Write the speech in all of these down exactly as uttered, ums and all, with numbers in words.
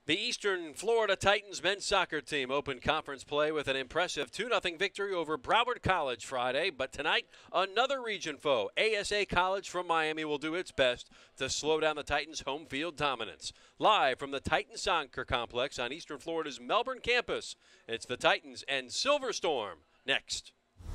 The Eastern Florida Titans men's soccer team opened conference play with an impressive two nothing victory over Broward College Friday. But tonight, another region foe, A S A College from Miami, will do its best to slow down the Titans' home field dominance. Live from the Titan Soccer Complex on Eastern Florida's Melbourne campus, it's the Titans and Silver Storm next.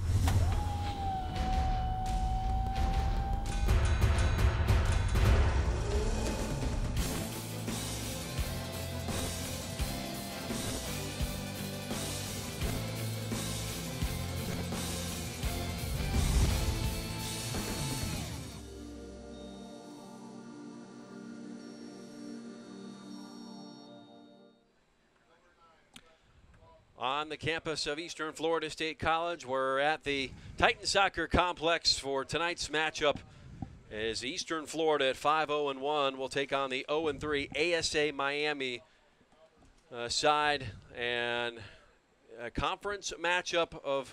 On the campus of Eastern Florida State College, we're at the Titan Soccer Complex for tonight's matchup. As Eastern Florida at five oh and one will take on the oh and three A S A Miami uh, side, and a conference matchup of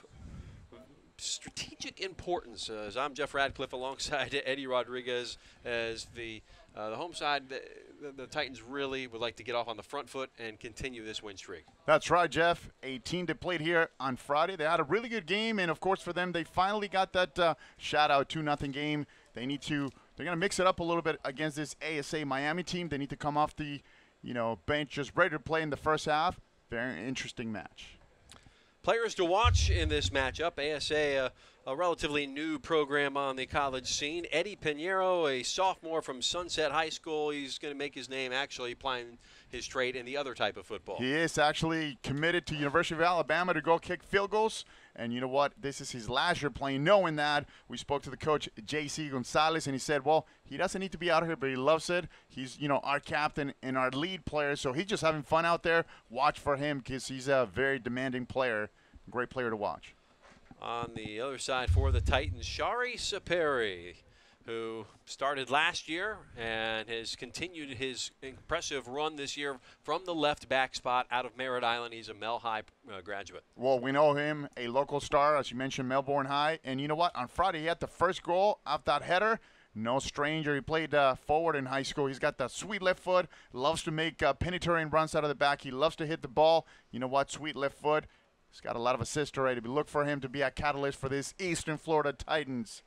strategic importance. Uh, as I'm Jeff Radcliffe alongside Eddie Rodriguez, as the uh, the home side, the, the, the Titans really would like to get off on the front foot and continue this win streak. That's right, Jeff. A team that played here on Friday. They had a really good game, and of course for them, they finally got that uh, shout-out two nothing game. They need to. They're going to mix it up a little bit against this A S A Miami team. They need to come off the, you know, bench just ready to play in the first half. Very interesting match. Players to watch in this matchup. A S A, a, a relatively new program on the college scene. Eddie Pinheiro, a sophomore from Sunset High School. He's going to make his name actually playing his trade in the other type of football. He is actually committed to University of Alabama to go kick field goals. And you know what? This is his last year playing. Knowing that, we spoke to the coach, J C Gonzalez, and he said, well, he doesn't need to be out here, but he loves it. He's, you know, our captain and our lead player, so he's just having fun out there. Watch for him because he's a very demanding player, great player to watch. On the other side for the Titans, Shari Saperi, who started last year and has continued his impressive run this year from the left back spot out of Merritt Island. He's a Mel High uh, graduate. Well, we know him, a local star, as you mentioned, Melbourne High. And you know what? On Friday, he had the first goal off that header. No stranger. He played uh, forward in high school. He's got that sweet left foot, loves to make uh, penetrating runs out of the back. He loves to hit the ball. You know what? Sweet left foot. He's got a lot of assists already. But look for him to be a catalyst for this Eastern Florida Titans.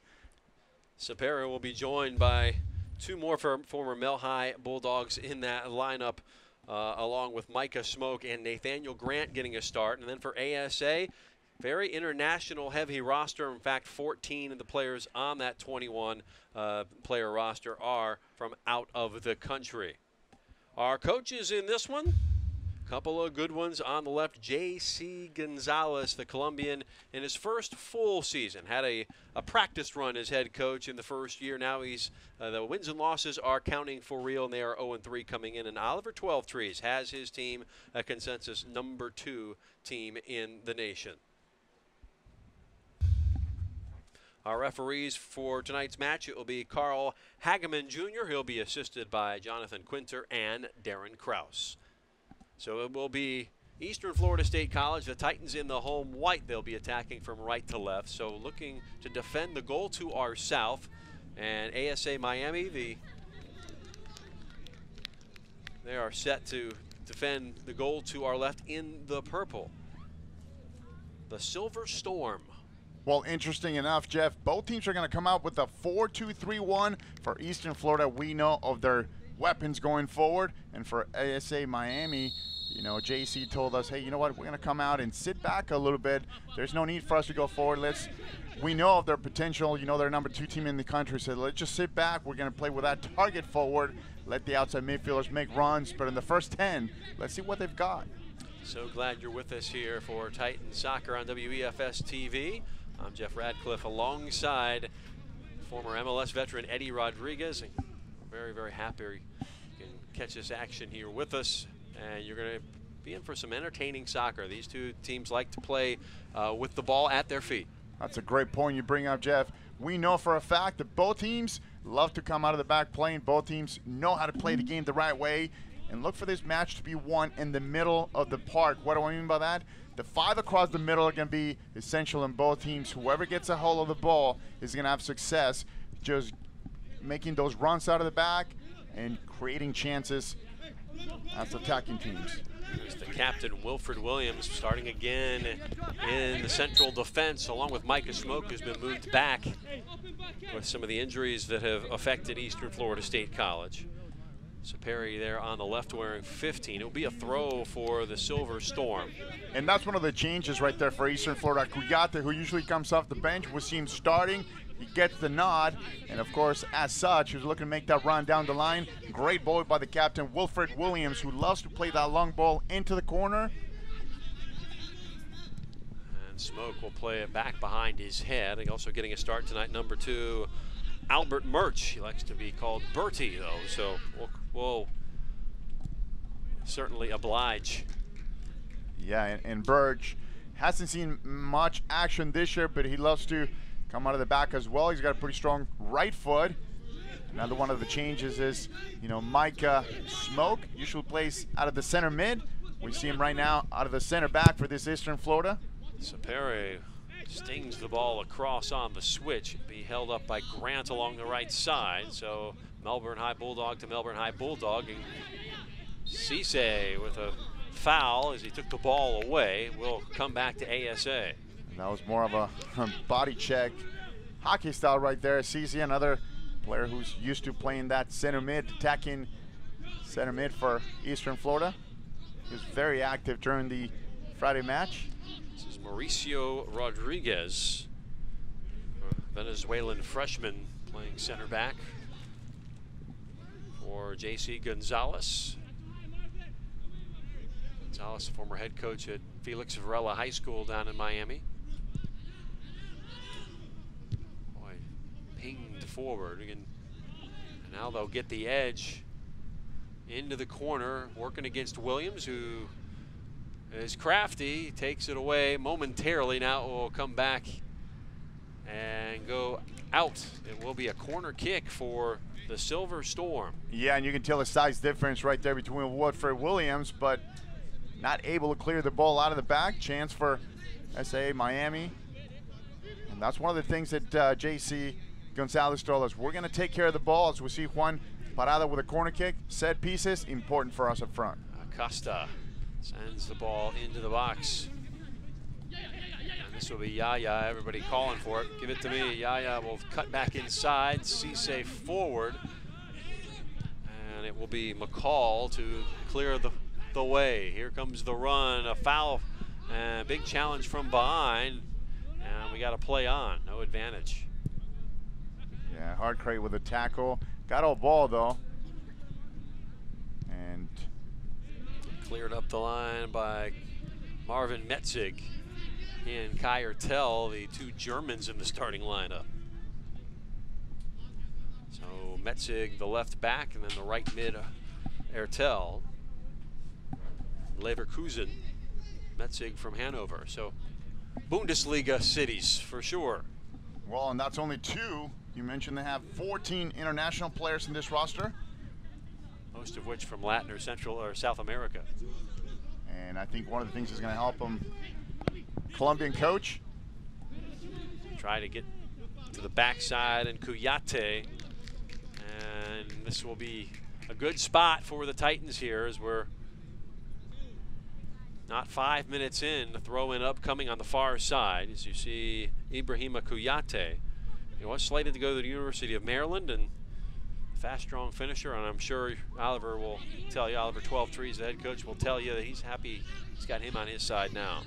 Saperi will be joined by two more former Mel High Bulldogs in that lineup, uh, along with Micah Smoke and Nathaniel Grant getting a start. And then for A S A, very international heavy roster. In fact, fourteen of the players on that twenty-one uh, player roster are from out of the country. Our coaches in this one, couple of good ones on the left. J C Gonzalez, the Colombian, in his first full season, had a, a practice run as head coach in the first year. Now he's uh, the wins and losses are counting for real, and they are oh and three coming in. And Oliver Twelvetrees has his team a consensus number two team in the nation. Our referees for tonight's match, it will be Carl Hageman Junior He'll be assisted by Jonathan Quinter and Darren Krause. So it will be Eastern Florida State College, the Titans in the home white. They'll be attacking from right to left. So looking to defend the goal to our south. And A S A Miami, the they are set to defend the goal to our left in the purple. The Silver Storm. Well, interesting enough, Jeff, both teams are going to come out with a four two three one. For Eastern Florida, we know of their weapons going forward. And for A S A Miami, you know, J C told us, hey, you know what, we're going to come out and sit back a little bit. There's no need for us to go forward. Let's, we know of their potential. You know, they're number two team in the country. So let's just sit back. We're going to play with that target forward. Let the outside midfielders make runs. But in the first ten, let's see what they've got. So glad you're with us here for Titan Soccer on W E F S T V. I'm Jeff Radcliffe alongside former M L S veteran Eddie Rodriguez. And very, very happy you can catch this action here with us. And you're going to be in for some entertaining soccer. These two teams like to play uh, with the ball at their feet. That's a great point you bring up, Jeff. We know for a fact that both teams love to come out of the back playing. Both teams know how to play the game the right way. And look for this match to be won in the middle of the park. What do I mean by that? The five across the middle are going to be essential in both teams. Whoever gets a hold of the ball is going to have success just making those runs out of the back and creating chances That's attacking teams. There's the captain, Wilfred Williams, starting again in the central defense, along with Micah Smoke, who's been moved back with some of the injuries that have affected Eastern Florida State College. So Perry there on the left wearing fifteen. It'll be a throw for the Silver Storm. And that's one of the changes right there for Eastern Florida. Cuyate, who usually comes off the bench, was seen starting. He gets the nod, and of course, as such, he's looking to make that run down the line. Great ball by the captain, Wilfred Williams, who loves to play that long ball into the corner. And Smoke will play it back behind his head. And also getting a start tonight, number two, Albert Murch. He likes to be called Bertie, though, so we'll, we'll certainly oblige. Yeah, and, and Birch hasn't seen much action this year, but he loves to come out of the back as well. He's got a pretty strong right foot. Another one of the changes is, you know, Micah Smoke usually plays out of the center mid. We see him right now out of the center back for this Eastern Florida. Sapere stings the ball across on the switch. It'll be held up by Grant along the right side. So Melbourne High Bulldog to Melbourne High Bulldog. And Cisse with a foul as he took the ball away will come back to A S A. And that was more of a body check hockey style right there. Cisse, another player who's used to playing that center mid, attacking center mid for Eastern Florida. He was very active during the Friday match. This is Mauricio Rodriguez, a Venezuelan freshman playing center back for J C Gonzalez. Gonzalez, former head coach at Felix Varela High School down in Miami. Boy, pinged forward. Again, and now they'll get the edge into the corner, working against Williams, who is crafty, takes it away momentarily. Now it will come back and go out. It will be a corner kick for the Silver Storm. Yeah, and you can tell the size difference right there between Wilfred Williams, but not able to clear the ball out of the back. Chance for S A Miami. And that's one of the things that uh, J C Gonzalez told us. We're going to take care of the ball. As we see Juan Parada with a corner kick. Set pieces, important for us up front. Acosta sends the ball into the box. And this will be Yaya, everybody calling for it. Give it to me. Yaya will cut back inside, Cisse forward. And it will be McCall to clear the, the way. Here comes the run, a foul, and a big challenge from behind. And we got to play on, no advantage. Yeah, Hardcrate with a tackle. Got all ball though. And cleared up the line by Marvin Metzig. He and Kai Ertel, the two Germans in the starting lineup. So Metzig, the left back, and then the right mid, uh, Ertel. Leverkusen, Metzig from Hanover. So Bundesliga cities for sure. Well, and that's only two. You mentioned they have fourteen international players in this roster. Most of which from Latin or Central or South America. And I think one of the things is going to help them, Colombian coach. Try to get to the backside and Cuyate. And this will be a good spot for the Titans here as we're not five minutes in. The throw in upcoming on the far side as you see Ibrahima Cuyate. He was slated to go to the University of Maryland, and fast, strong finisher, and I'm sure Oliver will tell you, Oliver twelve Trees, the head coach, will tell you that he's happy he's got him on his side now.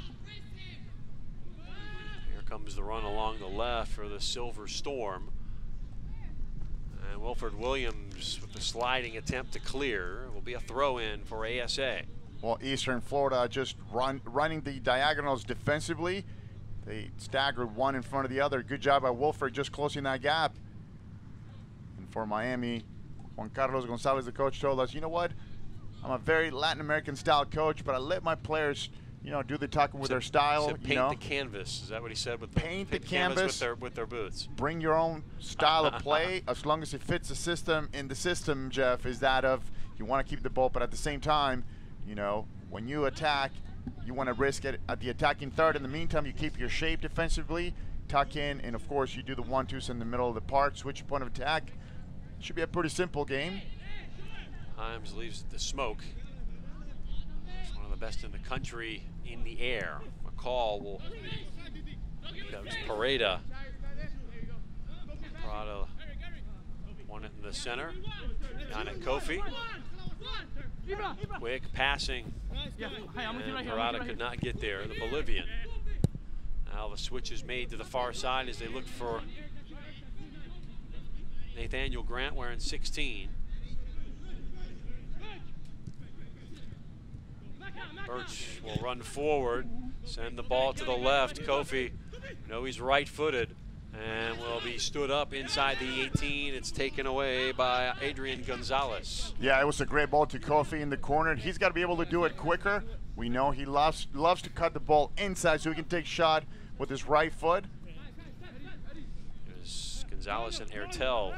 Here comes the run along the left for the Silver Storm. And Wilfred Williams with the sliding attempt to clear. It will be a throw-in for A S A. Well, Eastern Florida just run, running the diagonals defensively. They staggered one in front of the other. Good job by Wilfred just closing that gap. And for Miami, Juan Carlos Gonzalez, the coach, told us, you know what? I'm a very Latin American style coach, but I let my players, you know, do the talking with so, their style. So paint you know? the canvas. Is that what he said? With paint the, the canvas, canvas with their with their boots. Bring your own style of play, as long as it fits the system. And the system, Jeff, is that of you want to keep the ball, but at the same time, you know, when you attack, you want to risk it at the attacking third. In the meantime, you keep your shape defensively, tuck in, and of course you do the one-twos in the middle of the park, switch your point of attack. Should be a pretty simple game. Himes leaves it to Smoke. He's one of the best in the country in the air. McCall will, that was Pareda. Parada won it in the center. Yannick Kofi. Quick passing. And Parada could not get there, the Bolivian. Now the switch is made to the far side as they look for Nathaniel Grant wearing sixteen. Birch will run forward, send the ball to the left. Kofi, no, he's right-footed, and will be stood up inside the eighteen. It's taken away by Adrian Gonzalez. Yeah, it was a great ball to Kofi in the corner. He's got to be able to do it quicker. We know he loves loves to cut the ball inside so he can take shot with his right foot. It was Gonzalez and Ertel.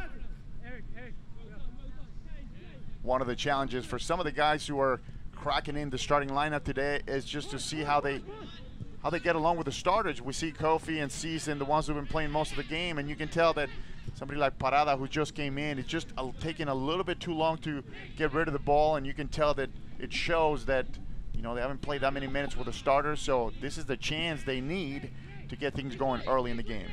One of the challenges for some of the guys who are cracking in the starting lineup today is just to see how they how they get along with the starters. We see Kofi and Season, the ones who've been playing most of the game, and you can tell that somebody like Parada, who just came in, it's just uh, taking a little bit too long to get rid of the ball, and you can tell that it shows that, you know, they haven't played that many minutes with the starters, so this is the chance they need to get things going early in the game.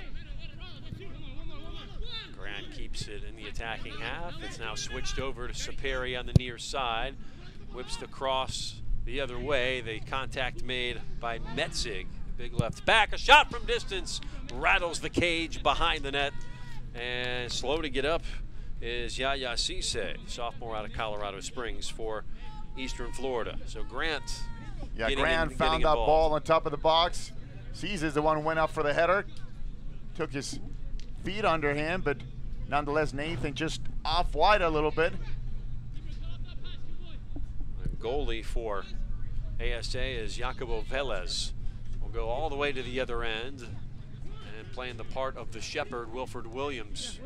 Grant keeps it in the attacking half. It's now switched over to Saperi on the near side. Whips the cross the other way. The contact made by Metzig. Big left back. A shot from distance. Rattles the cage behind the net. And slow to get up is Yaya Cisse, sophomore out of Colorado Springs for Eastern Florida. So Grant. Yeah, Grant in, found that ball on top of the box. Cisse is the one who went up for the header. Took his feet under him, but nonetheless, Nathan just off wide a little bit. Goalie for A S A is Jacobo Velez. Will go all the way to the other end and playing the part of the shepherd, Wilford Williams.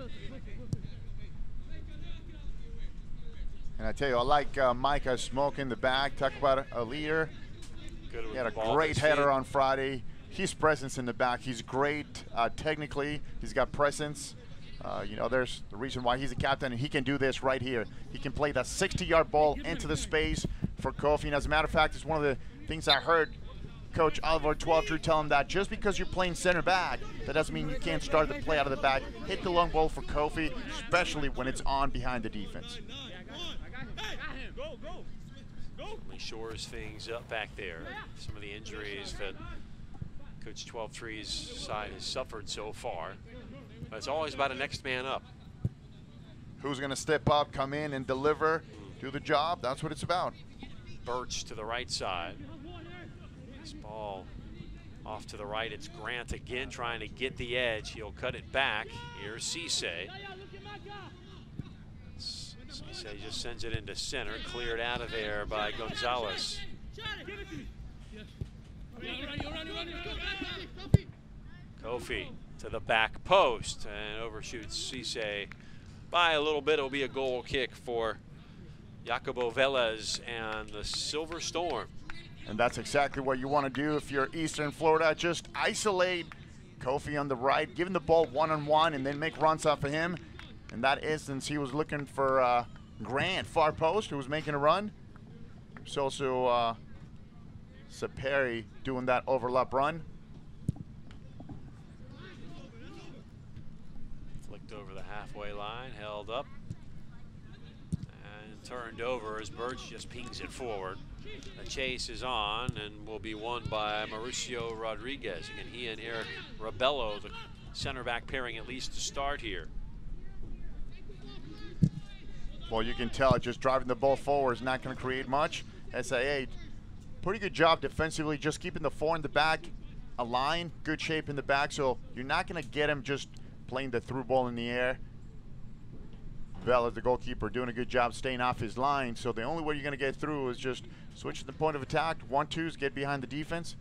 And I tell you, I like uh, Micah Smoke in the back. Talk about a leader. Good he had a great header on Friday. His presence in the back, he's great uh, technically. He's got presence. Uh, you know, there's the reason why he's a captain, and he can do this right here. He can play that sixty-yard ball into the space for Kofi. And as a matter of fact, it's one of the things I heard Coach Oliver Twelve-Drew tell him, that just because you're playing center back, that doesn't mean you can't start the play out of the back. Hit the long ball for Kofi, especially when it's on behind the defense. Certainly shores things up back there. Some of the injuries that Coach Twelve-Tree's side has suffered so far. But it's always about a next man up. Who's going to step up, come in, and deliver, do the job? That's what it's about. Birch to the right side. This ball off to the right. It's Grant again trying to get the edge. He'll cut it back. Here's Cisse. Cisse just sends it into center. Cleared out of there by Gonzalez. Kofi to the back post and overshoots Cisse by a little bit. It'll be a goal kick for Jacobo Velez and the Silver Storm. And that's exactly what you want to do if you're Eastern Florida. Just isolate Kofi on the right, give him the ball one-on-one, and then make runs off of him. In that instance, he was looking for uh, Grant, far post, who was making a run. There's also uh, Saperi doing that overlap run. Over the halfway line, held up and turned over as Birch just pings it forward. The chase is on and will be won by Mauricio Rodriguez. Again, he and Eric Rabello, the center back pairing, at least to start here. Well, you can tell just driving the ball forward is not going to create much. S I A, pretty good job defensively, just keeping the four in the back aligned, good shape in the back, so you're not going to get him just playing the through ball in the air. Bell, as the goalkeeper, doing a good job staying off his line. So the only way you're going to get through is just switching the point of attack. One, twos, get behind the defense.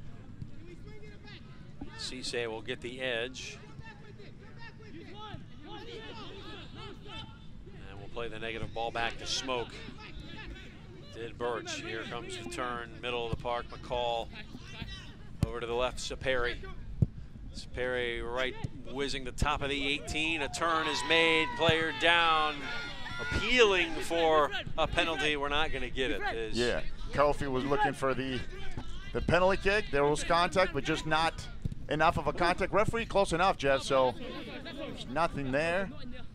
Cisse will get the edge. And we'll play the negative ball back to Smoke. Did Birch. Here comes the turn, middle of the park. McCall over to the left, Saperi. Saperi right whizzing the top of the eighteen. A turn is made, player down. appealing for a penalty. We're not going to get it. Is yeah, Kofi was looking for the the penalty kick. There was contact, but just not enough of a contact. Referee close enough, Jeff, so there's nothing there.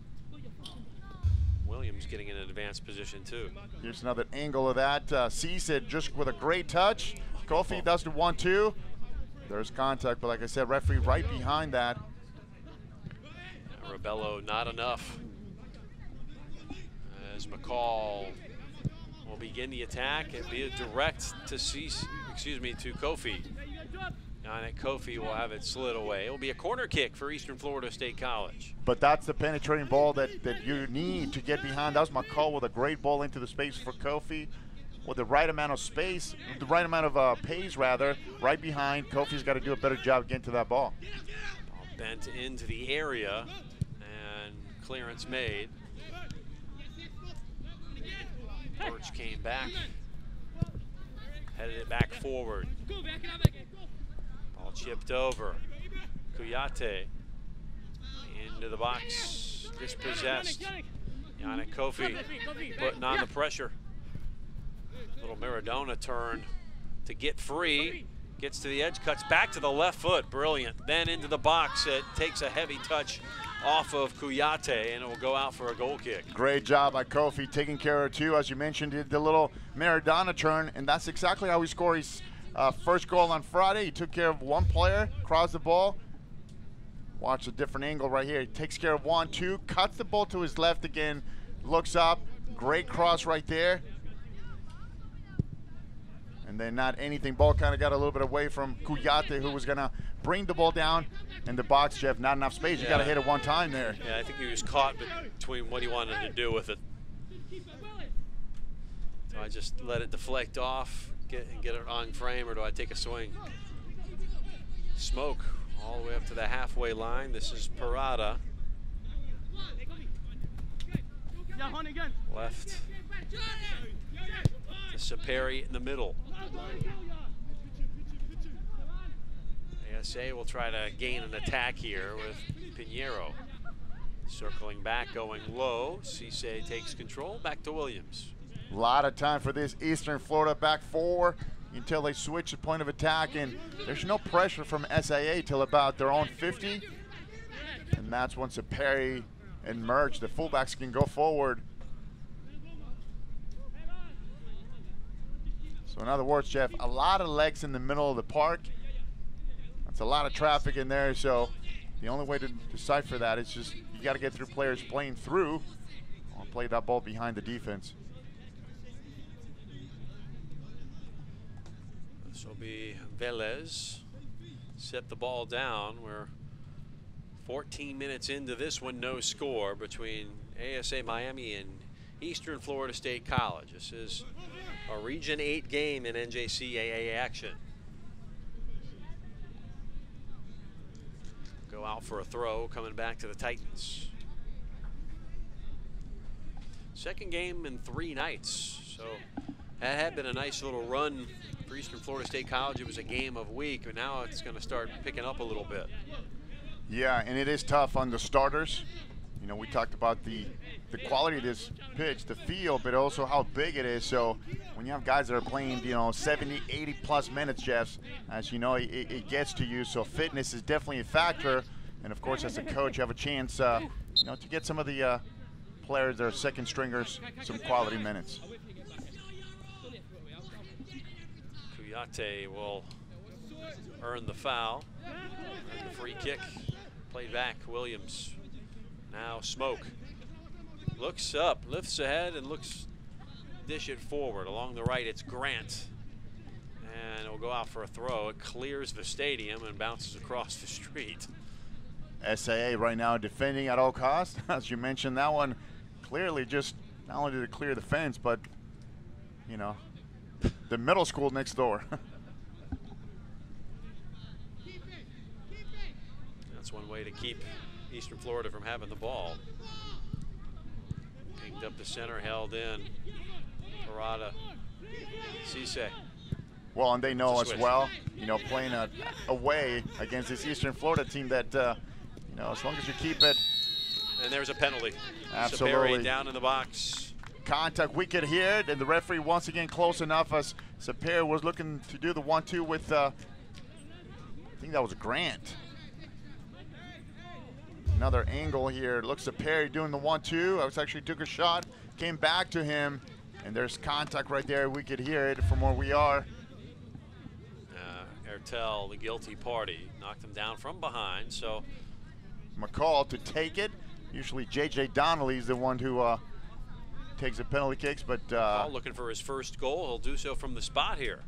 Williams getting in an advanced position too. Here's another angle of that. Uh, Sept just with a great touch. Kofi does the one two. There's contact, but like I said, referee right behind that. Rebello not enough. As McCall will begin the attack and be a direct to Cease, excuse me, to Kofi. And at Kofi will have it slid away. It will be a corner kick for Eastern Florida State College. But that's the penetrating ball that, that you need to get behind. That was McCall with a great ball into the space for Kofi. With the right amount of space, the right amount of uh, pace rather, right behind. Kofi's got to do a better job getting to that ball. Ball bent into the area and clearance made. Birch came back, headed it back forward. Ball chipped over. Kuyate into the box, dispossessed. Yannick Kofi putting on the pressure. Little Maradona turn to get free. Gets to the edge, cuts back to the left foot. Brilliant. Then into the box. It takes a heavy touch off of Kuyate, and it will go out for a goal kick. Great job by Kofi taking care of two. As you mentioned, did the little Maradona turn, and that's exactly how he scored his uh, first goal on Friday. He took care of one player, crossed the ball. Watch a different angle right here. He takes care of one, two, cuts the ball to his left again, looks up. Great cross right there. And then not anything. Ball kind of got a little bit away from Kuyate, who was going to bring the ball down in the box, Jeff. Not enough space. You Yeah. got to hit it one time there. Yeah, I think he was caught between what he wanted to do with it. So I just let it deflect off, get and get it on frame, or do I take a swing? Smoke all the way up to the halfway line. This is Parada. Left to Saperi in the middle. A S A will try to gain an attack here with Pinheiro. Circling back, going low. Cisse takes control, back to Williams. A lot of time for this Eastern Florida back four until they switch the point of attack, and there's no pressure from S A A till about their own fifty. And that's once Saperi and Merge, the fullbacks can go forward. So in other words, Jeff, a lot of legs in the middle of the park. That's a lot of traffic in there, so the only way to decipher that is just you got to get through players playing through or play that ball behind the defense. This will be Velez. Set the ball down. We're fourteen minutes into this one, no score between A S A Miami and Eastern Florida State College. This is a Region eight game in N J C A A action. Go out for a throw, coming back to the Titans. Second game in three nights. So that had been a nice little run for Eastern Florida State College. It was a game of week, but now it's going to start picking up a little bit. Yeah, and it is tough on the starters. You know, we talked about the the quality of this pitch, the feel, but also how big it is. So when you have guys that are playing, you know, seventy, eighty plus minutes, Jeff, as you know, it, it gets to you. So fitness is definitely a factor. And of course, as a coach, you have a chance, uh, you know, to get some of the uh, players that are second stringers some quality minutes. Kuyate will earn the foul. Earn the free kick. Played back, Williams. Now Smoke looks up, lifts ahead, and looks dish it forward. Along the right, it's Grant. And it will go out for a throw. It clears the stadium and bounces across the street. S A A right now defending at all costs. As you mentioned, that one clearly just not only did it clear the fence, but, you know, the middle school next door. That's one way to keep Eastern Florida from having the ball. Pinged up the center, held in. Parada, Cisse. Well, and they know as switch. well, you know, playing a, away against this Eastern Florida team that, uh, you know, as long as you keep it And there's a penalty. Absolutely. Saperi down in the box. Contact, we could hear it, and the referee once again close enough as Saperi was looking to do the one two with, uh, I think that was Grant. Another angle here. It looks Saperi doing the one two. I was actually took a shot, came back to him, and there's contact right there. We could hear it from where we are. Uh, Ertel, the guilty party, knocked him down from behind. So McCall to take it. Usually J J Donnelly is the one who uh, takes the penalty kicks, but uh, McCall looking for his first goal. He'll do so from the spot here.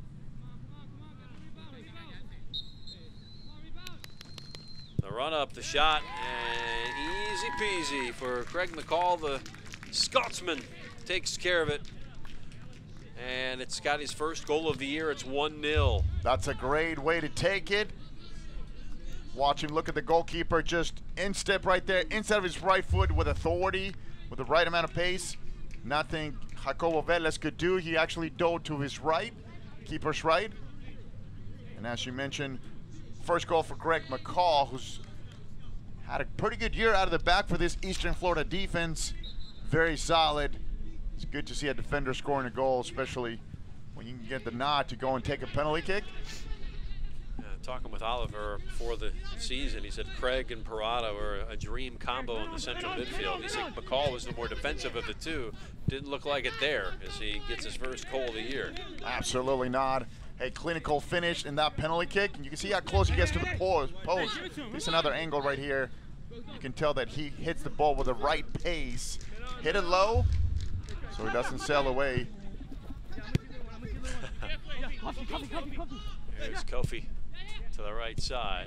The run up, the shot, and easy peasy for Craig McCall. The Scotsman takes care of it. And it's got his first goal of the year. It's one nil. That's a great way to take it. Watch him look at the goalkeeper, just instep right there, inside of his right foot with authority, with the right amount of pace. Nothing Jacobo Velez could do. He actually dove to his right, keeper's right. And as you mentioned, first goal for Greg McCall, who's had a pretty good year out of the back for this Eastern Florida defense. Very solid. It's good to see a defender scoring a goal, especially when you can get the nod to go and take a penalty kick. Uh, talking with Oliver before the season, he said Craig and Parada were a dream combo in the central midfield. He said McCall was the more defensive of the two. Didn't look like it there as he gets his first goal of the year. Absolutely not. A clinical finish in that penalty kick, and you can see how close he gets to the post. This is another angle right here. You can tell that he hits the ball with the right pace. Hit it low, so he doesn't sail away. There's Kofi to the right side.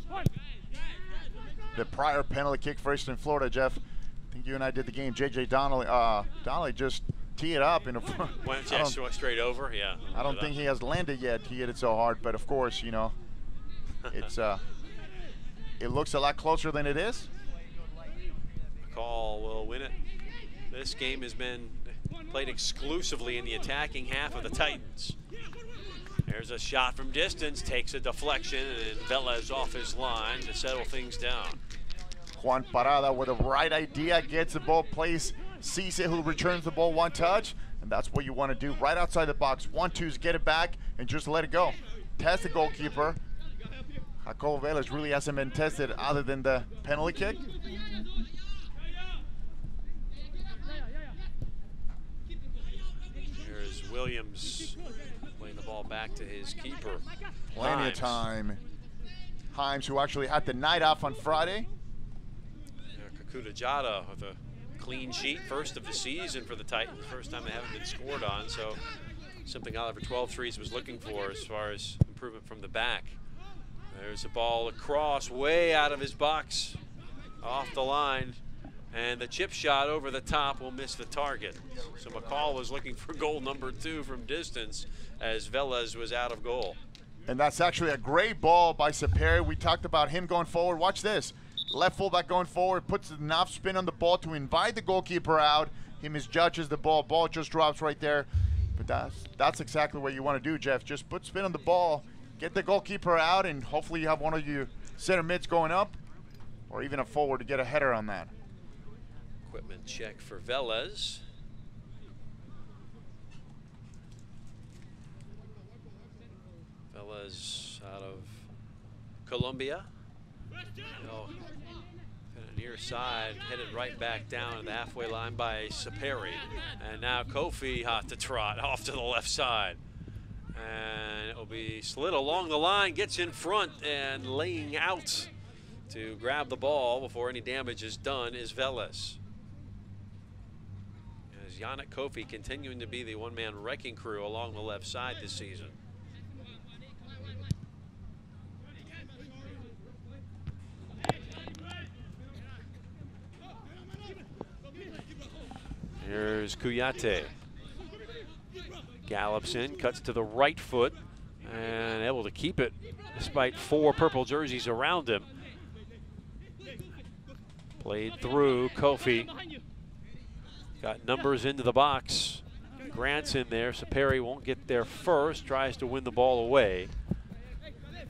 The prior penalty kick for Eastern Florida, Jeff. I think you and I did the game. J J Donnelly, uh, Donnelly just tee it up in a front. Went yeah, straight over, yeah. I don't think he has landed yet. He hit it so hard, but of course, you know, it's uh, it looks a lot closer than it is. McCall will win it. This game has been played exclusively in the attacking half of the Titans. There's a shot from distance, takes a deflection, and Velez off his line to settle things down. Juan Parada with the right idea, gets the ball, plays Cisse, who returns the ball one touch, and that's what you want to do right outside the box. One, twos, get it back, and just let it go. Test the goalkeeper. Jacobo Velez really hasn't been tested other than the penalty kick. Here's Williams playing the ball back to his keeper. Plenty Himes. of time. Himes, who actually had the night off on Friday. Yeah, Kakuta Jada with a clean sheet, first of the season for the Titans, first time they haven't been scored on, so something Oliver twelve threes was looking for as far as improvement from the back. There's a ball across, way out of his box, off the line, and the chip shot over the top will miss the target. So McCall was looking for goal number two from distance as Velez was out of goal. And that's actually a great ball by Saperi. We talked about him going forward. Watch this. Left fullback going forward, puts enough spin on the ball to invite the goalkeeper out. He misjudges the ball. Ball just drops right there. But that's, that's exactly what you want to do, Jeff. Just put spin on the ball, get the goalkeeper out, and hopefully you have one of your center mids going up or even a forward to get a header on that. Equipment check for Velez. Velez out of Colombia. Oh, near side, headed right back down to the halfway line by Saperi. And now Kofi hot to trot off to the left side. And it will be slid along the line, gets in front and laying out to grab the ball before any damage is done is Velez. As Yannick Kofi continuing to be the one-man wrecking crew along the left side this season. Here's Kuyate. Gallops in, cuts to the right foot, and able to keep it despite four purple jerseys around him. Played through Kofi. Got numbers into the box. Grant's in there. Saperi won't get there first. Tries to win the ball away.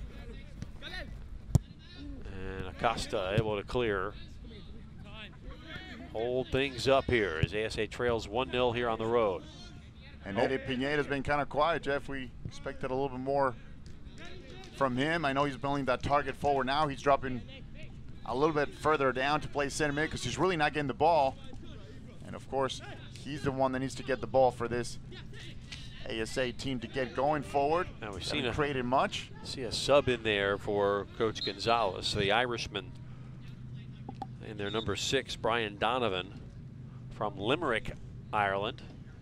And Acosta able to clear. hold things up here as A S A trails one nil here on the road. And Eddie Pineda's been kind of quiet, Jeff. We expected a little bit more from him. I know he's building that target forward now. He's dropping a little bit further down to play center mid because he's really not getting the ball. And of course, he's the one that needs to get the ball for this A S A team to get going forward. Now we've seen a, created much. See a sub in there for Coach Gonzalez, the Irishman. And their number six, Brian Donovan from Limerick, Ireland.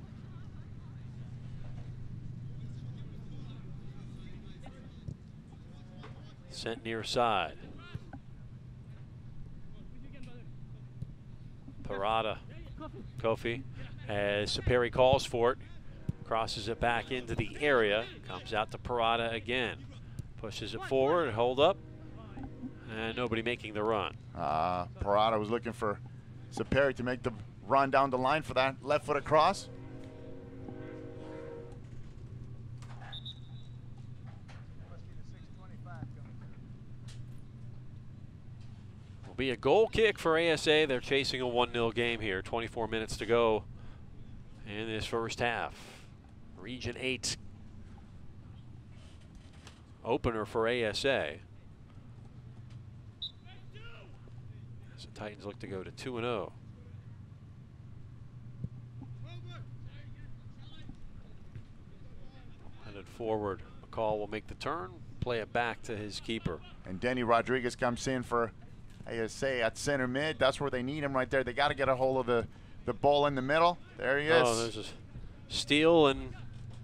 Sent near side. Parada, Kofi, as Saperi calls for it, crosses it back into the area, comes out to Parada again, pushes it forward, hold up, and nobody making the run. Uh, Parada was looking for Saperi to make the run down the line for that left foot cross. Will be a goal kick for A S A. They're chasing a one nil game here. twenty-four minutes to go in this first half. Region eight opener for A S A. As the Titans look to go to two and oh. Headed forward. McCall will make the turn, play it back to his keeper. And Denny Rodriguez comes in for A S A at center mid. That's where they need him right there. They got to get a hold of the, the ball in the middle. There he is. Oh, there's a steal, and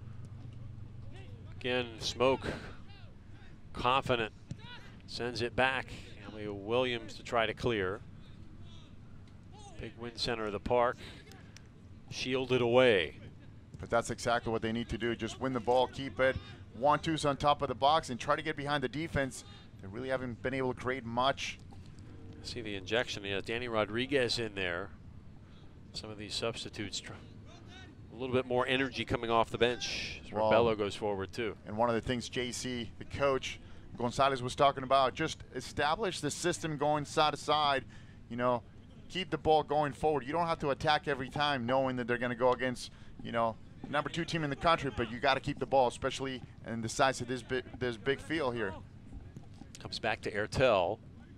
again, Smoke confident. Sends it back. Emily Williams to try to clear. Big win center of the park. Shielded away. But that's exactly what they need to do. Just win the ball, keep it. One-twos on top of the box and try to get behind the defense. They really haven't been able to create much. See the injection. Yeah, Danny Rodriguez in there. Some of these substitutes, a little bit more energy coming off the bench as well, Rebello goes forward too. And one of the things J C, the coach, Gonzalez was talking about, just establish the system going side to side. You know, keep the ball going forward. You don't have to attack every time knowing that they're going to go against, you know, number two team in the country, but you got to keep the ball, especially in the size of this big, this big field here. Comes back to Ertel.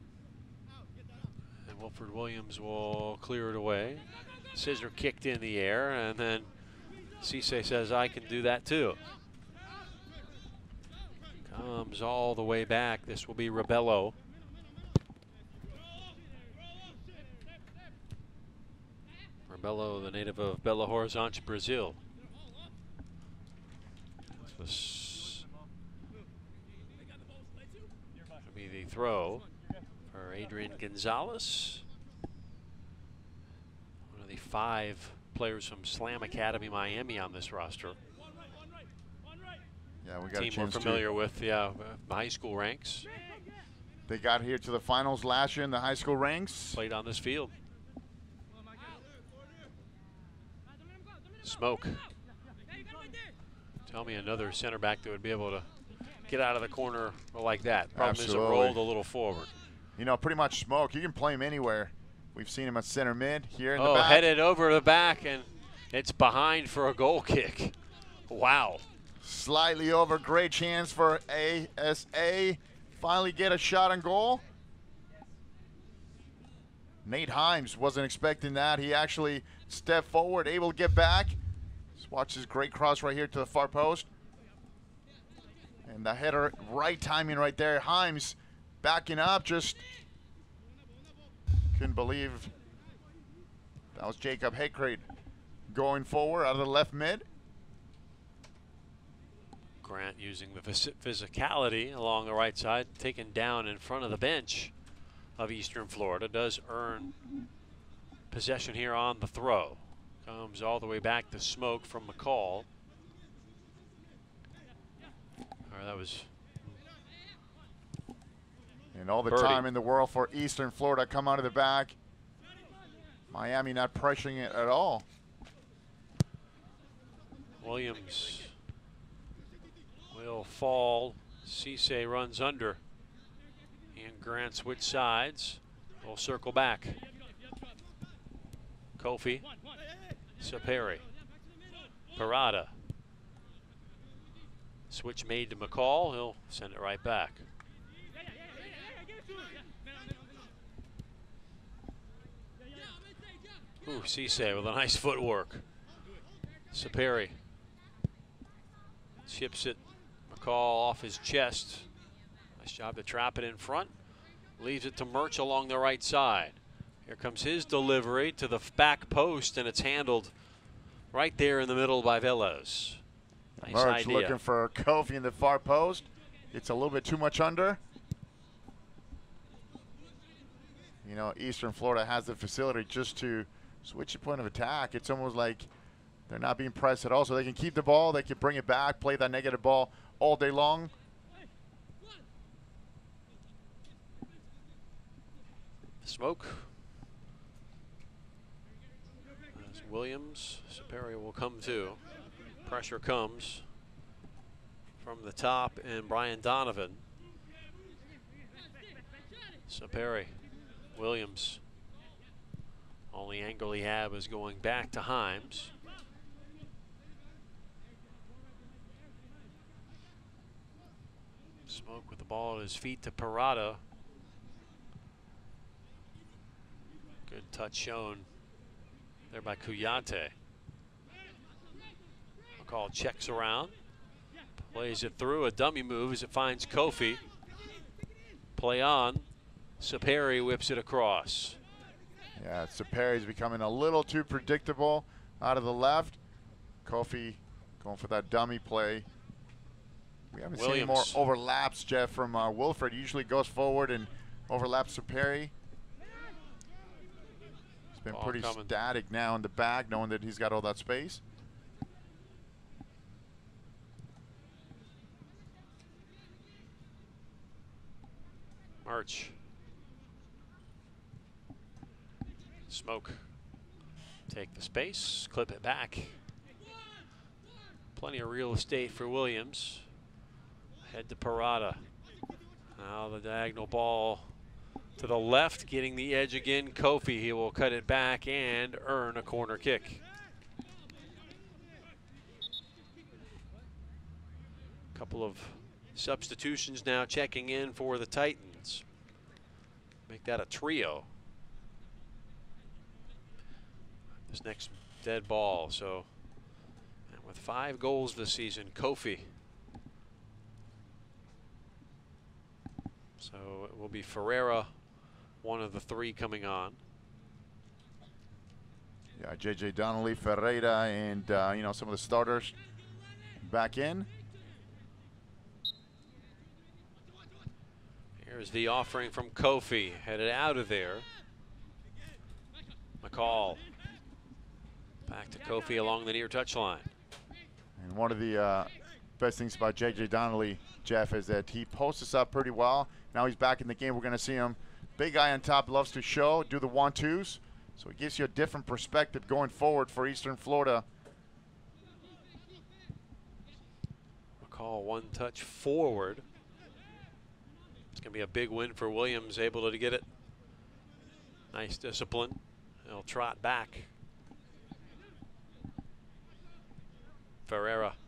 And Wilford Williams will clear it away. Scissor kicked in the air, and then Cisse says, I can do that too. Comes all the way back. This will be Rebello. Rebello, the native of Belo Horizonte, Brazil. This was to be the throw for Adrian Gonzalez. One of the five players from Slam Academy Miami on this roster. Yeah, we got team a chance we're familiar to. with, yeah, the high school ranks. They got here to the finals last year in the high school ranks. Played on this field. Smoke. Tell me another center back that would be able to get out of the corner like that. Problem Absolutely. is it rolled a little forward. You know, pretty much Smoke. You can play him anywhere. We've seen him at center mid here in oh, the back. Headed over the back, and it's behind for a goal kick. Wow. Slightly over. Great chance for A S A. Finally get a shot on goal. Nate Himes wasn't expecting that. He actually stepped forward, able to get back. Just watch this great cross right here to the far post. And the header, right timing right there. Himes backing up, just couldn't believe that was Jacob Heckrate going forward out of the left mid. Grant using the phys physicality along the right side, taken down in front of the bench of Eastern Florida, does earn possession here on the throw. Comes all the way back to Smoke from McCall. Or that was And all the Birdie. time in the world for Eastern Florida come out of the back. Miami not pressuring it at all. Williams will fall. Cisse runs under. And Grant switch sides. We'll circle back. Kofi. Saperi. Parada. Switch made to McCall. He'll send it right back. Ooh, Cisse with a nice footwork. Saperi. Chips it. McCall off his chest. Nice job to trap it in front. Leaves it to Murch along the right side. Here comes his delivery to the back post, and it's handled right there in the middle by Velez. Nice Murch idea. Looking for Kofi in the far post. It's a little bit too much under. You know, Eastern Florida has the facility just to switch the point of attack. It's almost like they're not being pressed at all, so they can keep the ball, they can bring it back, play that negative ball all day long. Smoke. As Williams, Saperi will come to. Pressure comes from the top, and Brian Donovan. Saperi, Williams. Only angle he had was going back to Himes. Smoke with the ball at his feet to Parada. Good touch shown there by Kuyate. McCall checks around, plays it through, a dummy move as it finds Kofi. Play on. Saperi whips it across. Yeah, Saperi's becoming a little too predictable out of the left. Kofi going for that dummy play. We haven't Williams. seen any more overlaps, Jeff, from uh, Wilfred. He usually goes forward and overlaps Saperi. He's been Ball pretty coming. static now in the back, knowing that he's got all that space. March. Smoke. Take the space, clip it back. Plenty of real estate for Williams. Head to Parada. Now the diagonal ball to the left, getting the edge again. Kofi, he will cut it back and earn a corner kick. Couple of substitutions now checking in for the Titans. Make that a trio. This next dead ball, so and with five goals this season, Kofi. So it will be Ferreira, one of the three coming on. Yeah, J J Donnelly, Ferreira, and uh, you know, some of the starters back in. Here's the offering from Kofi, headed out of there. McCall. Back to Kofi along the near touchline. And one of the uh, best things about J J Donnelly, Jeff, is that he posts us up pretty well. Now he's back in the game. We're going to see him. Big guy on top, loves to show, do the one-twos. So it gives you a different perspective going forward for Eastern Florida. McCall one touch forward. It's going to be a big win for Williams, able to get it. Nice discipline. He'll trot back. Ferreira.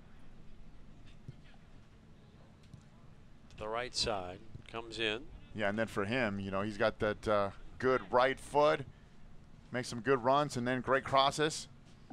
To the right side. Comes in. Yeah, and then for him, you know, he's got that uh, good right foot. Makes some good runs and then great crosses.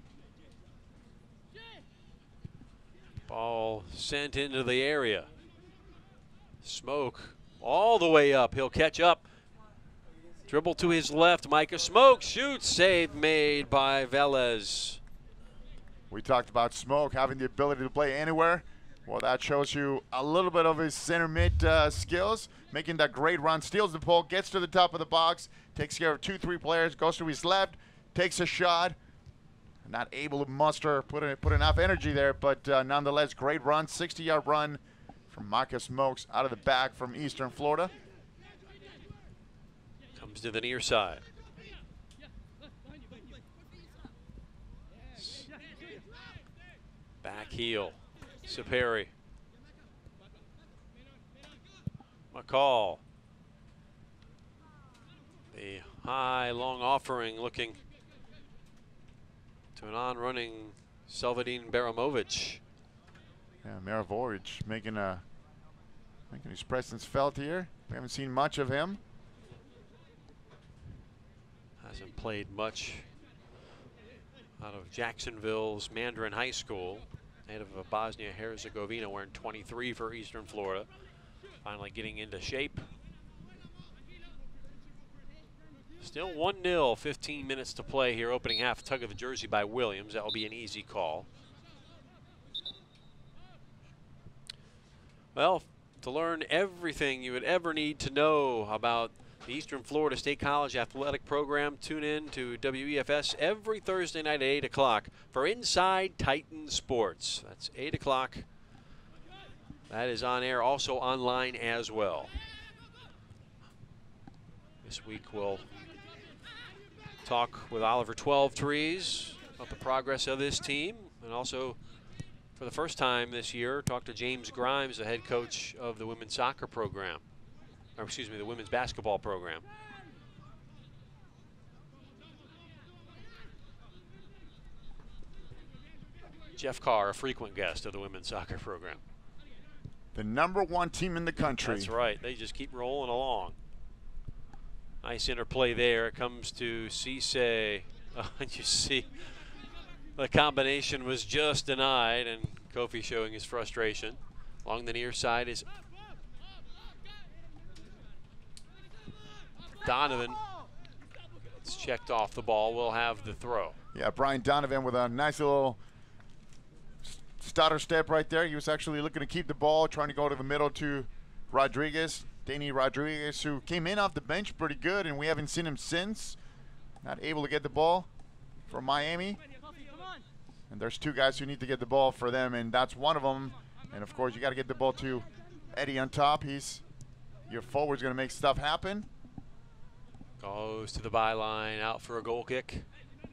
Ball sent into the area. Smoke all the way up. He'll catch up. Dribble to his left. Micah Smoke shoots. Save made by Velez. We talked about Smoke having the ability to play anywhere. Well, that shows you a little bit of his center mid uh, skills. Making that great run. Steals the pull. Gets to the top of the box. Takes care of two, three players. Goes to his left. Takes a shot. Not able to muster, put, in, put enough energy there, but uh, nonetheless, great run. sixty yard run from Micah Smokes out of the back from Eastern Florida. Comes to the near side. Back heel. Saperi. McCall. The high, long offering looking to an on-running Salvadin Baramovic. Yeah, Maravoric making a making his presence felt here. We haven't seen much of him. Hasn't played much out of Jacksonville's Mandarin High School. Native of Bosnia-Herzegovina, wearing twenty-three for Eastern Florida. Finally getting into shape. Still one nil, fifteen minutes to play here. Opening half, tug of the jersey by Williams. That will be an easy call. Well, to learn everything you would ever need to know about the Eastern Florida State College athletic program, tune in to W E F S every Thursday night at eight o'clock for Inside Titan Sports. That's eight o'clock. That is on air, also online as well. This week we'll talk with Oliver Twelvetrees about the progress of this team, and also for the first time this year, talk to James Grimes, the head coach of the women's soccer program, or excuse me, the women's basketball program. Jeff Carr, a frequent guest of the women's soccer program. The number one team in the country. That's right. They just keep rolling along. Nice interplay there. It comes to Cisse. Oh, and you see the combination was just denied, and Kofi showing his frustration. Along the near side is Donovan. It's checked off the ball. We'll have the throw. Yeah, Brian Donovan with a nice little stutter step right there. He was actually looking to keep the ball, trying to go to the middle to Rodriguez. Danny Rodriguez, who came in off the bench pretty good, and we haven't seen him since. Not able to get the ball for Miami. And there's two guys who need to get the ball for them, and that's one of them. And of course, you got to get the ball to Eddie on top. He's your forward's going to make stuff happen. Goes to the byline, out for a goal kick.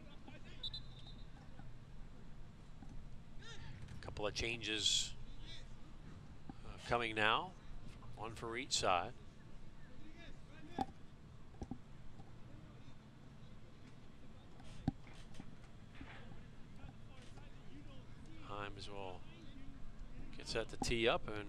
Couple of changes uh, coming now, one for each side. Himes will get set to tee up, and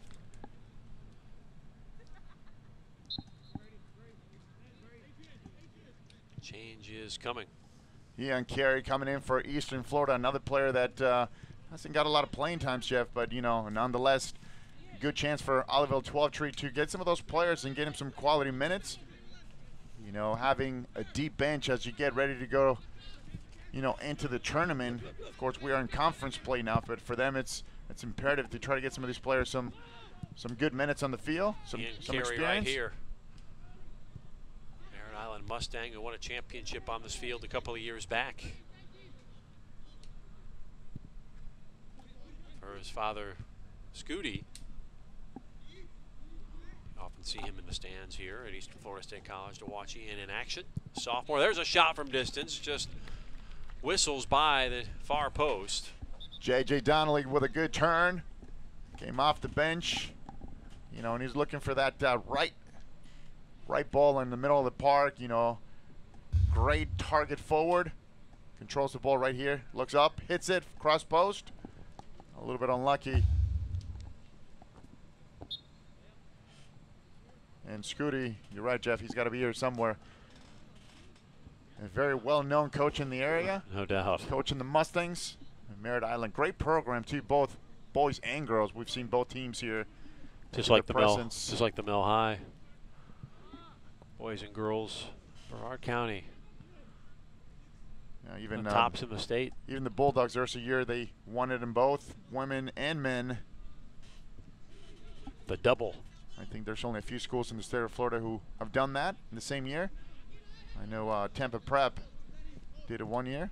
change is coming. Ian Carey coming in for Eastern Florida, another player that uh, hasn't got a lot of playing times, Jeff, but you know, nonetheless, good chance for Oliver Twelvetree to get some of those players and get him some quality minutes. You know, having a deep bench as you get ready to go, you know, into the tournament. Of course, we are in conference play now, but for them, it's it's imperative to try to get some of these players some some good minutes on the field, some, Ian some Carey experience. right here. Merritt Island Mustang, who won a championship on this field a couple of years back. For his father, Scooty. Often see him in the stands here at Eastern Florida State College to watch Ian in action. Sophomore, there's a shot from distance, just whistles by the far post. J J Donnelly with a good turn. Came off the bench. You know, and he's looking for that uh, right, right ball in the middle of the park. You know, great target forward. Controls the ball right here. Looks up, hits it, cross post. A little bit unlucky. And Scooty, you're right, Jeff. He's got to be here somewhere. A very well-known coach in the area. No doubt. Coaching the Mustangs. And Merritt Island, great program too, both boys and girls. We've seen both teams here. Just like the Mel, just like the Mel High. Boys and girls, Brevard County. Yeah, even the uh, tops in the state. Even the Bulldogs, there's a year they won it in both women and men. The double. I think there's only a few schools in the state of Florida who have done that in the same year. I know uh, Tampa Prep did it one year.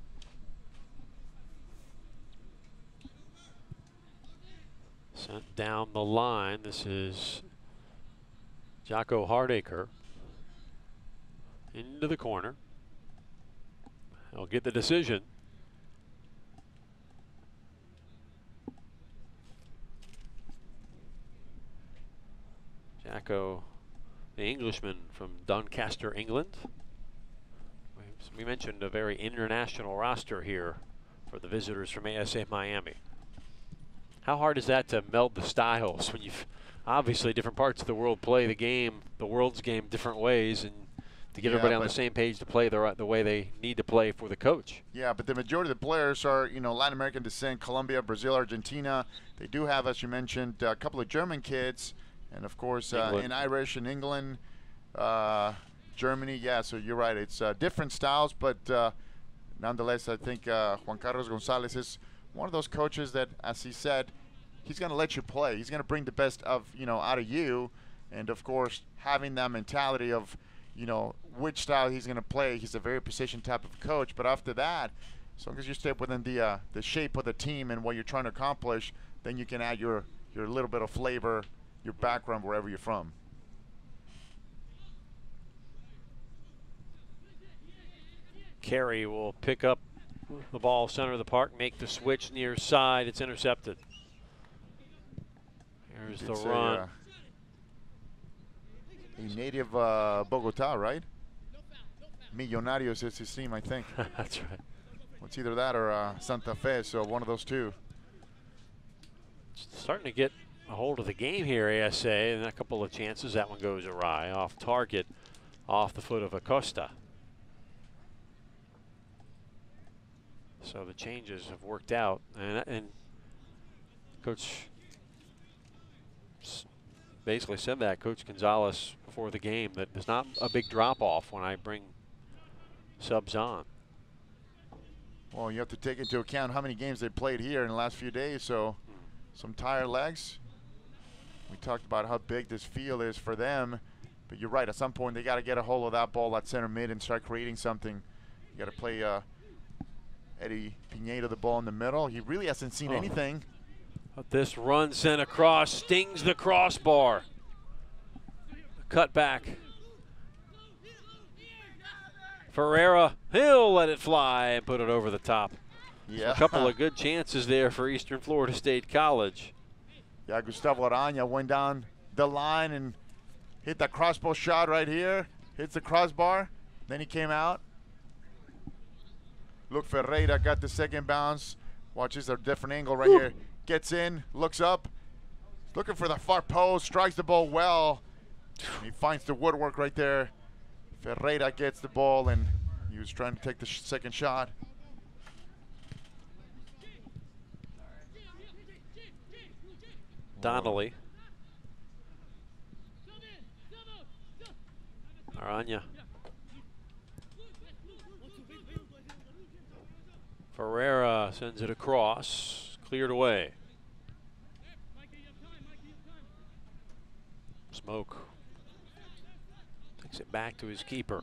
Sent down the line. This is Jocko Hardacre into the corner. He'll get the decision. Jacko, the Englishman from Doncaster, England. We mentioned a very international roster here for the visitors from A S A Miami. How hard is that to meld the styles when you've obviously different parts of the world play the game, the world's game different ways, and to get yeah, everybody on the same page to play the, the way they need to play for the coach? Yeah, but the majority of the players are, you know, Latin American descent, Colombia, Brazil, Argentina. They do have, as you mentioned, a couple of German kids, and of course uh, in Irish and England, uh, Germany. Yeah, so you're right. It's uh, different styles, but uh, nonetheless, I think uh, Juan Carlos Gonzalez is one of those coaches that, as he said, he's going to let you play. He's going to bring the best of, you know, out of you, and of course, having that mentality of, you know, which style he's going to play. He's a very position type of coach, but after that, as long as you stay within the uh, the shape of the team and what you're trying to accomplish, then you can add your your little bit of flavor, your background wherever you're from. Carey will pick up the ball center of the park, make the switch near side. It's intercepted. Here's the it's run. A, uh, a native uh, Bogota, right? Millonarios is his team, I think. That's right. It's either that or uh, Santa Fe, so one of those two. Starting to get a hold of the game here, A S A, and a couple of chances. That one goes awry, off target, off the foot of Acosta. So the changes have worked out, and, and Coach basically said that, Coach Gonzalez, before the game, that there's not a big drop-off when I bring subs on. Well, you have to take into account how many games they played here in the last few days, so mm. some tired legs. We talked about how big this field is for them, but you're right, at some point they got to get a hold of that ball at center mid and start creating something. You got to play uh, Eddie Pineda the ball in the middle. He really hasn't seen oh. anything. But this run sent across stings the crossbar. Cut back. Ferreira, he'll let it fly and put it over the top. Yeah. So a couple of good chances there for Eastern Florida State College. Yeah, Gustavo Arana went down the line and hit that crossbar shot right here. Hits the crossbar. Then he came out. Look, Ferreira got the second bounce. Watch, this is a different angle right Ooh. here. Gets in, looks up, looking for the far post, strikes the ball well. He finds the woodwork right there. Ferreira gets the ball, and he was trying to take the sh second shot. Donnelly. Arana. Ferreira sends it across, cleared away. Smoke takes it back to his keeper.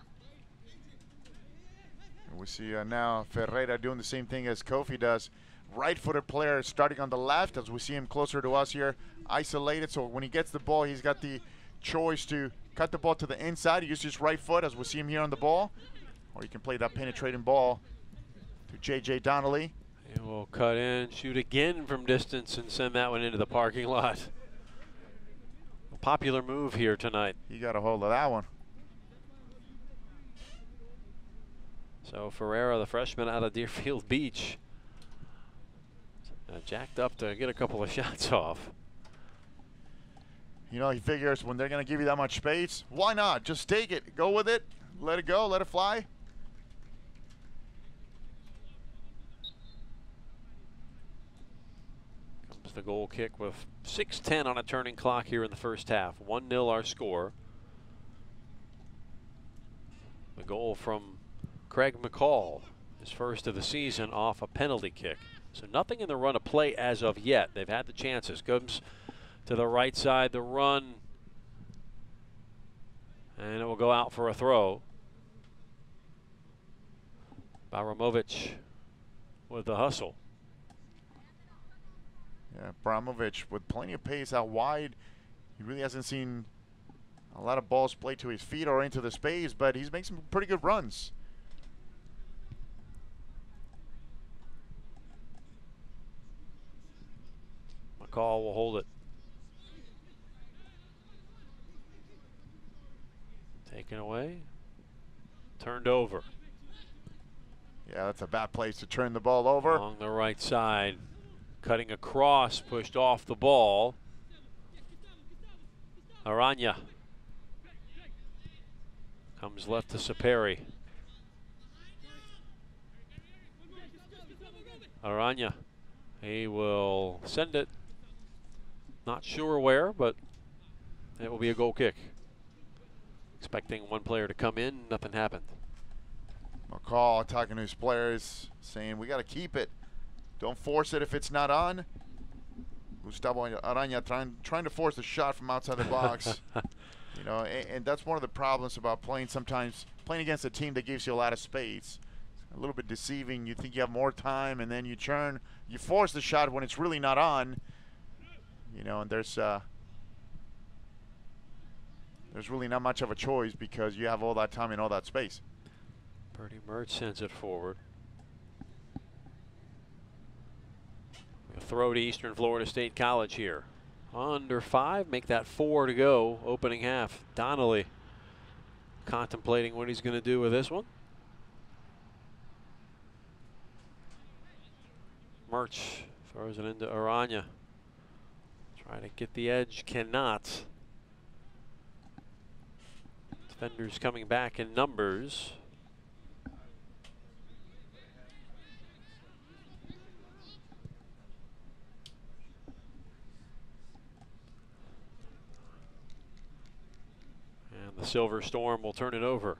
And we see uh, now Ferreira doing the same thing as Kofi does. Right-footed player starting on the left, as we see him closer to us here, isolated. So when he gets the ball, he's got the choice to cut the ball to the inside. He uses his right foot, as we see him here on the ball, or he can play that penetrating ball to J J Donnelly. He will cut in, shoot again from distance, and send that one into the parking lot. A popular move here tonight. He got a hold of that one. So Ferreira, the freshman out of Deerfield Beach, uh, jacked up to get a couple of shots off. You know, he figures when they're going to give you that much space, why not? Just take it, go with it, let it go, let it fly. The goal kick with six ten on a turning clock here in the first half. one nil our score. The goal from Craig McCall, his first of the season, off a penalty kick. So nothing in the run of play as of yet. They've had the chances. Comes to the right side, the run, and it will go out for a throw. Baramovic with the hustle. Yeah, Bramovich with plenty of pace out wide. He really hasn't seen a lot of balls played to his feet or into the space, but he's making some pretty good runs. McCall will hold it. Taken away. Turned over. Yeah, that's a bad place to turn the ball over. Along the right side, cutting across, pushed off the ball. Aranya comes left to Saperi. Aranya, he will send it. Not sure where, but it will be a goal kick. Expecting one player to come in, nothing happened. McCall talking to his players, saying we got to keep it. Don't force it if it's not on. Gustavo Aranya trying trying to force a shot from outside the box. You know, and, and that's one of the problems about playing sometimes playing against a team that gives you a lot of space. A little bit deceiving. You think you have more time, and then you turn, you force the shot when it's really not on. You know, and there's uh, there's really not much of a choice because you have all that time and all that space. Bertie Mertz sends it forward. A throw to Eastern Florida State College here. Under five, make that four to go. Opening half. Donnelly contemplating what he's going to do with this one. Mertz throws it into Aranya. Trying to get the edge, cannot. Defenders coming back in numbers. And the Silver Storm will turn it over.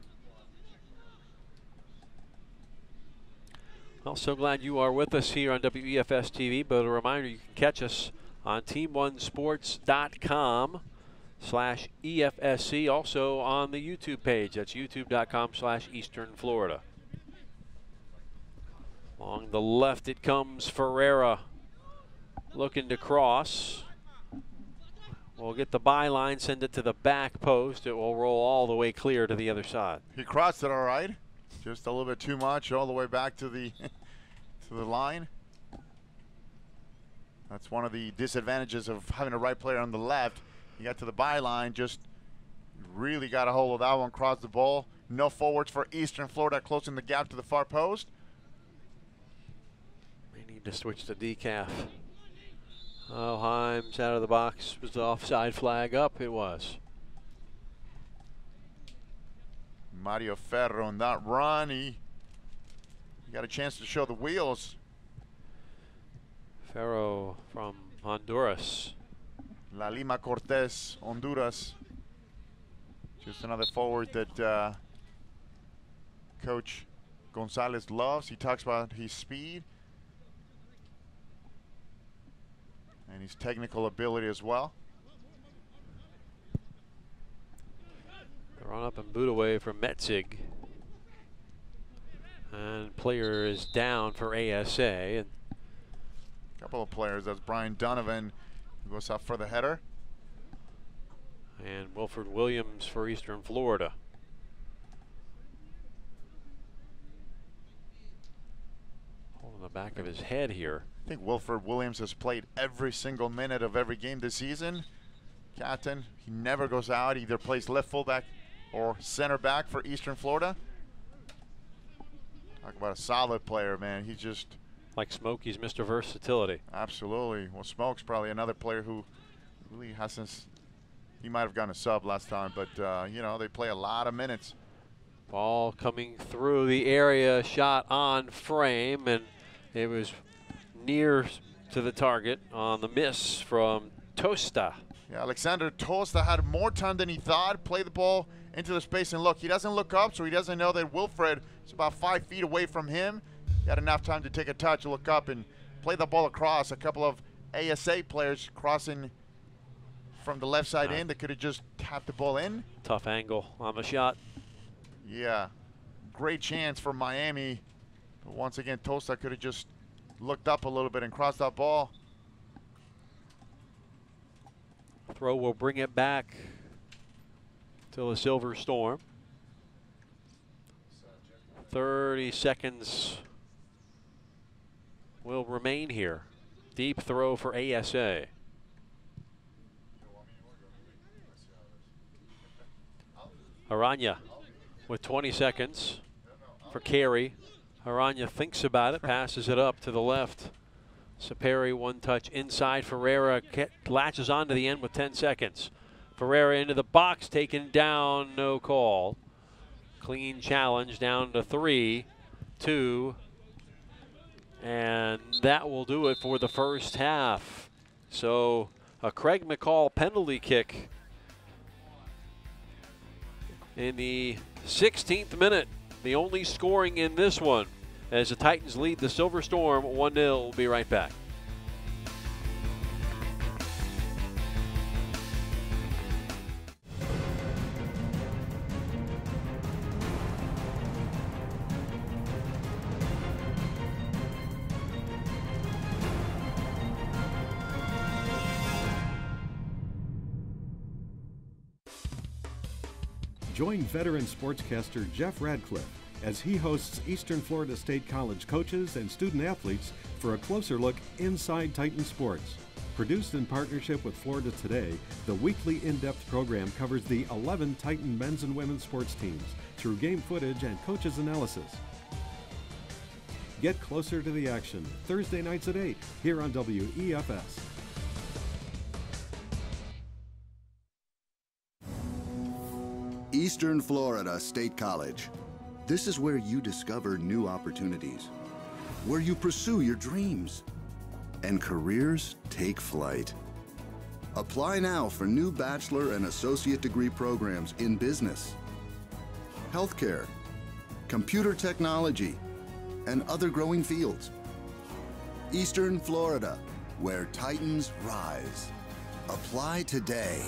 Well, so glad you are with us here on W E F S T V, but a reminder you can catch us on team one sports dot com slash E F S C, also on the YouTube page. That's youtube dot com slash Eastern Florida. Along the left it comes, Ferreira looking to cross. We'll get the byline, send it to the back post. It will roll all the way clear to the other side. He crossed it all right. Just a little bit too much, all the way back to the to the line. That's one of the disadvantages of having a right player on the left. You got to the byline, just really got a hold of that one, crossed the ball. No forwards for Eastern Florida, closing the gap to the far post. May need to switch to decaf. Oh, Himes out of the box. Was the offside flag up? It was. Mario Ferro on that run. He, he got a chance to show the wheels. Ferro from Honduras. La Lima Cortez, Honduras. Just another forward that uh, Coach Gonzalez loves. He talks about his speed and his technical ability as well. The run up and boot away from Metzig. And player is down for A S A. And a couple of players. That's Brian Donovan, who goes up for the header. And Wilford Williams for Eastern Florida. Holding the back of his head here. I think Wilford Williams has played every single minute of every game this season. Captain, he never goes out. He either plays left fullback or center back for Eastern Florida. Talk about a solid player, man. He's just... Like Smoke, he's Mister Versatility. Absolutely. Well, Smoke's probably another player who really hasn't... He might have gotten a sub last time, but, uh, you know, they play a lot of minutes. Ball coming through the area, shot on frame, and it was near to the target on the miss from Tosta. Yeah, Alexander Tosta had more time than he thought. Play the ball into the space, and look, he doesn't look up, so he doesn't know that Wilfred is about five feet away from him. He had enough time to take a touch, look up, and play the ball across. A couple of A S A players crossing from the left side in that could have just tapped the ball in. Tough angle on the shot. Yeah, great chance for Miami. But once again, Tosta could have just looked up a little bit and crossed that ball. Throw will bring it back to the Silver Storm. thirty seconds will remain here. Deep throw for A S A. Aranya with twenty seconds for carry. Aranya thinks about it, passes it up to the left. Saperi one touch inside. Ferreira latches onto the end with ten seconds. Ferreira into the box, taken down, no call. Clean challenge down to three, two, and that will do it for the first half. So a Craig McCall penalty kick in the sixteenth minute. The only scoring in this one as the Titans lead the Silver Storm one nil. We'll be right back. Join veteran sportscaster Jeff Radcliffe as he hosts Eastern Florida State College coaches and student athletes for a closer look inside Titan sports. Produced in partnership with Florida Today, the weekly in-depth program covers the eleven Titan men's and women's sports teams through game footage and coaches' analysis. Get closer to the action Thursday nights at eight here on W E F S. Eastern Florida State College. This is where you discover new opportunities, where you pursue your dreams, and careers take flight. Apply now for new bachelor and associate degree programs in business, healthcare, computer technology, and other growing fields. Eastern Florida, where Titans rise. Apply today.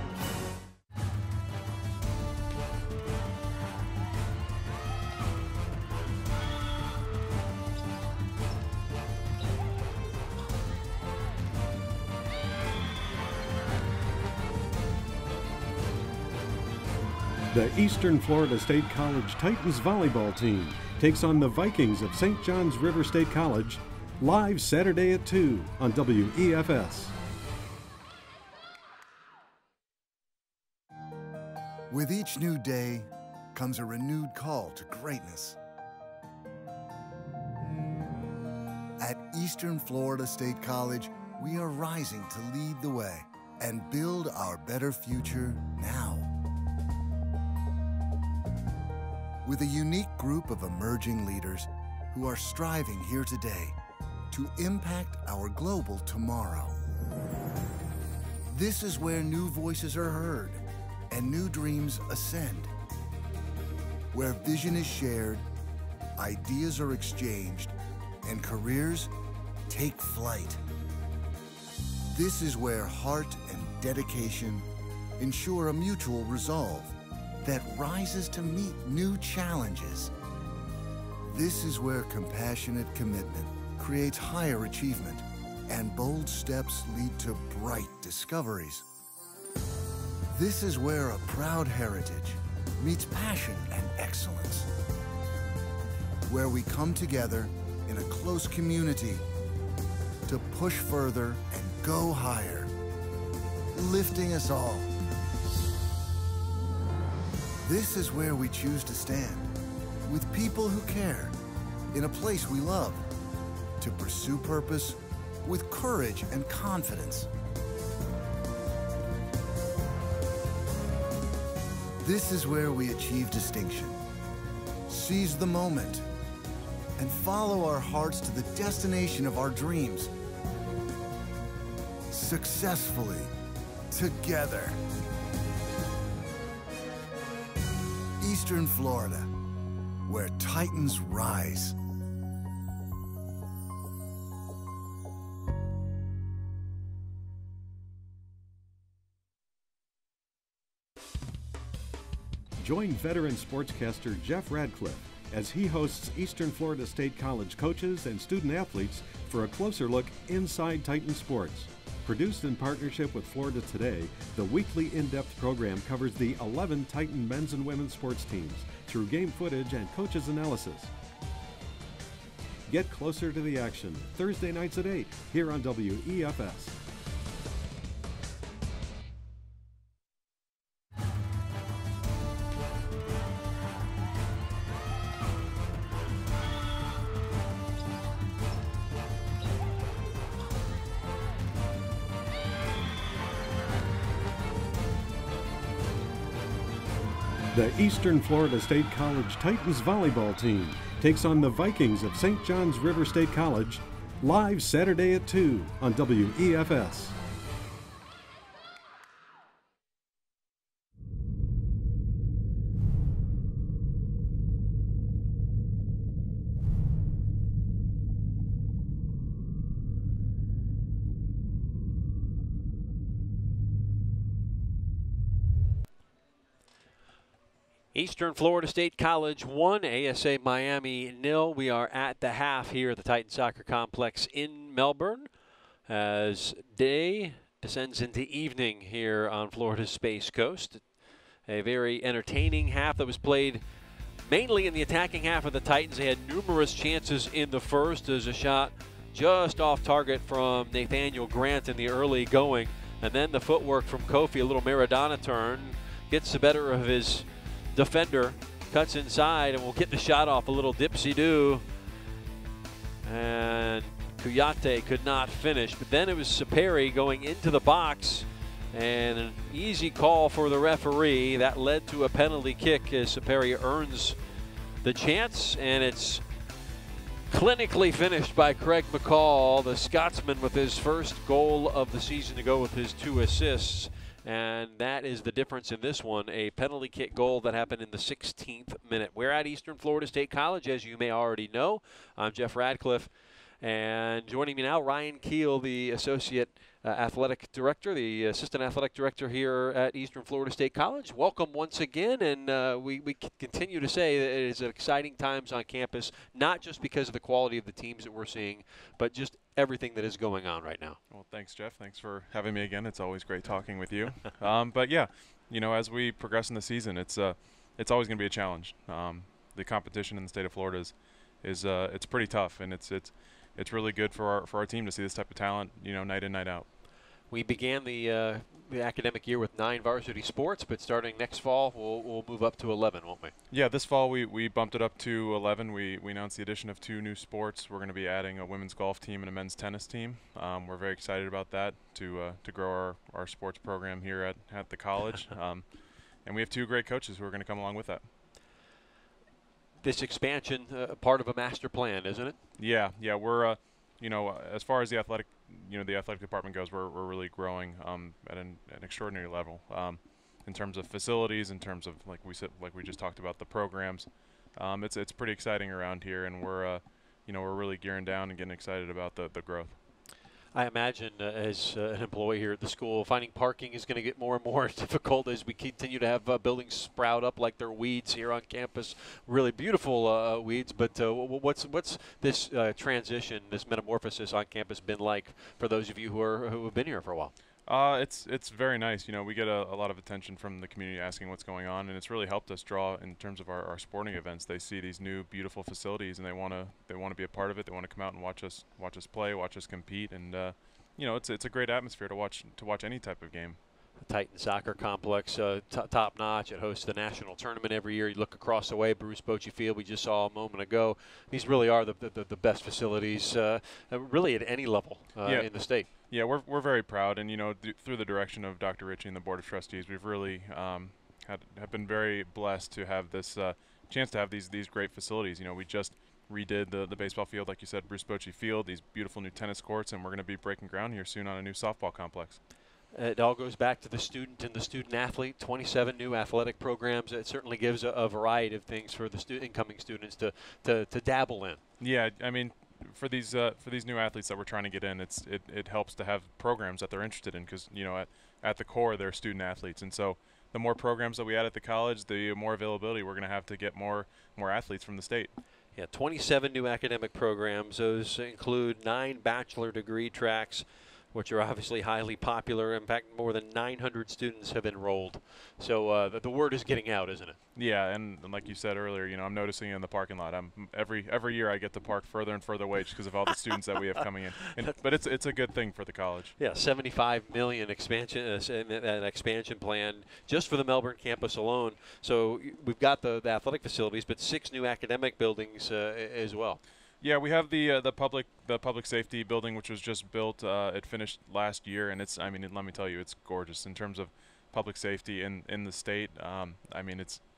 The Eastern Florida State College Titans volleyball team takes on the Vikings of Saint John's River State College, live Saturday at two on W E F S. With each new day comes a renewed call to greatness. At Eastern Florida State College, we are rising to lead the way and build our better future now. With a unique group of emerging leaders who are striving here today to impact our global tomorrow. This is where new voices are heard and new dreams ascend, where vision is shared, ideas are exchanged, and careers take flight. This is where heart and dedication ensure a mutual resolve that rises to meet new challenges. This is where compassionate commitment creates higher achievement and bold steps lead to bright discoveries. This is where a proud heritage meets passion and excellence, where we come together in a close community to push further and go higher, lifting us all. This is where we choose to stand, with people who care, in a place we love, to pursue purpose with courage and confidence. This is where we achieve distinction, seize the moment, and follow our hearts to the destination of our dreams. Successfully, together. Eastern Florida, where Titans rise. Join veteran sportscaster Jeff Radcliffe as he hosts Eastern Florida State College coaches and student athletes for a closer look inside Titan sports. Produced in partnership with Florida Today, the weekly in-depth program covers the eleven Titan men's and women's sports teams through game footage and coaches' analysis. Get closer to the action Thursday nights at eight here on W E F S. The Eastern Florida State College Titans volleyball team takes on the Vikings of Saint Johns River State College, live Saturday at two on W E F S. Eastern Florida State College one, A S A Miami nil. We are at the half here at the Titan Soccer Complex in Melbourne as day descends into evening here on Florida's Space Coast. A very entertaining half that was played mainly in the attacking half of the Titans. They had numerous chances in the first as a shot just off target from Nathaniel Grant in the early going. And then the footwork from Kofi, a little Maradona turn, gets the better of his defender, cuts inside, and will get the shot off, a little dipsy-do. And Kuyate could not finish. But then it was Saperi going into the box, and an easy call for the referee. That led to a penalty kick as Saperi earns the chance, and it's clinically finished by Craig McCall, the Scotsman, with his first goal of the season to go with his two assists. And that is the difference in this one, a penalty kick goal that happened in the sixteenth minute. We're at Eastern Florida State College, as you may already know. I'm Jeff Radcliffe, and joining me now, Ryan Keel, the Associate uh, Athletic Director, the Assistant Athletic Director here at Eastern Florida State College. Welcome once again, and uh, we, we continue to say that it is exciting times on campus, not just because of the quality of the teams that we're seeing, but just everything that is going on right now. Well, thanks, Jeff. Thanks for having me again. It's always great talking with you. um, but yeah, you know, as we progress in the season, it's uh, it's always going to be a challenge. Um, the competition in the state of Florida is, is uh, it's pretty tough, and it's it's it's really good for our for our team to see this type of talent, you know, night in, night out. We began the uh, the academic year with nine varsity sports, but starting next fall, we'll we'll move up to eleven, won't we? Yeah, this fall we, we bumped it up to eleven. We we announced the addition of two new sports. We're going to be adding a women's golf team and a men's tennis team. Um, we're very excited about that to uh, to grow our, our sports program here at at the college. um, and we have two great coaches who are going to come along with that. This expansion, uh, part of a master plan, isn't it? Yeah, yeah, we're uh, you know, uh, as far as the athletic, you know, the athletic department goes, we're we're really growing um, at an, an extraordinary level um, in terms of facilities, in terms of like we said, like we just talked about the programs. Um, it's it's pretty exciting around here, and we're uh, you know, we're really gearing down and getting excited about the the growth. I imagine uh, as uh, an employee here at the school, finding parking is going to get more and more difficult as we continue to have uh, buildings sprout up like they're weeds here on campus. Really beautiful uh, weeds, but uh, what's what's this uh, transition, this metamorphosis on campus been like for those of you who are who have been here for a while? Uh, it's it's very nice. You know, we get a, a lot of attention from the community asking what's going on, and it's really helped us draw in terms of our, our sporting events. They see these new beautiful facilities, and they want to they want to be a part of it. They want to come out and watch us watch us play, watch us compete, and uh, you know, it's it's a great atmosphere to watch to watch any type of game. The Titan Soccer Complex, uh, top notch. It hosts the national tournament every year. You look across the way, Bruce Bochy Field, we just saw a moment ago. These really are the the, the best facilities, uh, really at any level uh, yeah. in the state. Yeah, we're we're very proud, and you know, th through the direction of Doctor Ritchie and the Board of Trustees, we've really um, had have been very blessed to have this uh, chance to have these these great facilities. You know, we just redid the the baseball field, like you said, Bruce Bochy Field, these beautiful new tennis courts, and we're going to be breaking ground here soon on a new softball complex. It all goes back to the student and the student athlete. twenty-seven new athletic programs. It certainly gives a, a variety of things for the stu incoming students to, to to dabble in. Yeah, I mean, for these uh, for these new athletes that we're trying to get in, it's it, it helps to have programs that they're interested in, because you know, at at the core they're student athletes, and so the more programs that we add at the college, the more availability we're going to have to get more more athletes from the state. Yeah, twenty-seven new academic programs. Those include nine bachelor degree tracks, which are obviously highly popular. In fact, more than nine hundred students have enrolled. So uh, the, the word is getting out, isn't it? Yeah, and, and like you said earlier, you know, I'm noticing in the parking lot. I'm every every year I get to park further and further away just because of all the students that we have coming in. And, but it's it's a good thing for the college. Yeah, seventy-five million expansion, uh, an expansion plan just for the Melbourne campus alone. So we've got the, the athletic facilities, but six new academic buildings uh, as well. Yeah, we have the uh, the public the public safety building, which was just built. Uh, it finished last year, and it's I mean, it, let me tell you, it's gorgeous in terms of public safety in in the state. Um, I mean, it's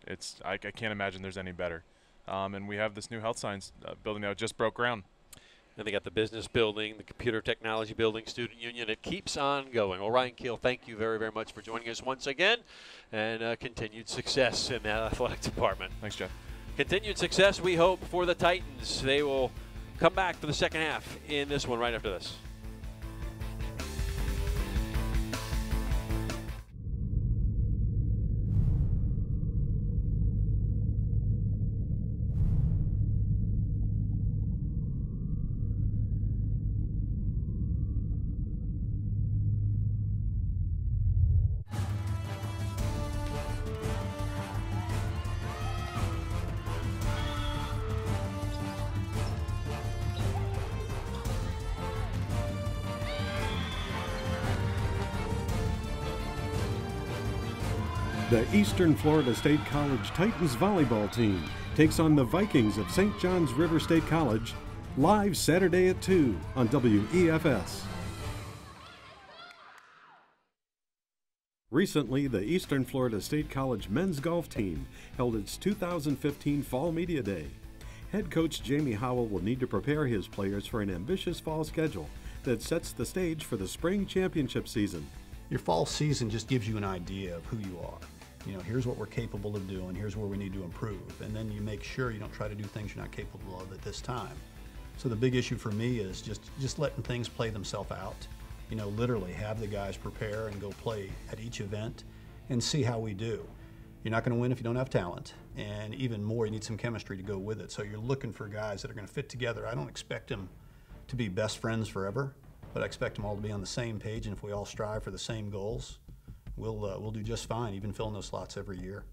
it's I, I can't imagine there's any better. Um, and we have this new health science uh, building that just broke ground. And they got the business building, the computer technology building, student union. It keeps on going. Well, Ryan Keel, thank you very, very much for joining us once again, and uh, continued success in that athletic department. Thanks, Jeff. Continued success, we hope, for the Titans. They will come back for the second half in this one right after this. The Eastern Florida State College Titans volleyball team takes on the Vikings of Saint Johns River State College live Saturday at two on W E F S. Recently, the Eastern Florida State College men's golf team held its two thousand fifteen Fall Media Day. Head coach Jamie Howell will need to prepare his players for an ambitious fall schedule that sets the stage for the spring championship season. Your fall season just gives you an idea of who you are. You know, here's what we're capable of doing, here's where we need to improve, and then you make sure you don't try to do things you're not capable of at this time. So the big issue for me is just, just letting things play themselves out. You know, literally have the guys prepare and go play at each event and see how we do. You're not going to win if you don't have talent, and even more, you need some chemistry to go with it. So you're looking for guys that are going to fit together. I don't expect them to be best friends forever, but I expect them all to be on the same page, and if we all strive for the same goals, we'll uh, we'll do just fine, even filling those slots every year.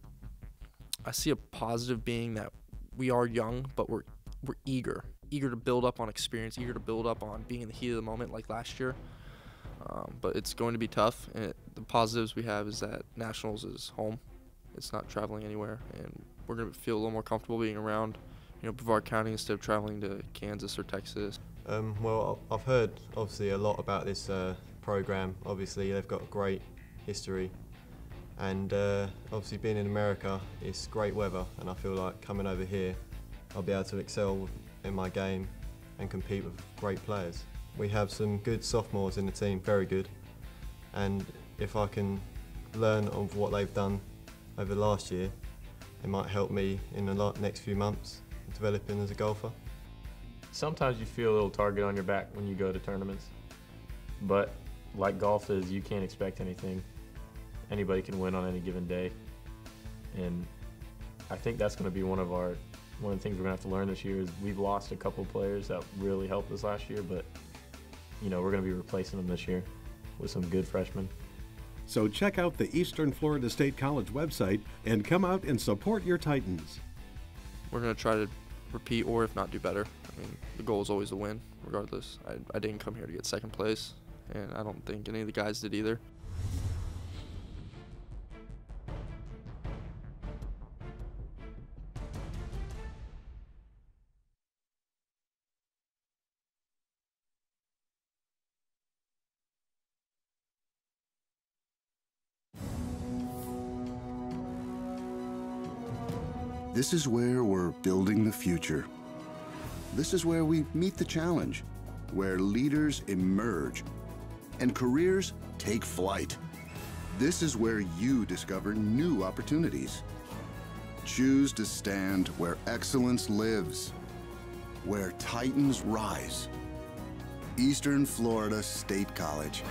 I see a positive being that we are young, but we're we're eager, eager to build up on experience, eager to build up on being in the heat of the moment like last year. Um, but it's going to be tough, and it, the positives we have is that Nationals is home. It's not traveling anywhere, and we're going to feel a little more comfortable being around, you know, Brevard County instead of traveling to Kansas or Texas. Um, well, I've heard obviously a lot about this uh, program. Obviously, they've got a great history, and uh, obviously being in America, it's great weather, and I feel like coming over here, I'll be able to excel in my game and compete with great players. We have some good sophomores in the team, very good, and if I can learn of what they've done over the last year, it might help me in the next few months developing as a golfer. Sometimes you feel a little target on your back when you go to tournaments, but like golf is, you can't expect anything. Anybody can win on any given day, and I think that's going to be one of our one of the things we're going to have to learn this year is we've lost a couple players that really helped us last year, but you know we're going to be replacing them this year with some good freshmen. So check out the Eastern Florida State College website and come out and support your Titans. We're going to try to repeat, or if not do better. I mean, the goal is always to win, regardless. I, I didn't come here to get second place, and I don't think any of the guys did either. This is where we're building the future. This is where we meet the challenge, where leaders emerge and careers take flight. This is where you discover new opportunities. Choose to stand where excellence lives, where Titans rise. Eastern Florida State College.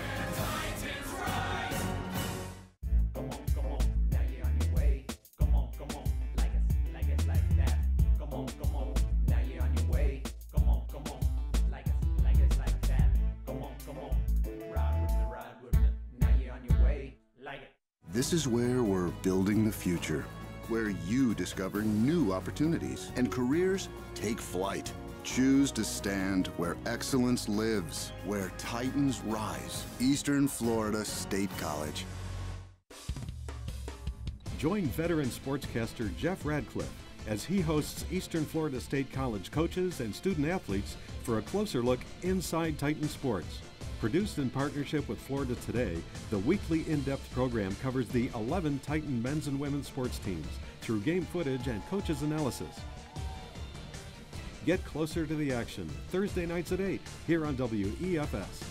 This is where we're building the future, where you discover new opportunities and careers take flight. Choose to stand where excellence lives, where Titans rise. Eastern Florida State College. Join veteran sportscaster Jeff Radcliffe as he hosts Eastern Florida State College coaches and student athletes for a closer look inside Titan sports. Produced in partnership with Florida Today, the weekly in-depth program covers the eleven Titan men's and women's sports teams through game footage and coaches' analysis. Get closer to the action Thursday nights at eight here on W E F S.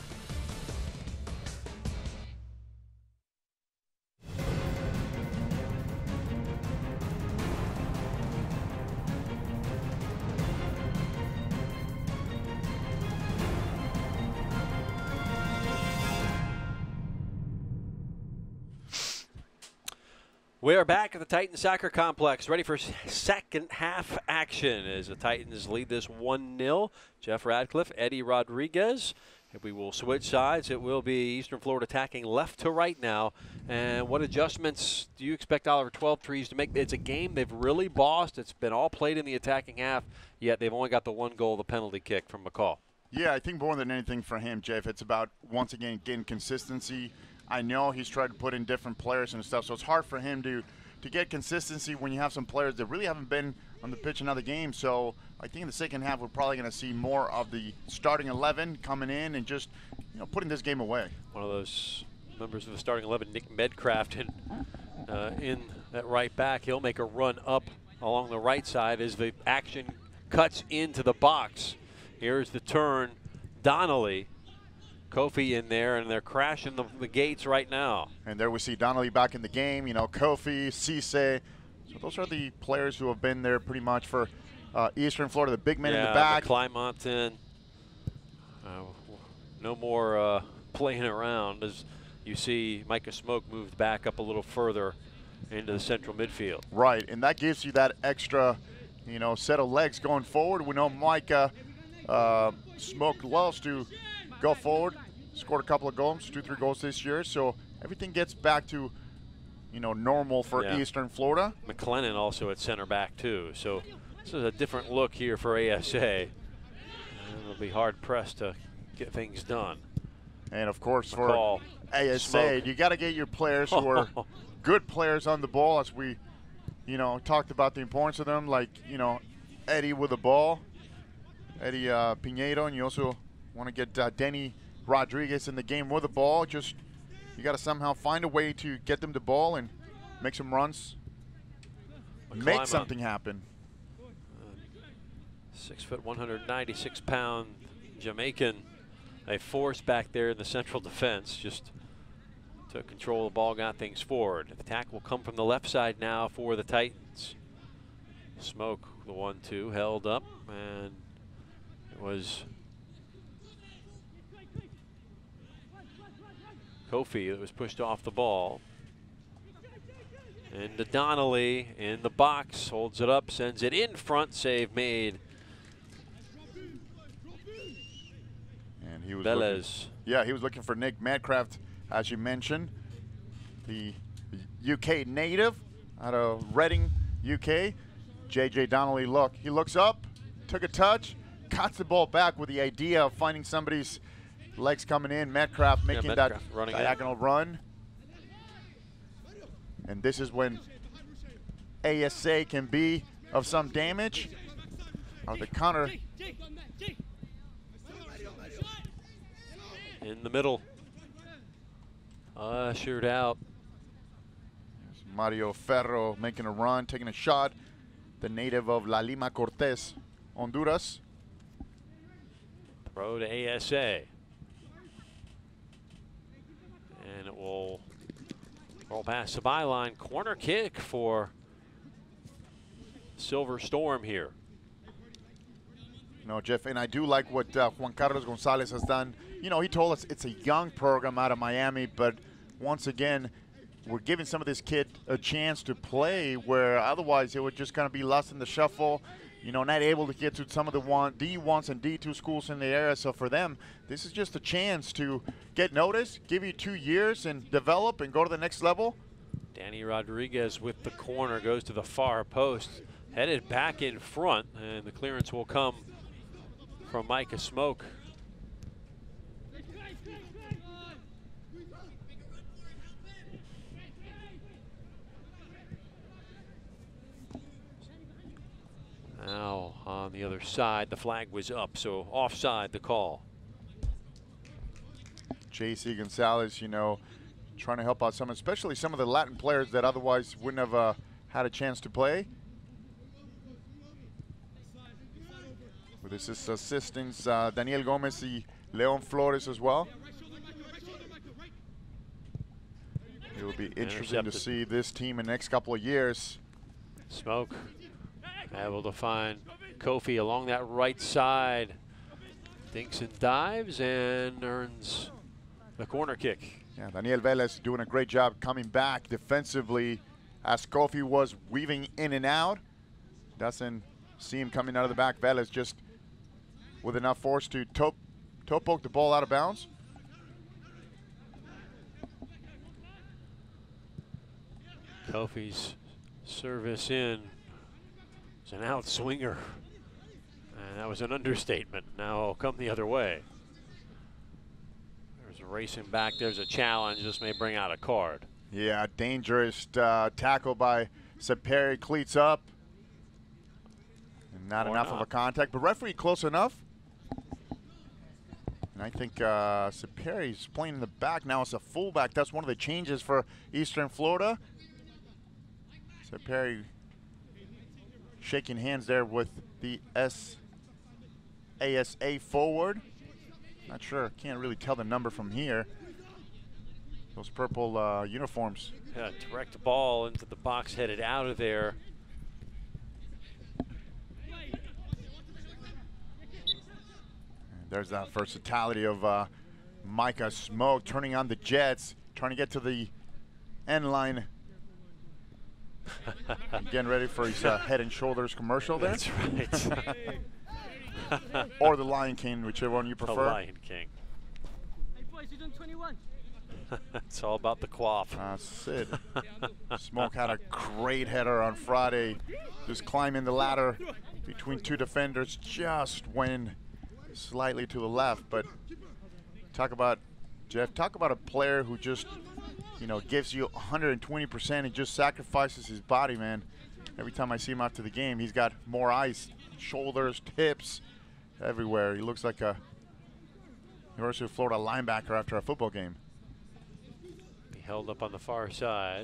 We are back at the Titans Soccer Complex, ready for second half action as the Titans lead this one nil. Jeff Radcliffe, Eddie Rodriguez. If we will switch sides, it will be Eastern Florida attacking left to right now. And what adjustments do you expect Oliver Twelvetrees to make? It's a game they've really bossed. It's been all played in the attacking half, yet they've only got the one goal, the penalty kick from McCall. Yeah, I think more than anything for him, Jeff, it's about, once again, getting consistency. I know he's tried to put in different players and stuff, so it's hard for him to, to get consistency when you have some players that really haven't been on the pitch in other games. So I think in the second half we're probably going to see more of the starting eleven coming in and just, you know, putting this game away. One of those members of the starting eleven, Nick Medcraft, in, uh, in that right back. He'll make a run up along the right side as the action cuts into the box. Here's the turn. Donnelly. Kofi in there, and they're crashing the, the gates right now. And there we see Donnelly back in the game. You know, Kofi, Cisse. So those are the players who have been there pretty much for uh, Eastern Florida. The big men yeah, in the back. The Clymonton. Uh, no more uh, playing around as you see Micah Smoke moved back up a little further into the central midfield. Right, and that gives you that extra, you know, set of legs going forward. We know Micah uh, Smoke loves to go forward, scored a couple of goals, two, three goals this year. So everything gets back to, you know, normal for yeah. Eastern Florida. McLennan also at center back too. So this is a different look here for A S A. And it'll be hard pressed to get things done. And of course McCall, for A S A, Smoke. you got to get your players who are good players on the ball, as we, you know, talked about the importance of them, like, you know, Eddie with the ball, Eddie uh, Pinedo, and you also want to get uh, Denny Rodriguez in the game with the ball. Just you got to somehow find a way to get them the ball and make some runs, make something happen. Uh, six foot, one hundred ninety-six pound Jamaican, a force back there in the central defense. Just took control of the ball, got things forward. The attack will come from the left side now for the Titans. Smoke, the one two, held up, and it was Kofi that was pushed off the ball. And to Donnelly in the box, holds it up, sends it in front, save made. And he was Velez. Looking, yeah, he was looking for Nick Medcraft, as you mentioned, the U K native out of Reading, U K. J J Donnelly, look, he looks up, took a touch, cuts the ball back with the idea of finding somebody's legs coming in. Medcraft making yeah, that running diagonal in. run. And this is when A S A can be of some damage. Or the counter. In the middle. Ushered out. There's Mario Ferro making a run, taking a shot. The native of La Lima Cortez, Honduras. Throw to A S A. And it will roll past the byline. Corner kick for Silver Storm here. You know, Jeff, and I do like what uh, Juan Carlos Gonzalez has done. You know, he told us it's a young program out of Miami, but once again, we're giving some of this kid a chance to play where otherwise it would just kind of be lost in the shuffle. You know, not able to get to some of the one D ones and D two schools in the area. So for them, this is just a chance to get noticed, give you two years and develop and go to the next level. Danny Rodriguez with the corner, goes to the far post, headed back in front, and the clearance will come from Micah Smoke. Now on the other side, the flag was up, so offside the call. J C Gonzalez, you know, trying to help out some, especially some of the Latin players that otherwise wouldn't have uh, had a chance to play. With his assistants, uh, Daniel Gomez y Leon Flores as well. It will be interesting to see this team in the next couple of years. Smoke able to find Kofi along that right side. Dinks and dives and earns the corner kick. Yeah, Daniel Velez doing a great job coming back defensively as Kofi was weaving in and out. Doesn't see him coming out of the back. Velez just with enough force to toe, toe poke the ball out of bounds. Kofi's service in is an out swinger. And that was an understatement. Now it'll come the other way. There's a racing back. There's a challenge. This may bring out a card. Yeah, dangerous uh, tackle by Sept, cleats up. And not Or enough not. of a contact, but referee close enough. And I think uh, Sept playing in the back now as a fullback. That's one of the changes for Eastern Florida. Sept shaking hands there with the S A S A forward. Not sure, can't really tell the number from here. Those purple uh, uniforms. Yeah, direct ball into the box, headed out of there. And there's that versatility of uh, Micah Smoke turning on the jets, trying to get to the end line. Getting ready for his uh, Head and Shoulders commercial there. That's right. Or the Lion King, whichever one you The prefer. Lion King. Hey boys, you're doing twenty-one. It's all about the quaff. That's it. Smoke had a great header on Friday, just climbing the ladder between two defenders, just went slightly to the left. But talk about, Jeff, talk about a player who just, you know, gives you one hundred twenty percent and just sacrifices his body, man. Every time I see him after the game, he's got more ice, shoulders, hips, everywhere. He looks like a University of Florida linebacker after a football game. He held up on the far side.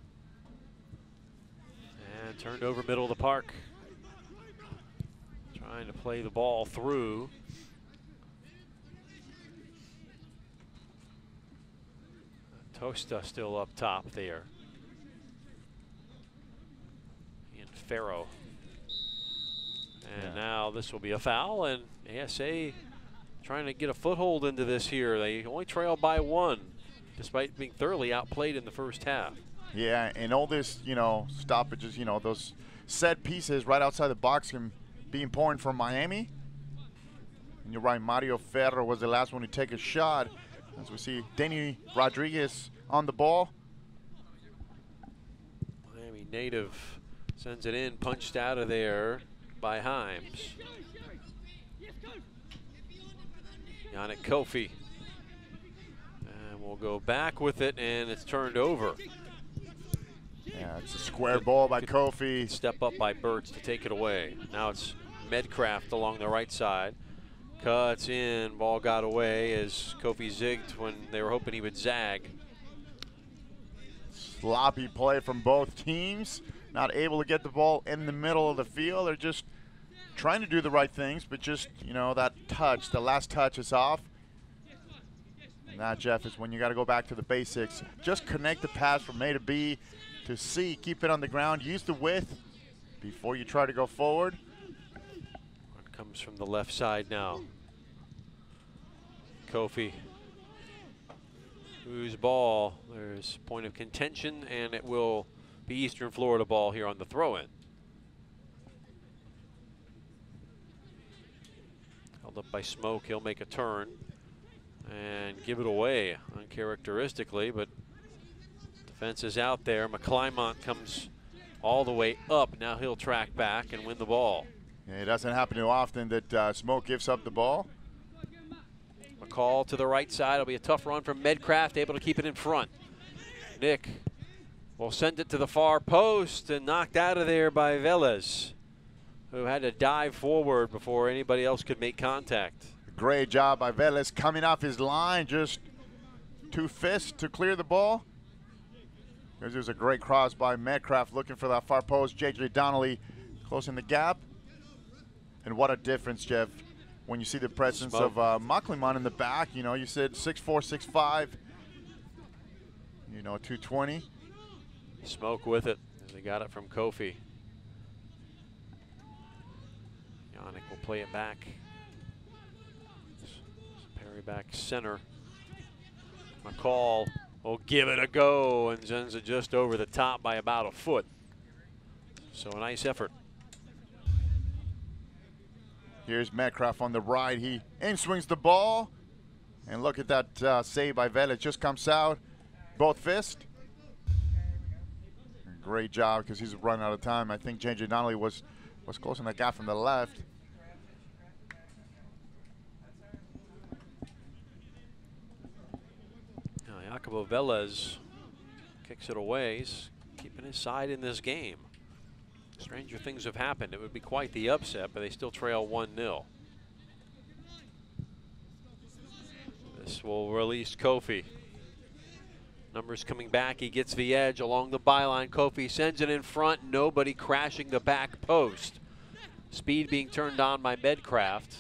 And turned over middle of the park. Trying to play the ball through. Tosta still up top there. And Farrow. And Yeah. now this will be a foul, and A S A trying to get a foothold into this here. They only trail by one, despite being thoroughly outplayed in the first half. Yeah, and all this, you know, stoppages, you know, those set pieces right outside the box can be important from Miami. And you're right, Mario Ferro was the last one to take a shot. As we see Denny Rodriguez on the ball. Miami native sends it in, punched out of there by Himes. Yannick Kofi. And we'll go back with it, and it's turned over. Yeah, it's a square ball by Kofi. Step up by Burts to take it away. Now it's Medcraft along the right side. Cuts in, ball got away as Kofi zigged when they were hoping he would zag. Sloppy play from both teams. Not able to get the ball in the middle of the field. They're just trying to do the right things, but just, you know, that touch, the last touch is off. And that, Jeff, is when you got to go back to the basics. Just connect the pass from A to B to C. Keep it on the ground. Use the width before you try to go forward. One comes from the left side now. Kofi. Whose ball? There's point of contention, and it will be Eastern Florida ball here on the throw-in. Held up by Smoke. He'll make a turn and give it away uncharacteristically, but defense is out there. McClymont comes all the way up. Now he'll track back and win the ball. Yeah, it doesn't happen too often that uh, Smoke gives up the ball. McCall to the right side. It'll be a tough run from Medcraft, able to keep it in front. Nick will send it to the far post and knocked out of there by Velez, who had to dive forward before anybody else could make contact. Great job by Velez coming off his line, just two fists to clear the ball. There's a great cross by Metcalf looking for that far post. J J Donnelly closing the gap. And what a difference, Jeff, when you see the presence Smoke. of uh, Muckleman in the back. You know, you said six four, six five, you know, two twenty. Smoke with it. They got it from Kofi. Yannick will play it back. Perry back center. McCall will give it a go and sends it just over the top by about a foot. So a nice effort. Here's Metcalf on the right. He in swings the ball. And look at that uh, save by Vélez. Just comes out. Both fists. Great job because he's run out of time. I think J J Donnelly was, was closing that gap from the left. Now, Jacobo Vélez kicks it away. He's keeping his side in this game. Stranger things have happened. It would be quite the upset, but they still trail one nil. This will release Kofi. Numbers coming back. He gets the edge along the byline. Kofi sends it in front. Nobody crashing the back post. Speed being turned on by Medcraft.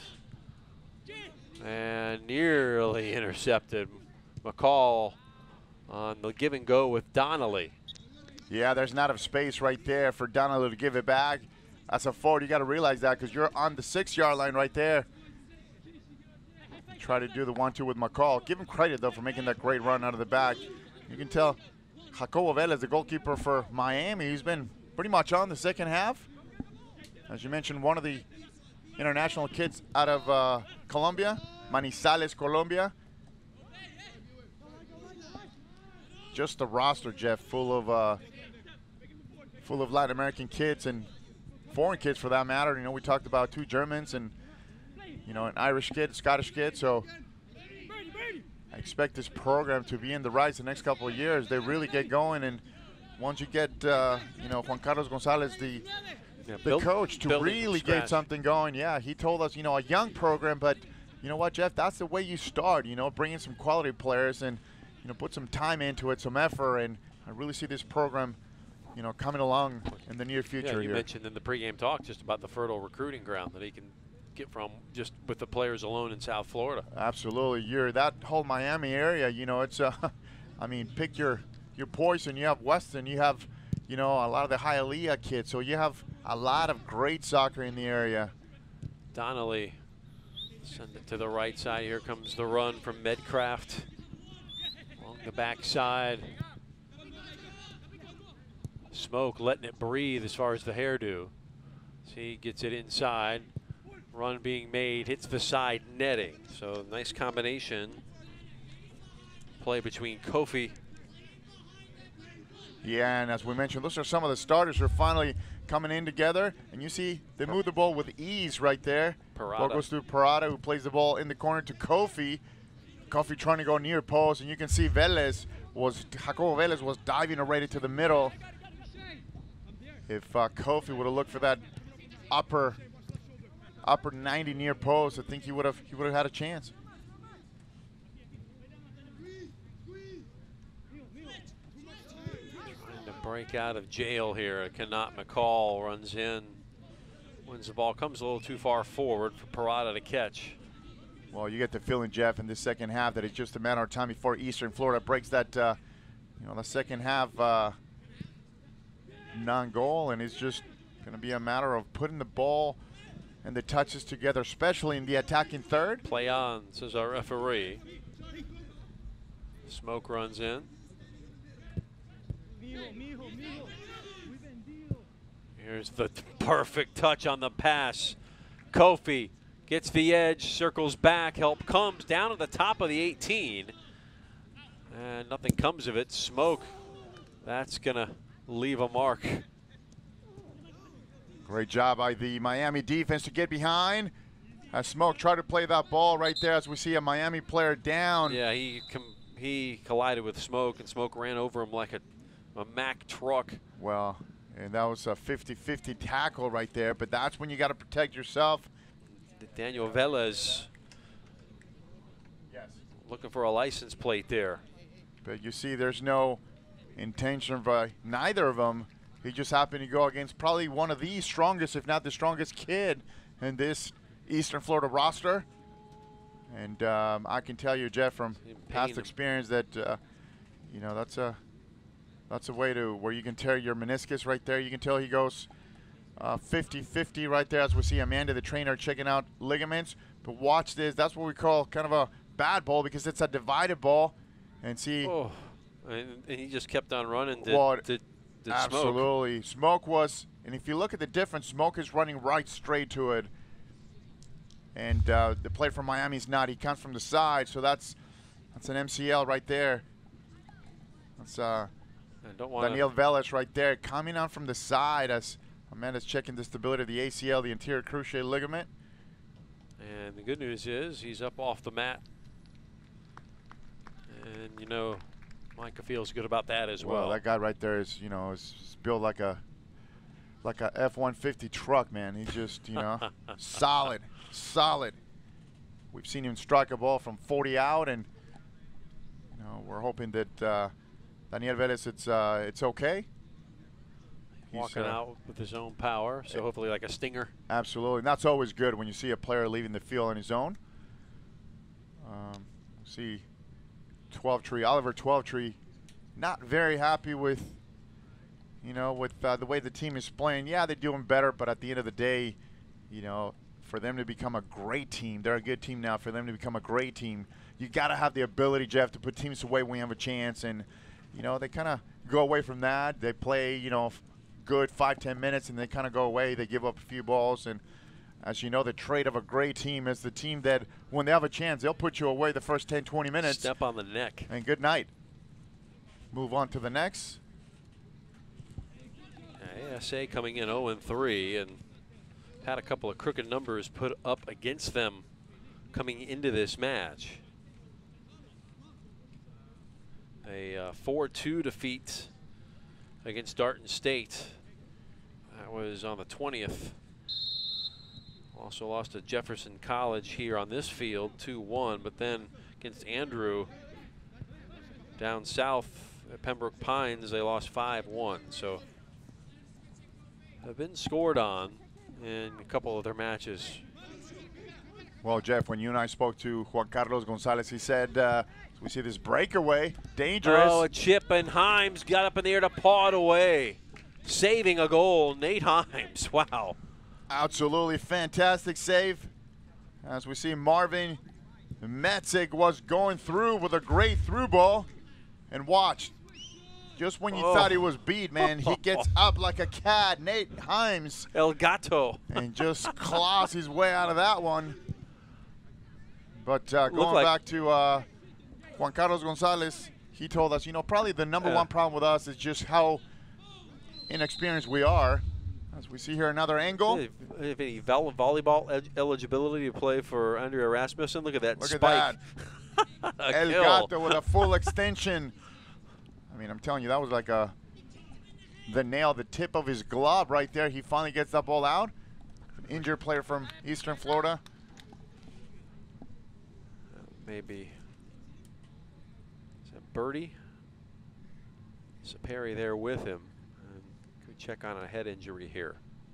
And nearly intercepted. McCall on the give and go with Donnelly. Yeah, there's not enough space right there for Donnelly to give it back. As a forward, you got to realize that because you're on the six-yard line right there. Try to do the one two with McCall. Give him credit, though, for making that great run out of the back. You can tell Jacobo Vélez, the goalkeeper for Miami, he's been pretty much on the second half. As you mentioned, one of the international kids out of uh, Colombia, Manizales, Colombia. Just the roster, Jeff, full of uh, full of Latin American kids and foreign kids for that matter. You know, we talked about two Germans and, you know, an Irish kid, Scottish kid. So I expect this program to be in the rise the next couple of years. They really get going, and once you get, uh, you know, Juan Carlos Gonzalez, the Yeah, the build, coach, to really get something going. Yeah, he told us, you know, a young program, but you know what, Jeff, that's the way you start. You know, bring in some quality players and, you know, put some time into it, some effort, and I really see this program, you know, coming along in the near future. Yeah, you here. mentioned in the pregame talk just about the fertile recruiting ground that he can get from just with the players alone in South Florida. Absolutely, you're that whole Miami area. You know, it's uh, I mean, pick your your poison. You have Weston, you have, you know, a lot of the Hialeah kids. So you have a lot of great soccer in the area. Donnelly send it to the right side. Here comes the run from Medcraft along the backside. Smoke letting it breathe as far as the hairdo. See, gets it inside. Run being made, hits the side netting. So nice combination. Play between Kofi. Yeah, and as we mentioned, those are some of the starters who are finally coming in together. And you see they move the ball with ease right there. Parada. Ball goes through Parada, who plays the ball in the corner to Kofi. Kofi trying to go near post, and you can see Vélez was, Jacobo Vélez was diving already to the middle. If uh, Kofi would have looked for that upper upper ninety near post, I think he would have he would have had a chance. Trying to break out of jail here. Cannot McCall runs in, wins the ball, comes a little too far forward for Parada to catch. Well, you get the feeling, Jeff, in this second half that it's just a matter of time before Eastern Florida breaks that, uh, you know, the second half uh, non-goal, and it's just going to be a matter of putting the ball and the touches together, especially in the attacking third. Play on, says our referee. Smoke runs in. Here's the perfect touch on the pass. Kofi gets the edge, circles back, help comes down to the top of the eighteen. And nothing comes of it. Smoke, that's gonna leave a mark. Great job by the Miami defense to get behind. As Smoke tried to play that ball right there as we see a Miami player down. Yeah, he com he collided with Smoke, and Smoke ran over him like a, a Mack truck. Well, and that was a fifty fifty tackle right there, but that's when you got to protect yourself. Daniel Vélez yes. looking for a license plate there. But you see there's no intention by neither of them. He just happened to go against probably one of the strongest, if not the strongest kid in this Eastern Florida roster. And um, I can tell you, Jeff, from past him. experience that, uh, you know, that's a that's a way to where you can tear your meniscus right there. You can tell he goes fifty fifty uh, right there, as we see Amanda, the trainer, checking out ligaments. But watch this. That's what we call kind of a bad ball, because it's a divided ball. And see. Oh, and, and he just kept on running. Did, well, did, did absolutely. Smoke. Smoke was, and if you look at the difference, Smoke is running right straight to it. And uh, the player from Miami's not. He comes from the side, so that's that's an M C L right there. That's uh, Daniel Velez right there, coming on from the side as Amanda's checking the stability of the A C L, the anterior cruciate ligament. And the good news is he's up off the mat. And, you know, Micah feels good about that as well. Well, that guy right there is, you know, is, is built like a like a F one fifty truck, man. He's just, you know, solid, solid. We've seen him strike a ball from forty out, and you know, we're hoping that uh, Daniel Velez, it's uh, it's okay. Walking uh, out with his own power, so hopefully like a stinger. Absolutely, and that's always good when you see a player leaving the field on his own. Um, see, twelve tree Oliver twelve tree, not very happy with, you know, with uh, the way the team is playing. Yeah, they're doing better, but at the end of the day, you know, for them to become a great team, they're a good team now. For them to become a great team, you got to have the ability, Jeff, to put teams away when you have a chance. And, you know, they kind of go away from that. They play, you know, good five, ten minutes, and they kind of go away. They give up a few balls. And, as you know, the trait of a great team is the team that, when they have a chance, they'll put you away the first ten, twenty minutes. Step on the neck. And good night. Move on to the next. A S A coming in oh and three, and had a couple of crooked numbers put up against them coming into this match. A four two uh, defeat against Darton State. That was on the twentieth. Also lost to Jefferson College here on this field, two one, but then against Andrew down south at Pembroke Pines, they lost five one. So have been scored on in a couple of their matches. Well, Jeff, when you and I spoke to Juan Carlos Gonzalez, he said, uh, we see this breakaway, dangerous. Oh, a chip, and Himes got up in the air to paw it away. Saving a goal, Nate Himes, wow. Absolutely fantastic save. As we see Marvin Metzig was going through with a great through ball. And watch, just when you oh. thought he was beat, man, he gets up like a cat, Nate Himes. El Gato. And just claws his way out of that one. But uh, going like back to uh, Juan Carlos Gonzalez, he told us, you know, probably the number yeah. one problem with us is just how inexperienced we are. As we see here, another angle. Do you have any volleyball eligibility to play for Andrea Rasmussen? Look at that Look spike. At that. El Gato with a full extension. I mean, I'm telling you, that was like a the nail, the tip of his glove right there. He finally gets that ball out. An injured player from Eastern Florida. Maybe. Is that Birdie? Saperi there with him. And could check on a head injury here.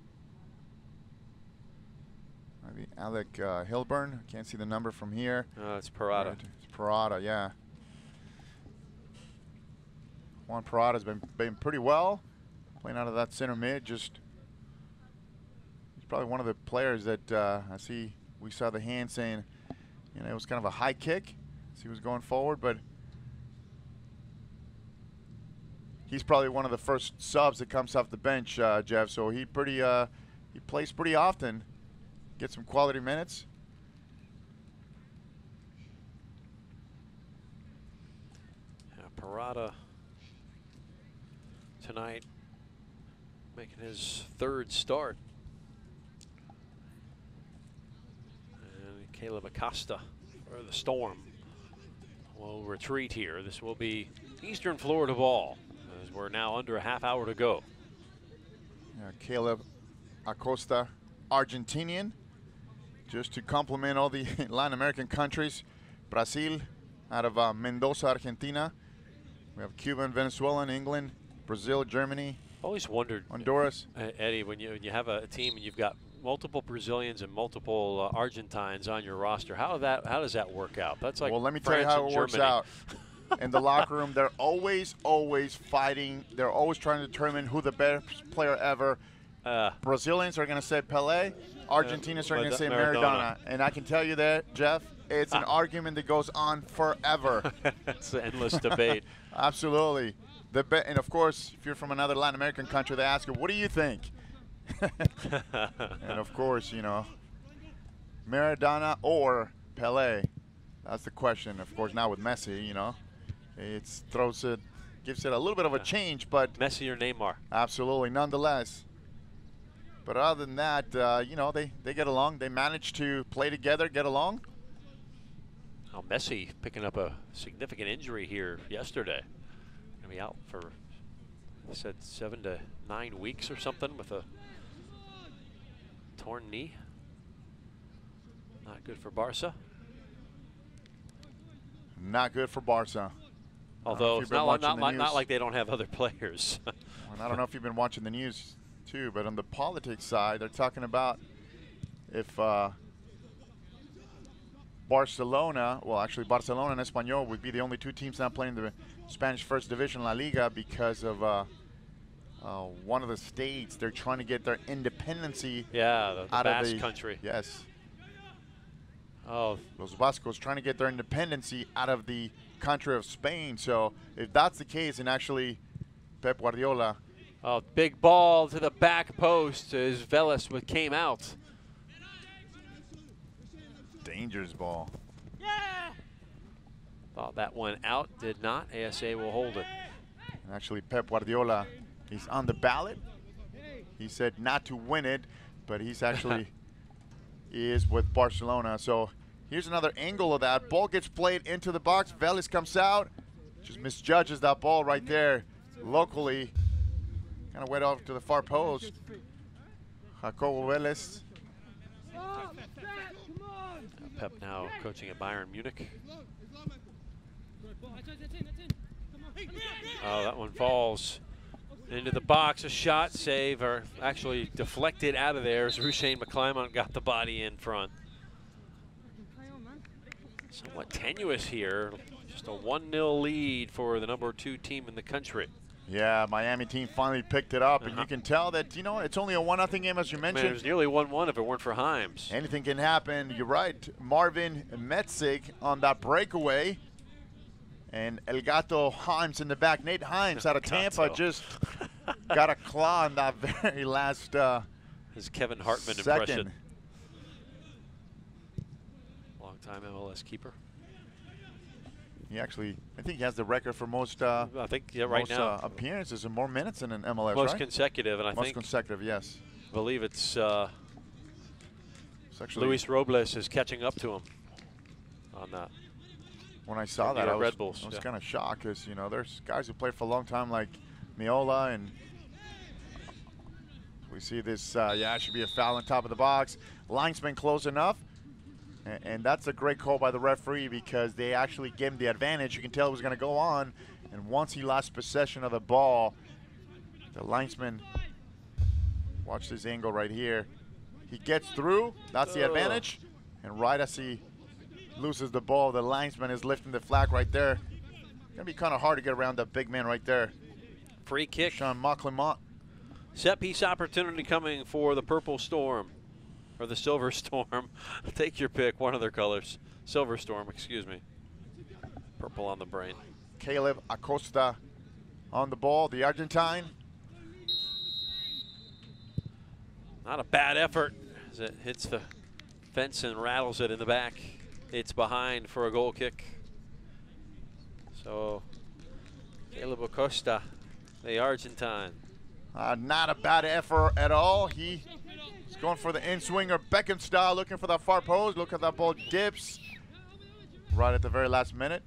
Maybe Alec uh, Hilburn. Can't see the number from here. Uh, it's Parada. Right. It's Parada, yeah. Juan Parada's been, been pretty well. Playing out of that center mid. Just he's probably one of the players that uh, I see. We saw the hand saying, you know, it was kind of a high kick as he was going forward, but he's probably one of the first subs that comes off the bench, uh, Jeff. So he pretty uh, he plays pretty often. Get some quality minutes. Yeah, Parada tonight making his third start. And Caleb Acosta for the Storm will retreat here. This will be Eastern Florida ball as we're now under a half hour to go. Yeah, Caleb Acosta, Argentinian. Just to complement all the Latin American countries, Brazil, out of uh, Mendoza, Argentina. We have Cuban, Venezuelan, England, Brazil, Germany. Always wondered, Honduras. uh, Eddie, when you when you have a, a team and you've got multiple Brazilians and multiple uh, Argentines on your roster, how that how does that work out? That's like well, let me France tell you how and it works Germany. out. In the locker room, they're always, always fighting. They're always trying to determine who the best player ever. Uh, Brazilians are going to say Pelé. Argentinians are going to say Maradona. Maradona. And I can tell you that, Jeff, it's an Ah. argument that goes on forever. It's an endless debate. Absolutely. The be- and of course, if you're from another Latin American country, they ask you, what do you think? And of course, you know, Maradona or Pelé. That's the question. Of course, now with Messi, you know, it throws it, gives it a little bit of a change, but Messi or Neymar? Absolutely, nonetheless. But other than that, uh, you know, they, they get along. They manage to play together, get along. Oh, Messi picking up a significant injury here yesterday. Gonna be out for, they said seven to nine weeks or something with a torn knee. Not good for Barca. Not good for Barca. Although if it's you've been not, like, watching not, the like, not news- like they don't have other players. And I don't know if you've been watching the news too, but on the politics side, they're talking about if uh, Barcelona, well, actually Barcelona and Espanyol would be the only two teams not playing the Spanish First Division La Liga because of uh, uh, one of the states. They're trying to get their independency Yeah, the, the out Basque of the country. Yes. Oh, Los Vascos trying to get their independency out of the country of Spain. So if that's the case, and actually Pep Guardiola. oh, big ball to the back post as Vélez wa- came out. Dangerous ball. Thought that one out, did not. A S A will hold it. And actually Pep Guardiola, he's on the ballot. He said not to win it, but he's actually is with Barcelona. So here's another angle of that. Ball gets played into the box. Vélez comes out, just misjudges that ball right there locally. Kind of went off to the far post. Jacobo Vélez. Pep now coaching at Bayern Munich. Oh, that one falls into the box. A shot, save, or actually deflected out of there as Rushane McClymont got the body in front. Somewhat tenuous here. Just a one nil lead for the number two team in the country. Yeah, Miami team finally picked it up, and Uh-huh. you can tell that, you know, it's only a one nothing game, as you Man, mentioned. it was nearly one one if it weren't for Himes. Anything can happen. You're right. Marvin Metzig on that breakaway. And El Gato Himes in the back. Nate Himes out of Tampa Gato. just got a claw in that very last uh, His Kevin Hartman second. impression. Long-time M L S keeper. He actually, I think he has the record for most uh, I think yeah, right most, now. uh, appearances and more minutes in an M L S, Most right? consecutive, and I most think consecutive, yes. I believe it's, uh, It's actually, Luis Robles is catching up to him on that. when I saw from that, the I was, Red Bulls, I was yeah. kind of shocked because, you know, there's guys who played for a long time like Miola, and we see this, uh, yeah, it should be a foul on top of the box. Linesman close enough, and, and that's a great call by the referee because they actually gave him the advantage. You can tell it was going to go on, and once he lost possession of the ball, the linesman, watch this angle right here. He gets through, that's the Ugh. advantage, and right as he loses the ball, the linesman is lifting the flag right there. Gonna be kind of hard to get around that big man right there. Free kick. Sean McClymont. Set piece opportunity coming for the Purple Storm, or the Silver Storm. Take your pick, one of their colors. Silver Storm, excuse me. Purple on the brain. Caleb Acosta on the ball, the Argentine. Not a bad effort as it hits the fence and rattles it in the back. It's behind for a goal kick. So, Caleb Acosta, the Argentine. Uh, not a bad effort at all. He is going for the in-swinger Beckham style, looking for that far post. Look at that ball dips right at the very last minute.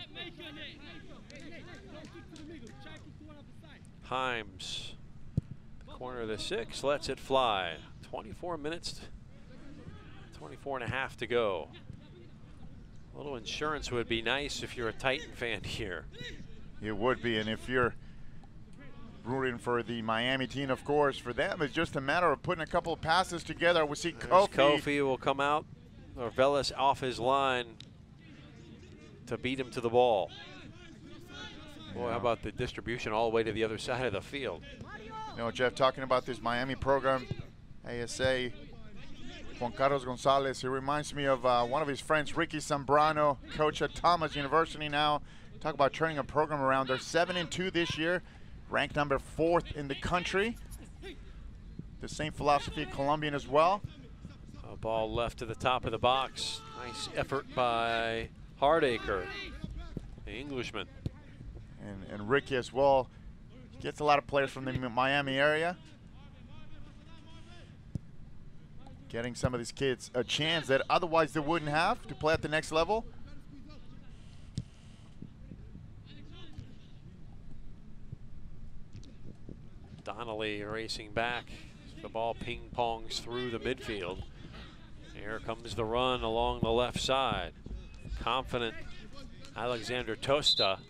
Himes, the corner of the six, lets it fly. twenty-four minutes, twenty-four and a half to go. A little insurance would be nice if you're a Titan fan here. It would be, and if you're rooting for the Miami team, of course, for them it's just a matter of putting a couple of passes together. We see Kofi. Kofi will come out, or Velez off his line to beat him to the ball. Boy, Yeah. how about the distribution all the way to the other side of the field? You know, Jeff, talking about this Miami program, A S A, Juan Carlos Gonzalez, he reminds me of uh, one of his friends, Ricky Zambrano, coach at Thomas University now. Talk about turning a program around. They're seven and two this year, ranked number fourth in the country. The same philosophy at Columbian as well. A ball left to the top of the box. Nice effort by Hardacre, the Englishman. And, and Ricky as well. Gets a lot of players from the Miami area. Getting some of these kids a chance that otherwise they wouldn't have to play at the next level. Donnelly racing back. The ball ping-pongs through the midfield. Here comes the run along the left side. Confident Alexander Tosta,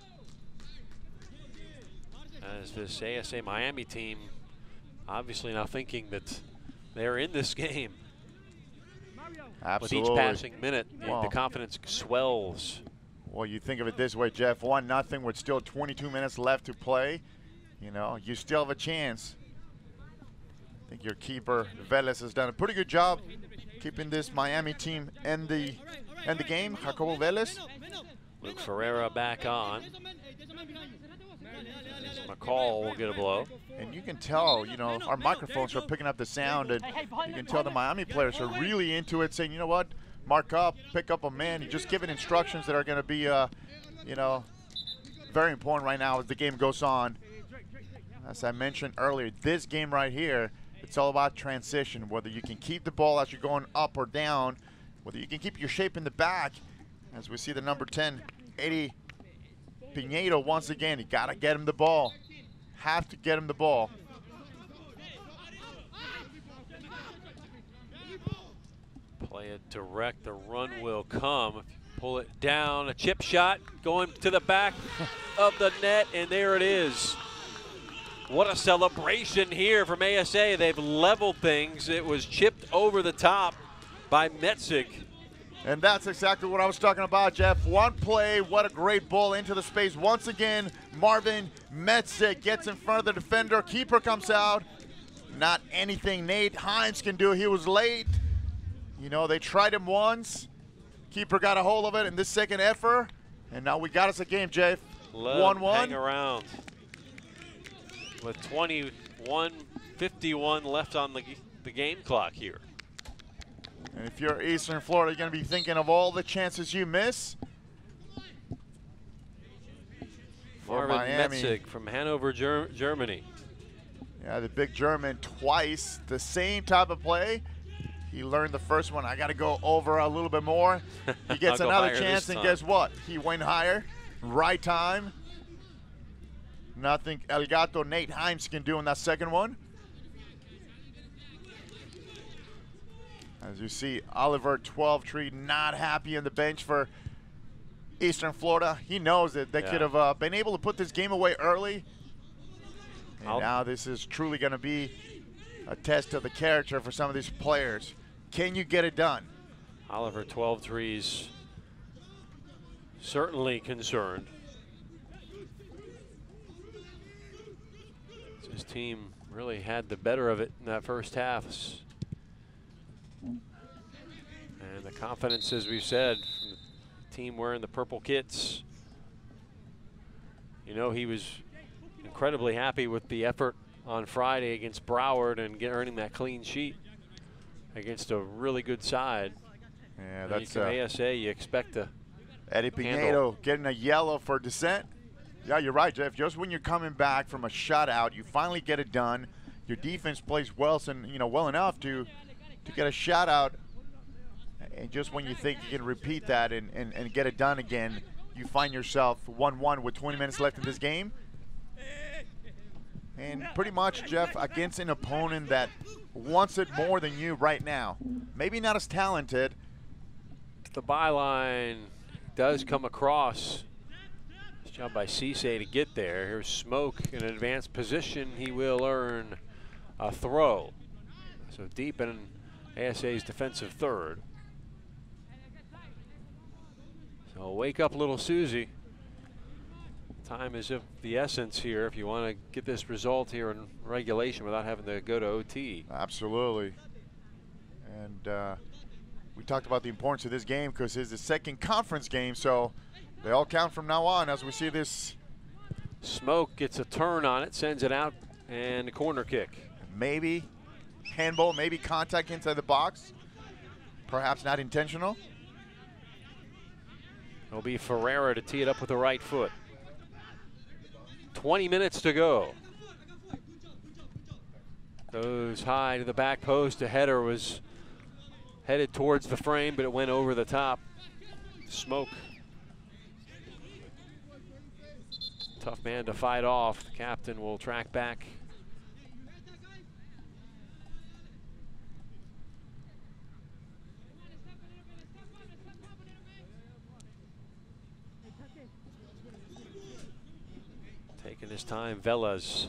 as this A S A Miami team obviously now thinking that they're in this game. Absolutely. With each passing minute, Wow. the confidence swells. Well, you think of it this way, Jeff. One nothing with still twenty-two minutes left to play. You know, you still have a chance. I think your keeper Velez has done a pretty good job keeping this Miami team in the in the game. Jacobo Velez. Luke Ferreira back on. As McCall will get a blow. And you can tell, you know, our microphones are picking up the sound, and you can tell the Miami players are really into it, saying, you know what, mark up, pick up a man. You're just giving instructions that are going to be, uh, you know, very important right now as the game goes on. As I mentioned earlier, this game right here, it's all about transition, whether you can keep the ball as you're going up or down, whether you can keep your shape in the back. As we see the number ten, Eddie Pinedo once again, you got to get him the ball. Have to get him the ball. Play it direct, the run will come. If you pull it down, a chip shot going to the back of the net, and there it is. What a celebration here from A S A. They've leveled things. It was chipped over the top by Metzig. And that's exactly what I was talking about, Jeff. One play, what a great ball into the space. Once again, Marvin Metzig gets in front of the defender. Keeper comes out. Not anything Nate Hines can do. He was late. You know, they tried him once. Keeper got a hold of it in this second effort. And now we got us a game, Jeff. one one. Hang around. With twenty-one fifty-one left on the, the game clock here. And if you're Eastern Florida, you're going to be thinking of all the chances you miss. For Marvin Miami. Metzig from Hanover, Ger Germany. Yeah, the big German twice, the same type of play. He learned the first one. I got to go over a little bit more. He gets I'll go another higher chance, this and time. guess what? He went higher, right time. Nothing El Gato Nate Himes can do in that second one. As you see, Oliver Twelvetree not happy on the bench for Eastern Florida. He knows that they Yeah. could have uh, been able to put this game away early. And I'll- now this is truly going to be a test of the character for some of these players. Can you get it done? Oliver Twelvetree's certainly concerned. His team really had the better of it in that first half. And the confidence, as we've said, from the team wearing the purple kits. You know, he was incredibly happy with the effort on Friday against Broward and get, earning that clean sheet against a really good side. Yeah, And that's you uh, can A S A. You expect to Eddie handle. Pinedo getting a yellow for dissent. Yeah, you're right, Jeff. Just when you're coming back from a shutout, you finally get it done. Your defense plays well, and you know well enough to to get a shutout. And just when you think you can repeat that and, and, and get it done again, you find yourself one one with twenty minutes left in this game. And pretty much, Jeff, against an opponent that wants it more than you right now. Maybe not as talented. The byline does come across. Job by Cisse to get there. Here's Smoke in an advanced position. He will earn a throw. So deep in A S A's defensive third. So wake up, little Susie. Time is of the essence here if you want to get this result here in regulation without having to go to O T. Absolutely. And uh, we talked about the importance of this game because it's the second conference game, so they all count from now on as we see this. Smoke gets a turn on it, sends it out, and a corner kick. Maybe handball, maybe contact inside the box. Perhaps not intentional. It'll be Ferreira to tee it up with the right foot. twenty minutes to go. Goes high to the back post. The header was headed towards the frame, but it went over the top. Smoke. Tough man to fight off. The captain will track back. Taking his time, Velas.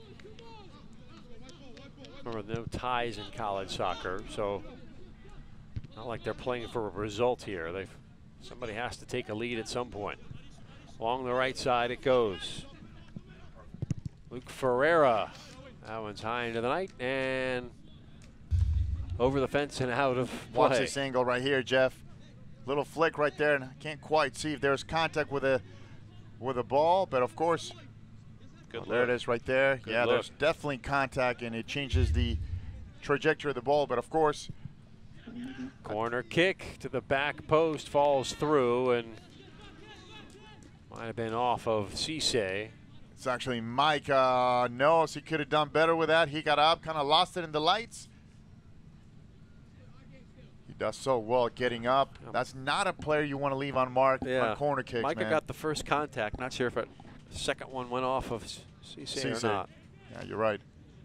Remember, no ties in college soccer, so not like they're playing for a result here. They've somebody has to take a lead at some point. Along the right side it goes. Luke Ferreira. That one's high into the night and over the fence and out of play. Watch this angle right here, Jeff. Little flick right there, and I can't quite see if there's contact with a with a ball, but of course. Good Well, there it is right there. Good yeah, look. There's definitely contact, and it changes the trajectory of the ball. But of course, corner kick to the back post falls through and might have been off of Cisse. It's actually Mike uh, knows he could have done better with that. He got up, kind of lost it in the lights. He does so well at getting up. That's not a player you want to leave unmarked Yeah. on corner kicks, Micah man. got the first contact. Not sure if it. The second one went off of Cisse or Cisse. not. Yeah, you're right.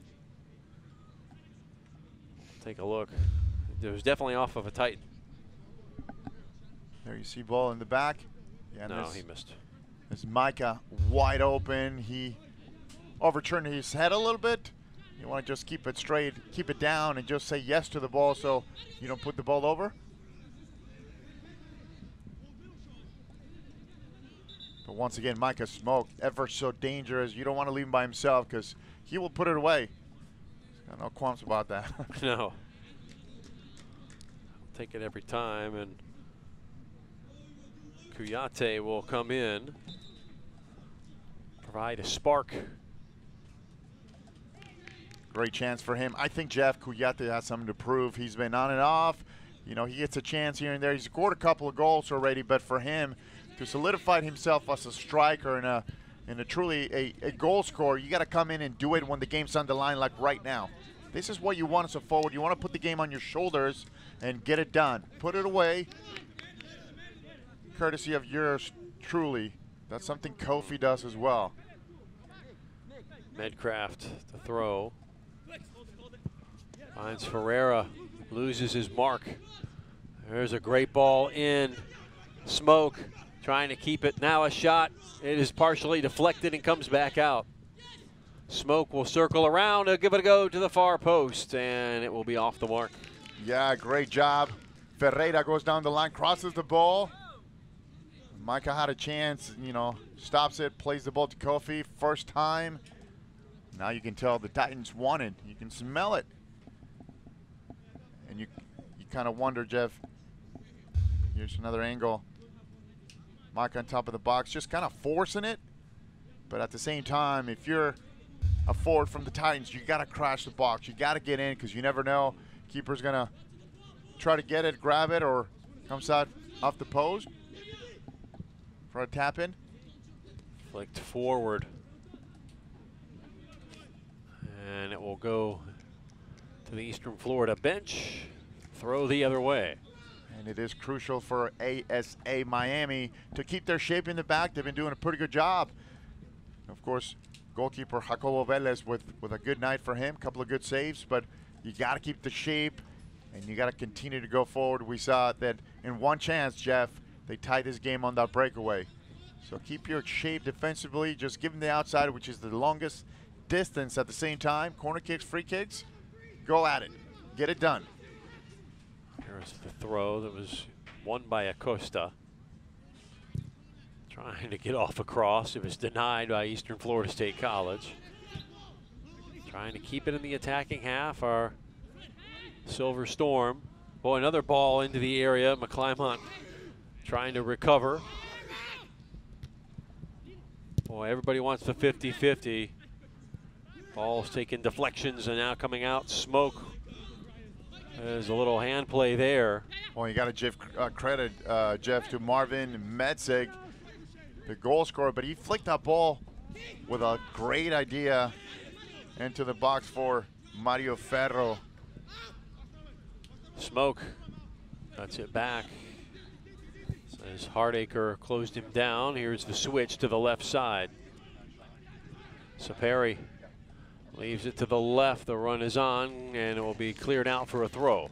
Take a look. It was definitely off of a Titan. There you see ball in the back. Yeah, No, this, he missed. This Micah wide open. He overturned his head a little bit. You want to just keep it straight, keep it down, and just say yes to the ball so you don't put the ball over. But once again, Micah Smoke, ever so dangerous. You don't want to leave him by himself because he will put it away. Got no qualms about that. No. Take it every time, and Kuyate will come in, provide a spark. Great chance for him. I think Jeff Kuyate has something to prove. He's been on and off. You know, he gets a chance here and there. He's scored a couple of goals already, but for him to solidify himself as a striker and a and a truly a, a goal scorer, you got to come in and do it when the game's on the line, like right now. This is what you want as a forward. You want to put the game on your shoulders and get it done. Put it away, courtesy of yours truly. That's something Kofi does as well. Medcraft to throw. Finds Ferreira, loses his mark. There's a great ball in. Smoke trying to keep it. Now a shot. It is partially deflected and comes back out. Smoke will circle around. He'll give it a go to the far post, and it will be off the mark. Yeah, great job. Ferreira goes down the line, crosses the ball. Micah had a chance, you know, stops it, plays the ball to Kofi. First time. Now you can tell the Titans want it. You can smell it. And you you kind of wonder, Jeff. Here's another angle. Micah on top of the box, just kind of forcing it. But at the same time, if you're a forward from the Titans, you got to crash the box. You got to get in because you never know. Keeper's going to try to get it, grab it, or comes out off the post for a tap in. Flicked forward. And it will go to the Eastern Florida bench. Throw the other way. And it is crucial for A S A Miami to keep their shape in the back. They've been doing a pretty good job. Of course, goalkeeper Jacobo Velez with, with a good night for him. A couple of good saves, but you got to keep the shape and you got to continue to go forward. We saw that in one chance, Jeff, they tied this game on that breakaway. So keep your shape defensively. Just give them the outside, which is the longest distance at the same time. Corner kicks, free kicks, go at it. Get it done. Here's the throw that was won by Acosta. Trying to get off a cross. It was denied by Eastern Florida State College. Trying to keep it in the attacking half. Our Silver Storm. Boy, another ball into the area. McClymont trying to recover. Boy, everybody wants the fifty fifty. Ball's taking deflections and now coming out. Smoke. There's a little hand play there. Well, you got to give uh, credit, uh, Jeff, to Marvin Metzig, the goal scorer, but he flicked that ball with a great idea into the box for Mario Ferro. Smoke. That's it back. As Hardacre closed him down, here's the switch to the left side. Saperi leaves it to the left. The run is on, and it will be cleared out for a throw.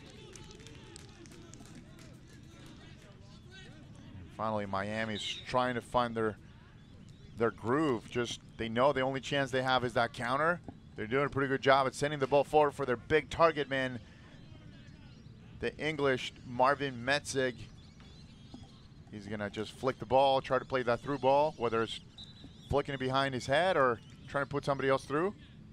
Finally, Miami's trying to find their their groove. Just they know the only chance they have is that counter. They're doing a pretty good job at sending the ball forward for their big target man, the English Marvin Metzig. He's gonna just flick the ball, try to play that through ball, whether it's flicking it behind his head or trying to put somebody else through.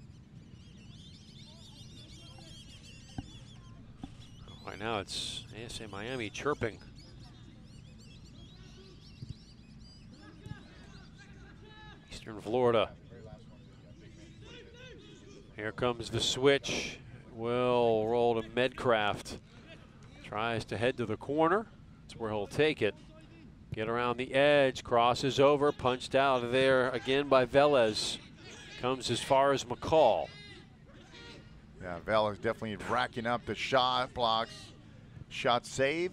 Right now it's A S A Miami chirping. Eastern Florida. Here comes the switch. Will roll to Medcraft. Tries to head to the corner. That's where he'll take it. Get around the edge, crosses over, punched out of there again by Velez. Comes as far as McCall. Yeah, Velez definitely racking up the shot blocks, shot save.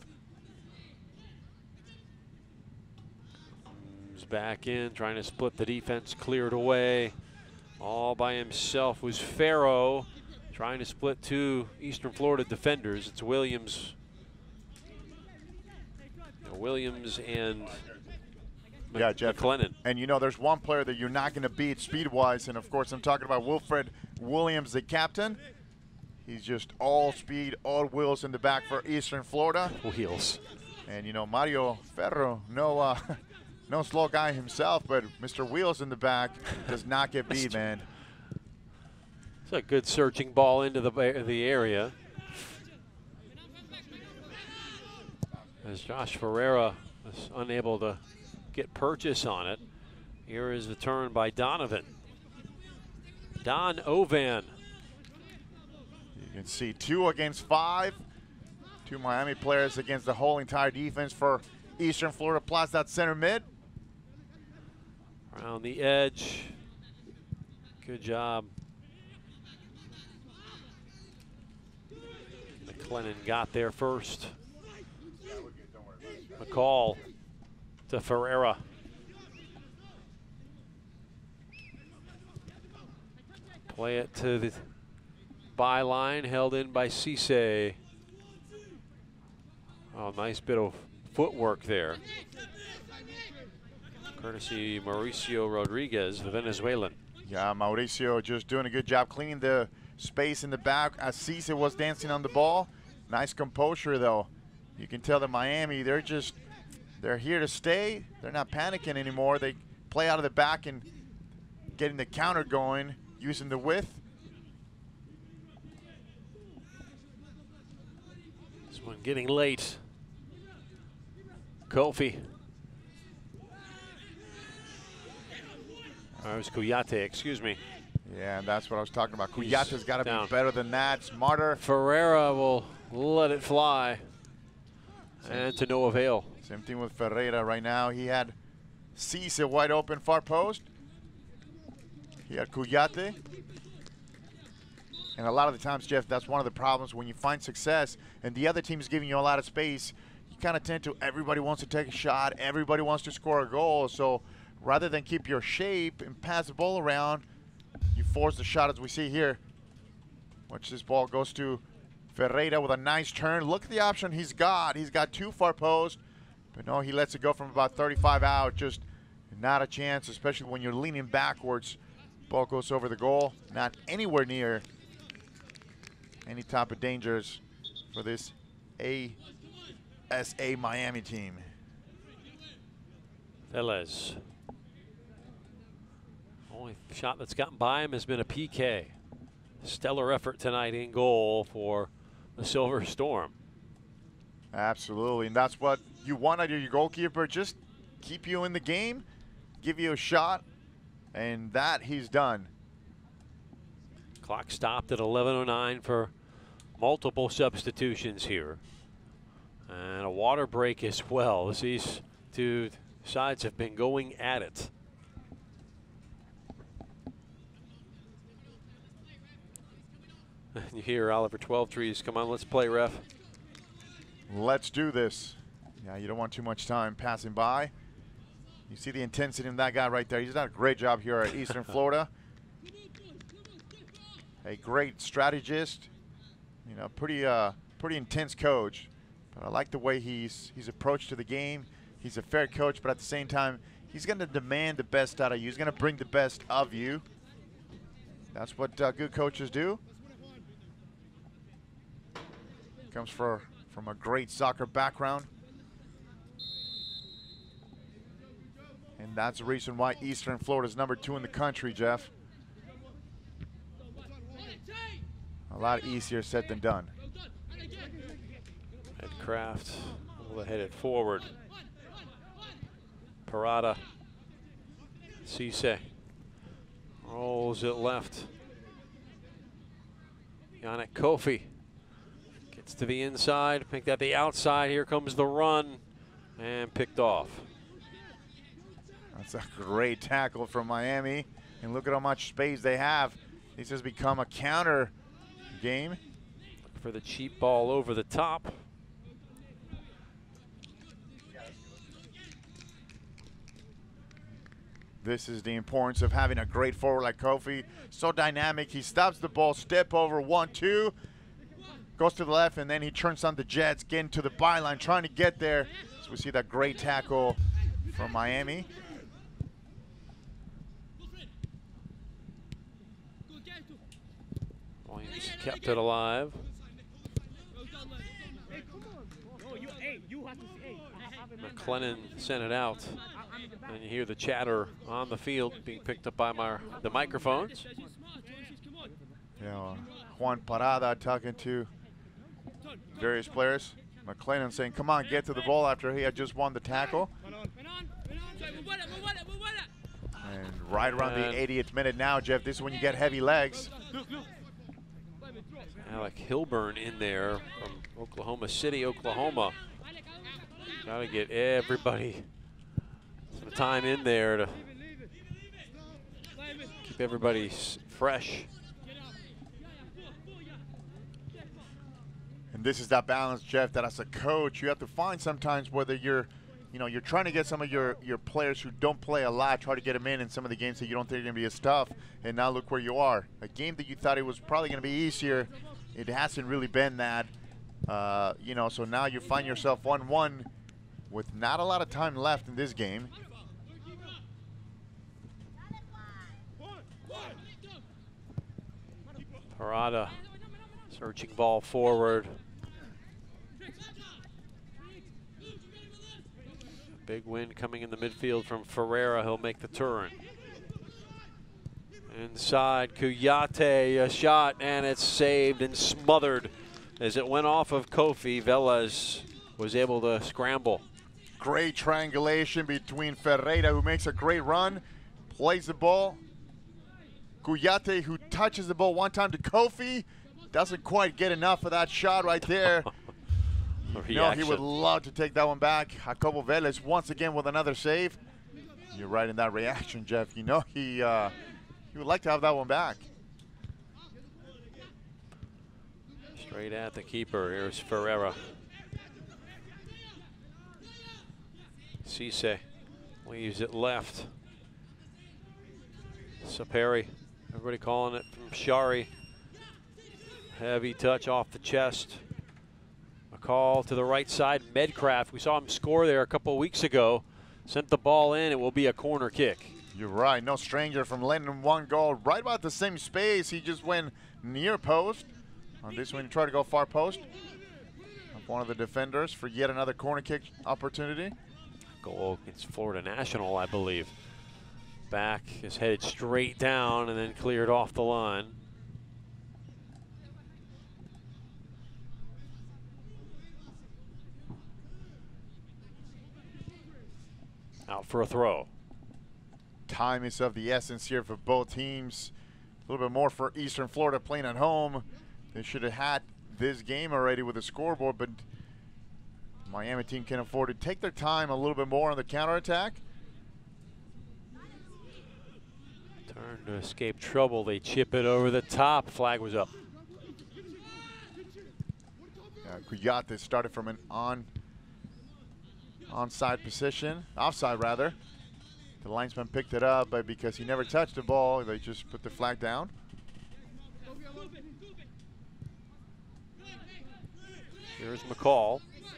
Comes back in, trying to split the defense, cleared away. All by himself was Farrow, trying to split two Eastern Florida defenders. It's Williams. Williams and yeah, Jeff. McLennan. And you know, there's one player that you're not going to beat speed-wise, and of course I'm talking about Wilfred Williams, the captain. He's just all speed, all wheels in the back for Eastern Florida. Wheels. And you know, Mario Ferro, no, uh, no slow guy himself, but Mister Wheels in the back does not get beat, man. It's a good searching ball into the the area. As Josh Ferreira is unable to get purchase on it. Here is the turn by Donovan. Don Ovan. You can see two against five. Two Miami players against the whole entire defense for Eastern Florida, plus that center mid. Around the edge. Good job. McLennan got there first. McCall to Ferreira. Play it to the byline, held in by Cisse. Oh, nice bit of footwork there. Courtesy Mauricio Rodriguez, the Venezuelan. Yeah, Mauricio just doing a good job cleaning the space in the back as Cisse was dancing on the ball. Nice composure, though. You can tell that Miami, they're just, they're here to stay. They're not panicking anymore. They play out of the back and getting the counter going, using the width. This one getting late. Kofi. Or it was Kuyate, excuse me. Yeah, and that's what I was talking about. Kuyate's got to be better than that, smarter. Ferreira will let it fly. And to no avail. Same thing with Ferreira right now. He had Cisse wide open far post. He had Kuyate. And a lot of the times, Jeff, that's one of the problems when you find success and the other team is giving you a lot of space. You kind of tend to, everybody wants to take a shot. Everybody wants to score a goal. So rather than keep your shape and pass the ball around, you force the shot as we see here. Watch this ball goes to Ferreira with a nice turn. Look at the option he's got. He's got two far post, but no, he lets it go from about thirty-five out. Just Not a chance, especially when you're leaning backwards. Ball goes over the goal. Not anywhere near any type of dangers for this A S A Miami team. Velez. Only shot that's gotten by him has been a P K. Stellar effort tonight in goal for the Silver Storm. Absolutely, and that's what you want out of your goalkeeper. Just keep you in the game, give you a shot, and that he's done. Clock stopped at eleven oh nine for multiple substitutions here. And a water break as well, as these two sides have been going at it. And you hear Oliver Twelvetrees, come on, let's play, ref. Let's do this. Yeah, you don't want too much time passing by. You see the intensity in that guy right there. He's done a great job here at Eastern Florida. A great strategist. You know, pretty uh, pretty intense coach. But I like the way he's he's approached to the game. He's a fair coach, but at the same time, he's going to demand the best out of you. He's going to bring the best of you. That's what uh, good coaches do. Comes for, from a great soccer background. And that's the reason why Eastern Florida is number two in the country, Jeff. A lot easier said than done. Headcraft will head it forward. Parada. Cisse rolls it left. Yannick Kofi gets to the inside, picked at the outside. Here comes the run and picked off. That's a great tackle from Miami. And look at how much space they have. This has become a counter game. Look for the cheap ball over the top. This is the importance of having a great forward like Kofi. So dynamic. He stops the ball, step over, one, two. Goes to the left, and then he turns on the jets, getting to the byline, trying to get there. So we see that great tackle from Miami. Williams kept it alive. McLennan sent it out. And you hear the chatter on the field being picked up by my, the microphones. Yeah, uh, Juan Parada talking to various players. McLennan saying, come on, get to the ball after he had just won the tackle. And right around and the eightieth minute now, Jeff, this is when you get heavy legs. Alec Hilburn in there from Oklahoma City, Oklahoma. Got to get everybody some time in there to keep everybody fresh. And this is that balance, Jeff, that as a coach, you have to find sometimes whether you're, you know, you're trying to get some of your, your players who don't play a lot, try to get them in in some of the games that you don't think are going to be as tough. And now look where you are. A game that you thought it was probably going to be easier, it hasn't really been that. Uh, you know, so now you find yourself one one with not a lot of time left in this game. Parada searching ball forward. Big win coming in the midfield from Ferreira. He'll make the turn. Inside, Kuyate, a shot, and it's saved and smothered as it went off of Kofi. Velez was able to scramble. Great triangulation between Ferreira, who makes a great run, plays the ball. Kuyate, who touches the ball one time to Kofi, doesn't quite get enough of that shot right there. You know, he would love to take that one back. Jacobo Velez once again with another save. You're right in that reaction, Jeff. You know he uh, he would like to have that one back. Straight at the keeper. Here's Ferreira. Cisse leaves it left. Saperi, everybody calling it from Shari. Heavy touch off the chest. McCall to the right side. Medcraft, we saw him score there a couple of weeks ago. sent the ball in. It will be a corner kick. You're right. No stranger from letting one goal right about the same space. He just went near post. On this one, he tried to go far post. One of the defenders for yet another corner kick opportunity. Goal against Florida National, I believe. Back is headed straight down and then cleared off the line. Out for a throw. Time is of the essence here for both teams. A little bit more for Eastern Florida playing at home. They should have had this game already with a scoreboard, but Miami team can afford to take their time a little bit more on the counterattack. Turn to escape trouble. They chip it over the top. Flag was up. Yeah, Cuyate started from an on onside position, offside rather. The linesman picked it up, but because he never touched the ball, they just put the flag down. Here's McCall.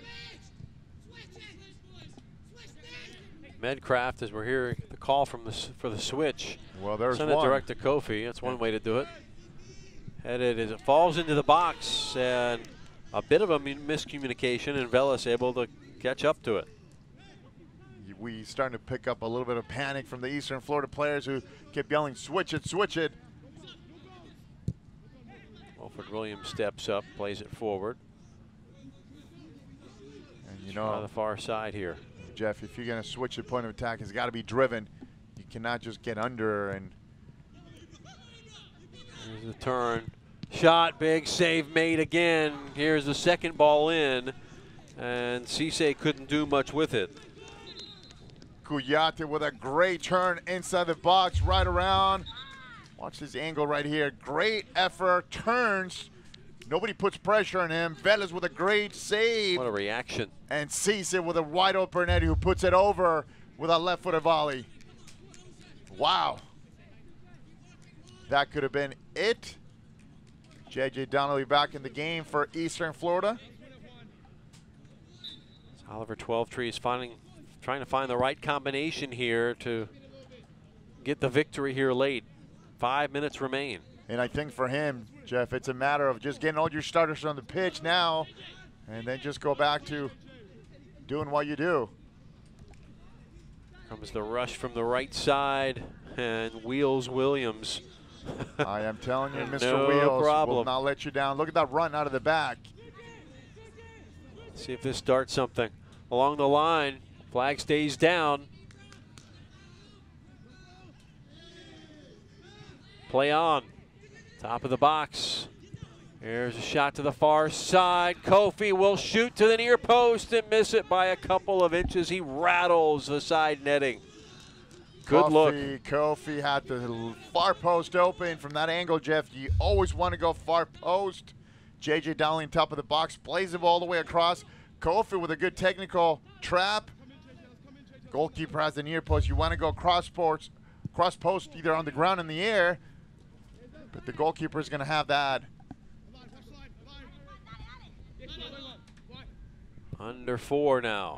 Medcraft, as we're hearing the call from the for the switch. Well, there's Send one. it direct to Kofi. That's one way to do it. Headed as it falls into the box, and a bit of a miscommunication, and Velas able to catch up to it. We starting to pick up a little bit of panic from the Eastern Florida players who kept yelling, switch it, switch it. Wilford Williams steps up, plays it forward. And you know, on the far side here. Jeff, if you're going to switch the point of attack, it's got to be driven. You cannot just get under and. Here's the turn. Shot, big save made again. Here's the second ball in, and Cisse couldn't do much with it. Cuyate with a great turn inside the box, right around. Watch this angle right here. Great effort, turns. Nobody puts pressure on him. Velas with a great save. What a reaction. And Cisse with a wide open Eddie who puts it over with a left-footed volley. Wow. That could have been it. J J Donnelly back in the game for Eastern Florida. Oliver Twelvetree is finding, trying to find the right combination here to get the victory here late. Five minutes remain. And I think for him, Jeff, it's a matter of just getting all your starters on the pitch now and then just go back to doing what you do. Comes the rush from the right side, and Wheels Williams. I am telling you, Mister No Wheels problem. will not let you down. Look at that run out of the back. See if this starts something. Along the line, flag stays down. Play on. Top of the box. Here's a shot to the far side. Kofi will shoot to the near post and miss it by a couple of inches. He rattles the side netting. Good Kofi, look. Kofi had the far post open from that angle, Jeff. You always want to go far post. J J Donnelly on top of the box, plays the ball all the way across. Kofi with a good technical trap. Goalkeeper has the near post. You want to go cross post, cross post either on the ground or in the air. But the goalkeeper is going to have that. Under four now.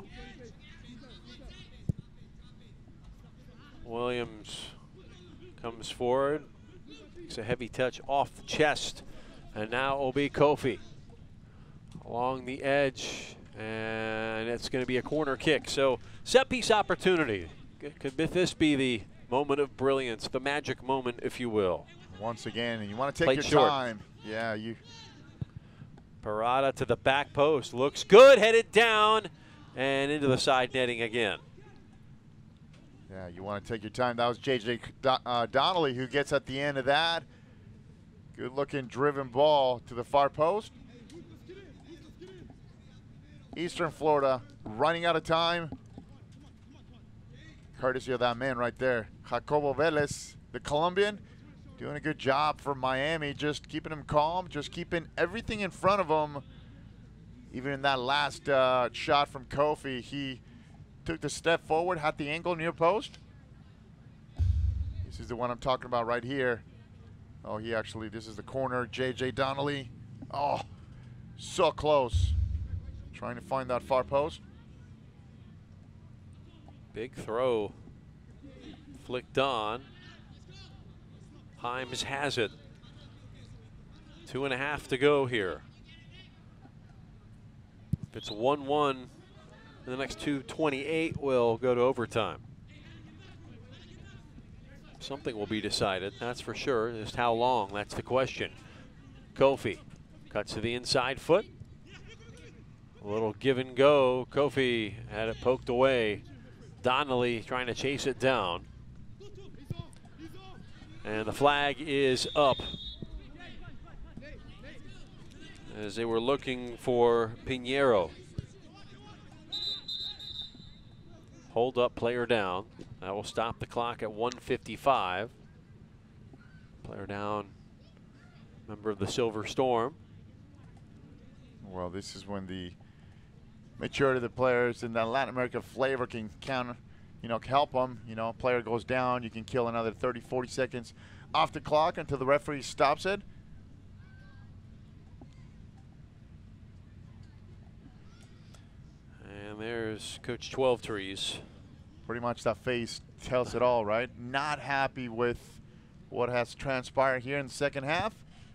Williams comes forward. It's a heavy touch off the chest. And now it'll be Kofi along the edge. And it's going to be a corner kick. So set piece opportunity. Could this be the moment of brilliance, the magic moment, if you will? Once again, and you want to take Played your short. time. Yeah, you. Parada to the back post. Looks good, headed down and into the side netting again. Yeah, you want to take your time. That was J J Do uh, Donnelly who gets at the end of that. Good looking driven ball to the far post. Eastern Florida running out of time. Courtesy of that man right there, Jacobo Velas, the Colombian, doing a good job for Miami, just keeping him calm, just keeping everything in front of him. Even in that last uh, shot from Kofi, he took the step forward, had the angle near post. This is the one I'm talking about right here. Oh, he actually, this is the corner, J J Donnelly. Oh, so close. Trying to find that far post. Big throw flicked on. Himes has it. Two and a half to go here. If it's one one, the next two twenty-eight will go to overtime. Something will be decided, that's for sure. Just how long, that's the question. Kofi cuts to the inside foot. A little give and go. Kofi had it poked away. Donnelly trying to chase it down. And the flag is up as they were looking for Pinheiro. Hold up, player down. That will stop the clock at one fifty-five. Player down, member of the Silver Storm. Well, this is when the maturity of the players in the Latin America flavor can counter, you know, help them. You know, player goes down, you can kill another thirty, forty seconds off the clock until the referee stops it. And there's Coach twelve Trees. Pretty much that face tells it all, right? Not happy with what has transpired here in the second half.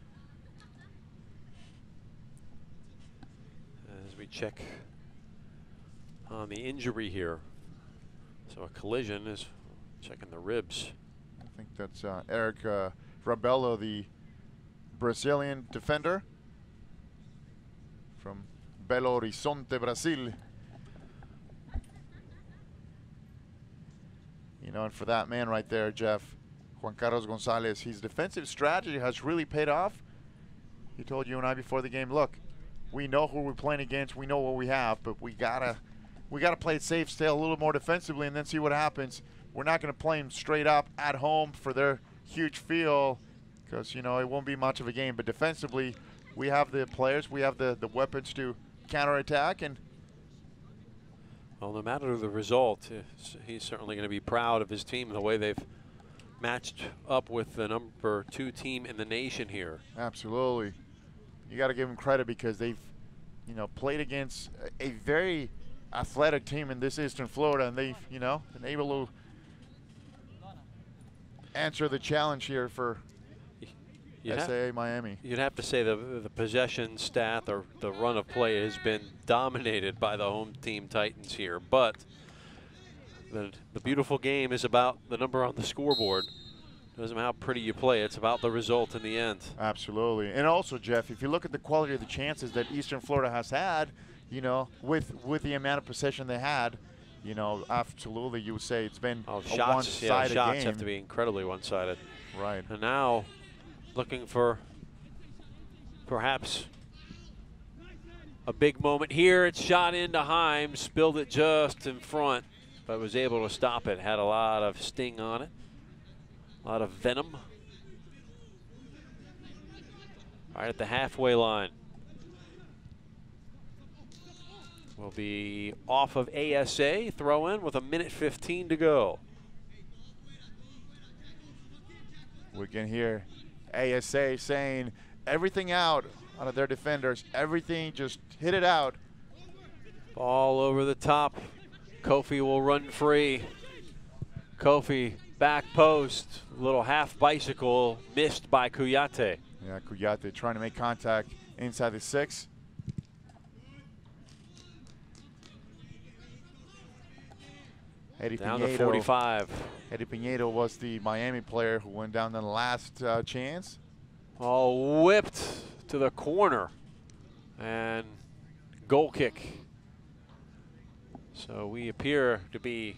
As we check on the injury here. So a collision is checking the ribs. I think that's uh, Eric uh, Rabello, the Brazilian defender from Belo Horizonte, Brazil. You know, and for that man right there, Jeff, Juan Carlos Gonzalez, his defensive strategy has really paid off. He told you and I before the game, look, we know who we're playing against, we know what we have, but we gotta we gotta play it safe, stay a little more defensively, and then see what happens. We're not gonna play them straight up at home for their huge field, because you know it won't be much of a game. But defensively, we have the players, we have the the weapons to counterattack, and well, no matter the result, he's certainly going to be proud of his team and the way they've matched up with the number two team in the nation here. Absolutely. You got to give them credit because they've, you know, played against a very athletic team in this Eastern Florida, and they've, you know, been able to answer the challenge here for You'd S A A Miami. You'd have to say the the possession stat or the run of play has been dominated by the home team Titans here, but the the beautiful game is about the number on the scoreboard. Doesn't matter how pretty you play, it's about the result in the end. Absolutely. And also, Jeff, if you look at the quality of the chances that Eastern Florida has had, you know, with with the amount of possession they had, you know, absolutely you would say it's been oh, a shots, one-sided yeah, shots game. have to be incredibly one-sided. Right. And now looking for perhaps a big moment here. It's shot into Himes, spilled it just in front, but was able to stop it. Had a lot of sting on it, a lot of venom. Right at the halfway line. Will be off of A S A, throw in with a minute fifteen to go. We can hear A S A saying everything out out of their defenders. Everything, just hit it out. Ball over the top. Kofi will run free. Kofi back post. Little half bicycle missed by Kuyate. Yeah, Kuyate trying to make contact inside the six. Eddie Down Pinedo, to forty-five. Eddie Pinedo was the Miami player who went down the last uh, chance. Oh, whipped to the corner. And goal kick. So we appear to be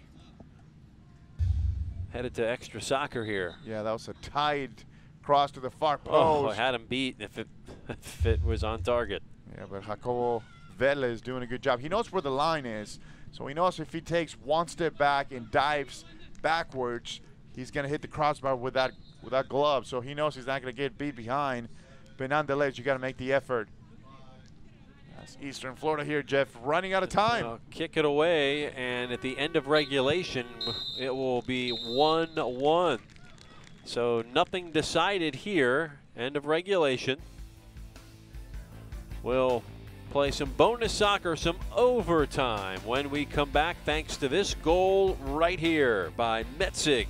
headed to extra soccer here. Yeah, that was a tied cross to the far post. Oh, I had him beat if it, if it was on target. Yeah, but Jacobo Vela is doing a good job. He knows where the line is, so he knows if he takes one step back and dives backwards, he's going to hit the crossbar with that, with that glove. So he knows he's not going to get beat behind. But nonetheless, you got to make the effort. That's Eastern Florida here, Jeff, running out of time. Uh, kick it away, and at the end of regulation, it will be one one. So nothing decided here. End of regulation. We'll play some bonus soccer, some overtime when we come back, thanks to this goal right here by Metzig.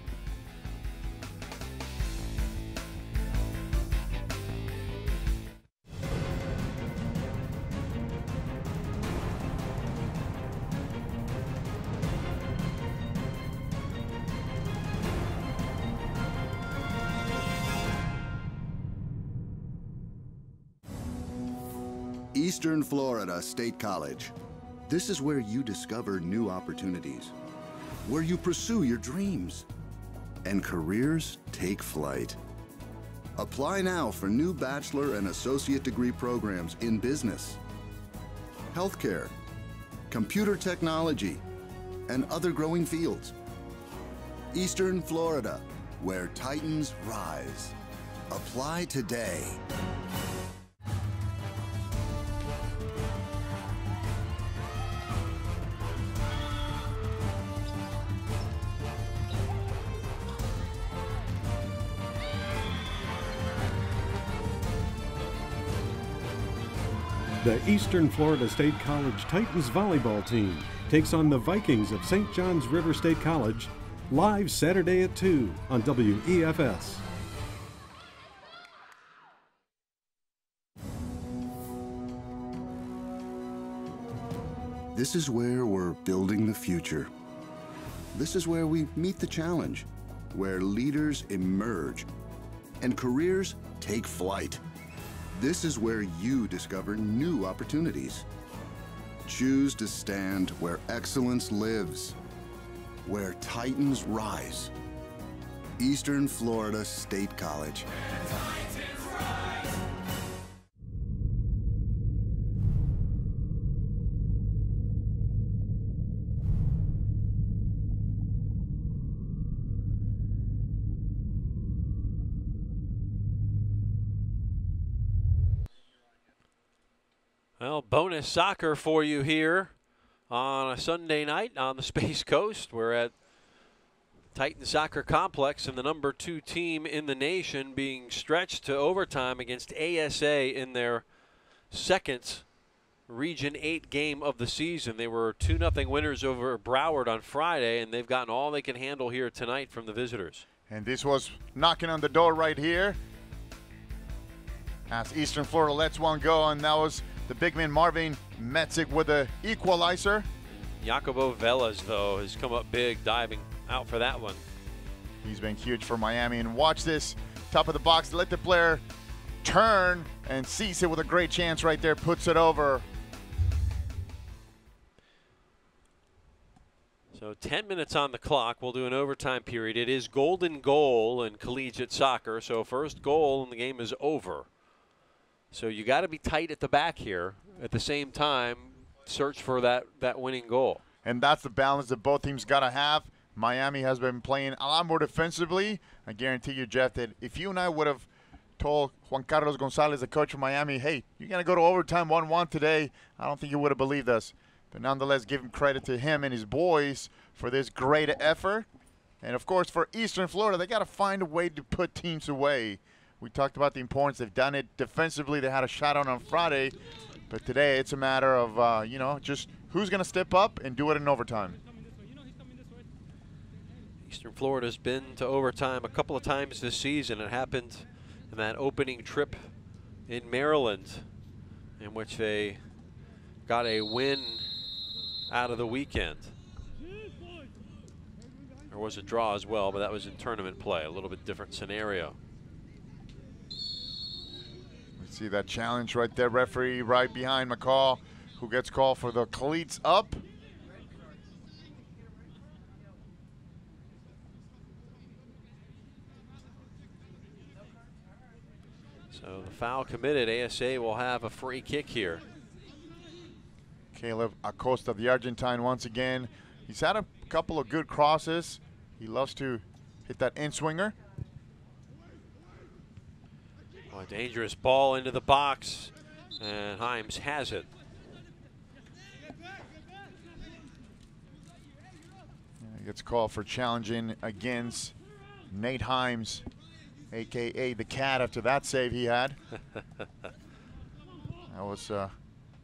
Eastern Florida State College. This is where you discover new opportunities, where you pursue your dreams, and careers take flight. Apply now for new bachelor and associate degree programs in business, healthcare, computer technology, and other growing fields. Eastern Florida, where Titans rise. Apply today. The Eastern Florida State College Titans volleyball team takes on the Vikings of Saint Johns River State College, live Saturday at two on W E F S. This is where we're building the future. This is where we meet the challenge, where leaders emerge and careers take flight. This is where you discover new opportunities. Choose to stand where excellence lives, where Titans rise. Eastern Florida State College. Well, bonus soccer for you here on a Sunday night on the Space Coast. We're at Titan Soccer Complex, and the number two team in the nation being stretched to overtime against A S A in their second Region eight game of the season. They were two nothing winners over Broward on Friday, and they've gotten all they can handle here tonight from the visitors. And this was knocking on the door right here as Eastern Florida lets one go, and that was the big man Marvin Metzig with the equalizer. Jacobo Velas, though, has come up big, diving out for that one. He's been huge for Miami. And watch this, top of the box, let the player turn and sees it with a great chance right there, puts it over. So ten minutes on the clock. We'll do an overtime period. It is golden goal in collegiate soccer, so first goal and the game is over. So you got to be tight at the back here. At the same time, search for that, that winning goal. And that's the balance that both teams got to have. Miami has been playing a lot more defensively. I guarantee you, Jeff, that if you and I would have told Juan Carlos Gonzalez, the coach of Miami, hey, you're going to go to overtime one one today, I don't think he would have believed us. But nonetheless, give him credit to him and his boys for this great effort. And, of course, for Eastern Florida, they got to find a way to put teams away. We talked about the importance. They've done it defensively. They had a shot on on Friday. But today it's a matter of, uh, you know, just who's going to step up and do it in overtime. Eastern Florida's been to overtime a couple of times this season. It happened in that opening trip in Maryland, in which they got a win out of the weekend. There was a draw as well, but that was in tournament play, a little bit different scenario. See that challenge right there, referee right behind McCall, who gets called for the cleats up. So the foul committed. A S A will have a free kick here. Caleb Acosta, the Argentine, once again. He's had a couple of good crosses. He loves to hit that in-swinger. Oh, a dangerous ball into the box, and Himes has it. He gets called for challenging against Nate Himes, a k a the Cat, after that save he had. That was uh,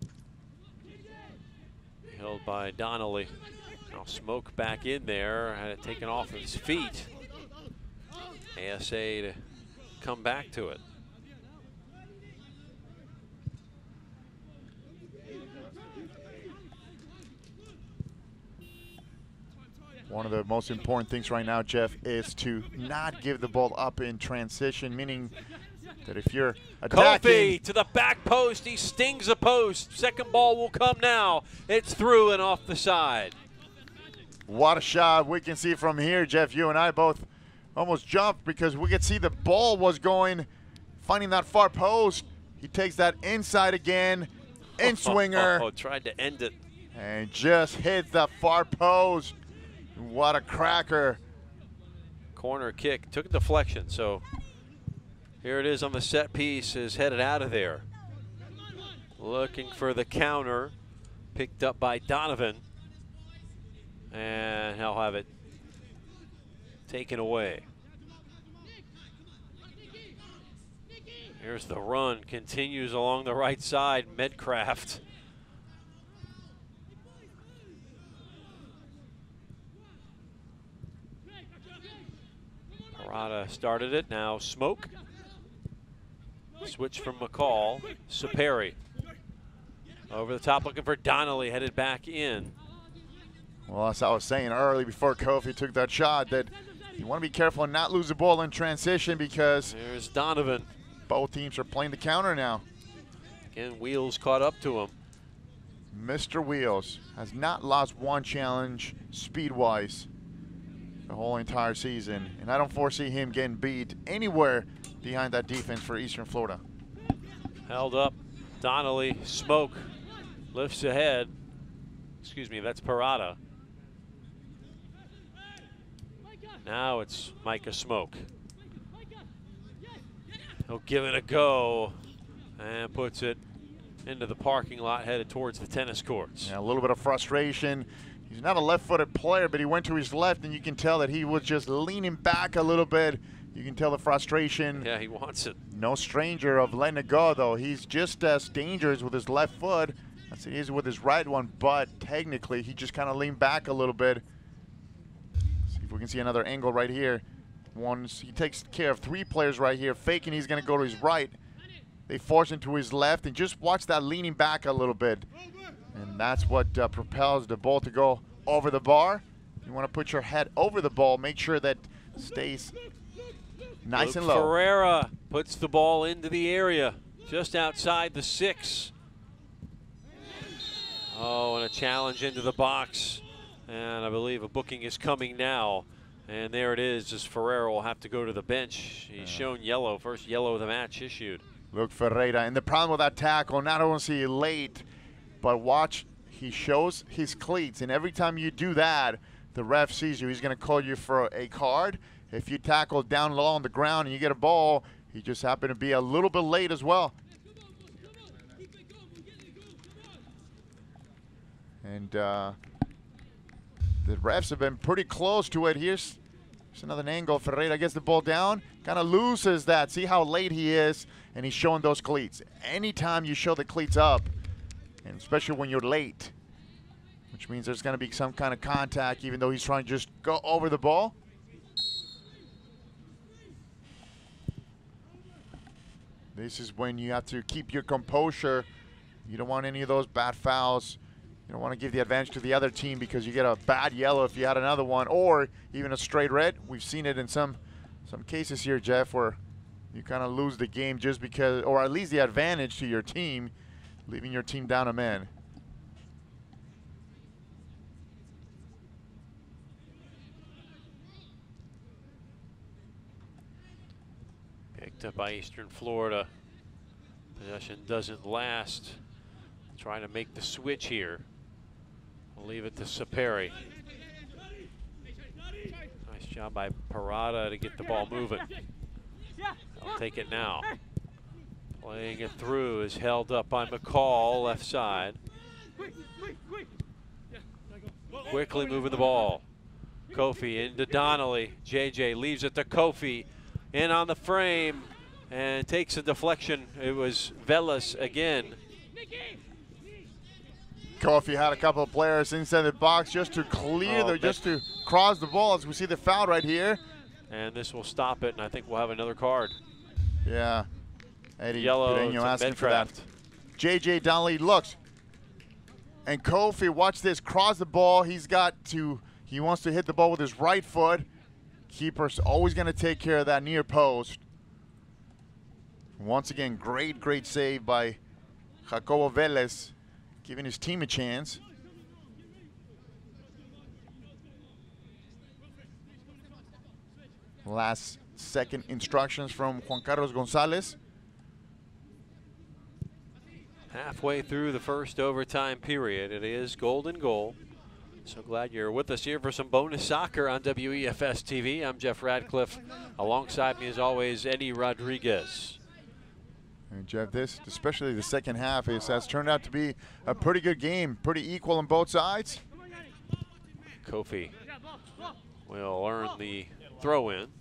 held by Donnelly. Now Smoke back in there, had it taken off his feet. A S A to come back to it. One of the most important things right now, Jeff, is to not give the ball up in transition, meaning that if you're attacking... Kofi to the back post, he stings a post. Second ball will come now. It's through and off the side. What a shot we can see from here, Jeff. You and I both almost jumped because we could see the ball was going, finding that far post. He takes that inside again, in swinger. Oh, tried to end it. And just hits the far post. What a cracker. Corner kick, took a deflection, so here it is on the set piece, is headed out of there. Looking for the counter, picked up by Donovan. And he'll have it taken away. Here's the run, continues along the right side, Medcraft. Parada started it, now Smoke. Switch from McCall, Saperi. Over the top looking for Donnelly, headed back in. Well, as I was saying early before Kofi took that shot, that you want to be careful and not lose the ball in transition because there's Donovan. Both teams are playing the counter now. Again, Wheels caught up to him. Mister Wheels has not lost one challenge speed-wise the whole entire season, and I don't foresee him getting beat anywhere behind that defense for Eastern Florida. Held up, Donnelly, Smoke, lifts ahead. Excuse me, that's Parada. Now it's Micah Smoke. He'll give it a go and puts it into the parking lot headed towards the tennis courts. Yeah, a little bit of frustration. He's not a left-footed player, but he went to his left, and you can tell that he was just leaning back a little bit. You can tell the frustration. Yeah, he wants it. No stranger of letting it go, though. He's just as dangerous with his left foot as he is with his right one, but technically he just kind of leaned back a little bit. See if we can see another angle right here. Once he takes care of three players right here, faking he's going to go to his right. They force him to his left, and just watch that leaning back a little bit. And that's what uh, propels the ball to go over the bar. You want to put your head over the ball, make sure that stays nice Luke and low. Ferreira puts the ball into the area, just outside the six. Oh, and a challenge into the box. And I believe a booking is coming now. And there it is, as Ferreira will have to go to the bench. He's shown yellow, first yellow of the match issued. Luke Ferreira, and the problem with that tackle, not only is he late, but watch, he shows his cleats, and every time you do that, the ref sees you. He's going to call you for a card. If you tackle down low on the ground and you get a ball, he just happened to be a little bit late as well. And uh, the refs have been pretty close to it. Here's, here's another angle. Ferreira gets the ball down, kind of loses that. See how late he is, and he's showing those cleats. Anytime you show the cleats up, and especially when you're late, which means there's going to be some kind of contact, even though he's trying to just go over the ball. This is when you have to keep your composure. You don't want any of those bad fouls. You don't want to give the advantage to the other team because you get a bad yellow if you had another one, or even a straight red. We've seen it in some some cases here, Jeff, where you kind of lose the game just because, or at least the advantage to your team, leaving your team down a man. Picked up by Eastern Florida. Possession doesn't last. Trying to make the switch here. We'll leave it to Saperi. Nice job by Parada to get the ball moving. I'll take it now. Playing it through is held up by McCall, left side. Quickly moving the ball. Kofi into Donnelly. J J leaves it to Kofi. In on the frame and takes a deflection. It was Velas again. Kofi had a couple of players inside the box just to clear, Oh, the, just to cross the ball, as we see the foul right here. And this will stop it, and I think we'll have another card. Yeah. Eddie Yellow Pereño to asking for that. Medcraft. J J Donnelly looks. And Kofi, watch this, cross the ball. He's got to, he wants to hit the ball with his right foot. Keeper's always going to take care of that near post. Once again, great, great save by Jacobo Velez, giving his team a chance. Last second instructions from Juan Carlos Gonzalez. Halfway through the first overtime period, it is golden goal. So glad you're with us here for some bonus soccer on W E F S T V. I'm Jeff Radcliffe. Alongside me, as always, Eddie Rodriguez. And Jeff, this, especially the second half, is, has turned out to be a pretty good game, pretty equal on both sides. Kofi will earn the throw in.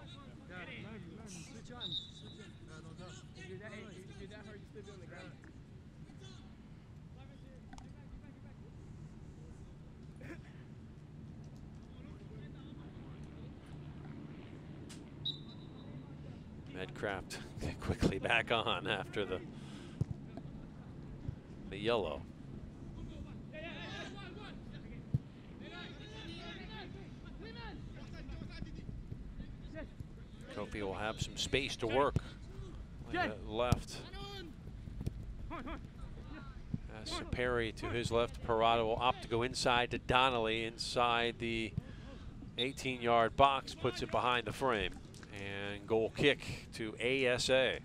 Medcraft quickly back on after the the yellow. Kofi will have some space to work. Left. As Saperi to his left, Parada will opt to go inside to Donnelly inside the eighteen yard box, puts it behind the frame. And goal kick to A S A.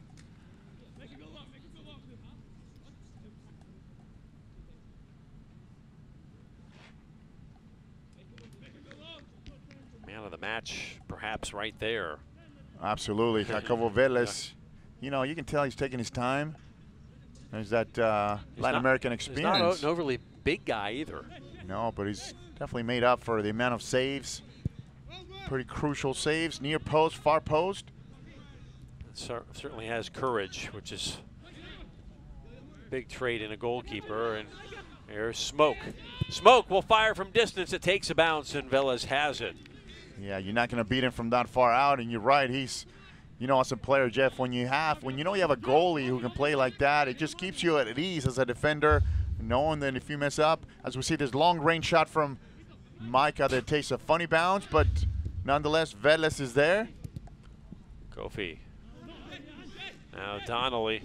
Man of the match, perhaps right there. Absolutely, Jacobo Velez. You know, you can tell he's taking his time. There's that uh, Latin not, American experience. He's not an overly big guy either. No, but he's definitely made up for the amount of saves. Pretty crucial saves, near post, far post. Cer certainly has courage, which is a big trait in a goalkeeper. And there's Smoke. Smoke will fire from distance. It takes a bounce, and Velez has it. Yeah, you're not going to beat him from that far out, and you're right. He's, you know, as a player, Jeff, when you have, when you know you have a goalie who can play like that, it just keeps you at ease as a defender, knowing that if you mess up, as we see this long-range shot from Micah that takes a funny bounce, but nonetheless, Velez is there. Kofi. Now Donnelly.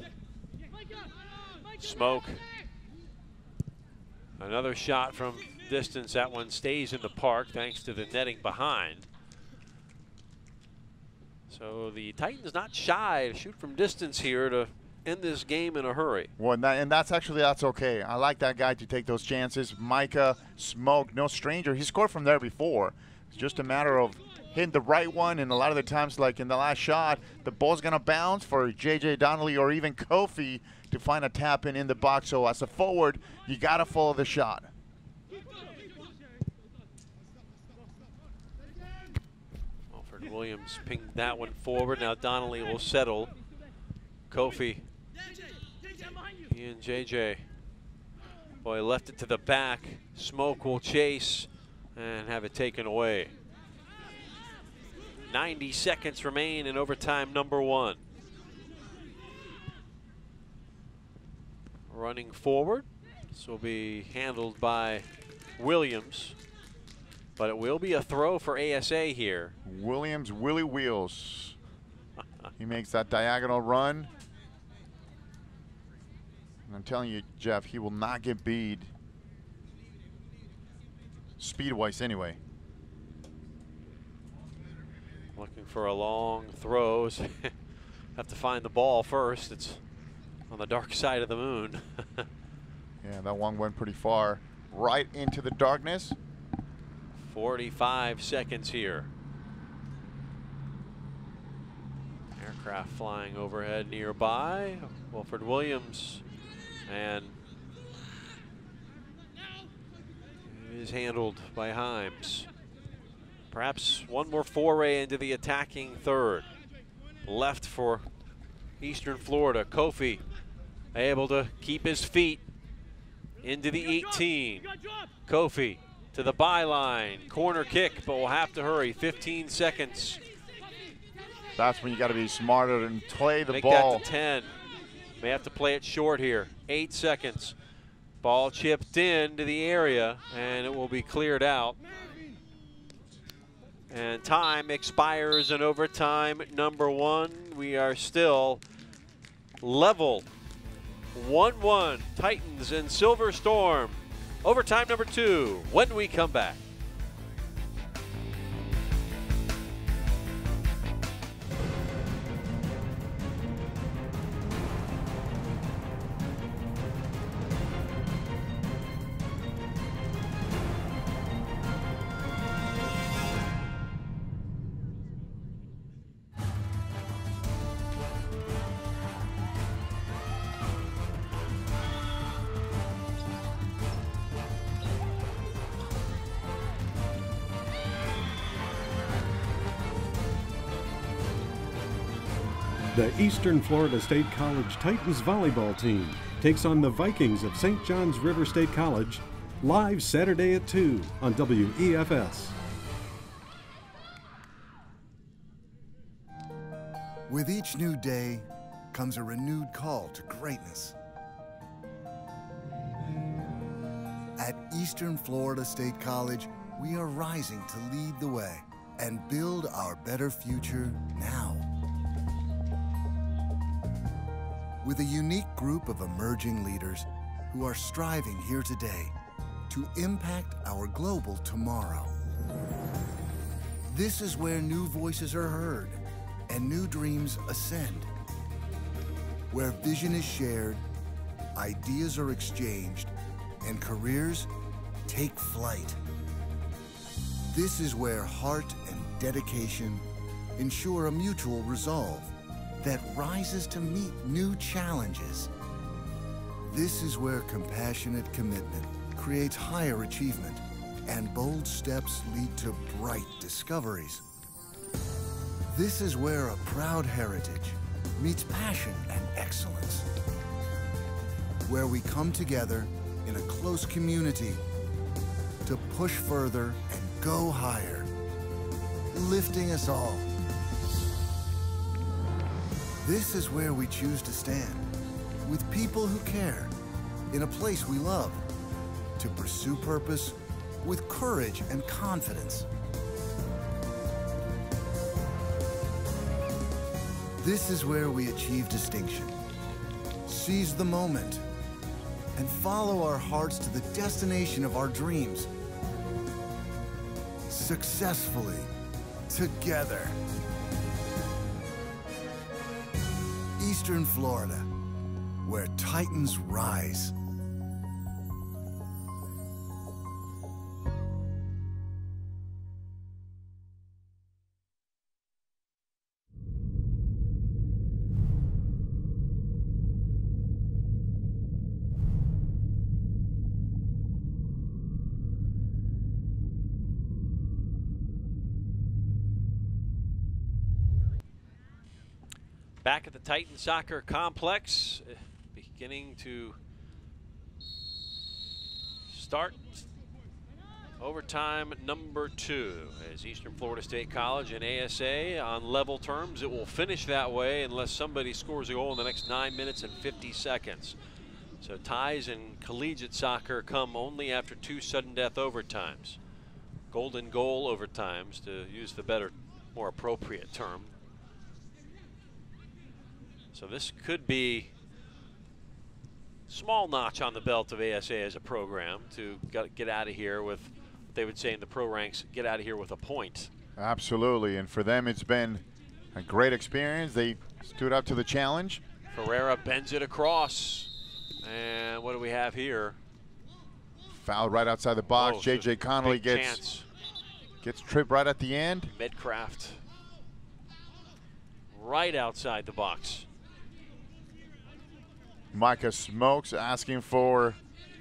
Smoke. Another shot from distance. That one stays in the park thanks to the netting behind. So the Titans not shy to shoot from distance here to end this game in a hurry. Well, and, that, and that's actually, that's okay. I like that guy to take those chances. Micah, Smoke, no stranger. He scored from there before. It's just a matter of hitting the right one, and a lot of the times, like in the last shot, the ball's going to bounce for J J Donnelly or even Kofi to find a tap in in the box. So as a forward, you got to follow the shot. Alfred Williams pinged that one forward. Now Donnelly will settle. Kofi. He and J J. Boy, left it to the back. Smoke will chase and have it taken away. ninety seconds remain in overtime number one. Running forward. This will be handled by Williams, but it will be a throw for A S A here. Williams, Willie Wheels. He makes that diagonal run. And I'm telling you, Jeff, he will not get beat speed-wise anyway. Looking for a long throw. Have to find the ball first. It's on the dark side of the moon. Yeah, that one went pretty far. Right into the darkness. forty-five seconds here. Aircraft flying overhead nearby. Wilfred Williams. And it is handled by Himes. Perhaps one more foray into the attacking third. Left for Eastern Florida. Kofi able to keep his feet. into the eighteen. Kofi to the byline. Corner kick, but we'll have to hurry. fifteen seconds. That's when you got to be smarter and play the Make ball. that to ten. May have to play it short here. Eight seconds. Ball chipped into the area, and it will be cleared out. And time expires in overtime number one. We are still level. one one, Titans and Silver Storm. Overtime number two, when we come back. The Eastern Florida State College Titans volleyball team takes on the Vikings of Saint John's River State College live Saturday at two on W E F S. With each new day comes a renewed call to greatness. At Eastern Florida State College, we are rising to lead the way and build our better future now. With a unique group of emerging leaders who are striving here today to impact our global tomorrow. This is where new voices are heard and new dreams ascend. Where vision is shared, ideas are exchanged, and careers take flight. This is where heart and dedication ensure a mutual resolve that rises to meet new challenges. This is where compassionate commitment creates higher achievement and bold steps lead to bright discoveries. This is where a proud heritage meets passion and excellence. Where we come together in a close community to push further and go higher, lifting us all. This is where we choose to stand, with people who care, in a place we love, to pursue purpose with courage and confidence. This is where we achieve distinction, seize the moment, and follow our hearts to the destination of our dreams. Successfully, together. Eastern Florida, where Titans rise. Back at the Titan Soccer Complex, beginning to start overtime number two as Eastern Florida State College and A S A on level terms. It will finish that way unless somebody scores a goal in the next nine minutes and fifty seconds. So ties in collegiate soccer come only after two sudden death overtimes. Golden goal overtimes, to use the better, more appropriate term. So this could be small notch on the belt of A S A as a program to get out of here with, what they would say in the pro ranks, get out of here with a point. Absolutely, and for them it's been a great experience. They stood up to the challenge. Ferreira bends it across, and what do we have here? Fouled right outside the box. Oh, J J Connolly gets chance. gets tripped right at the end. Medcraft right outside the box. Micah Smokes asking for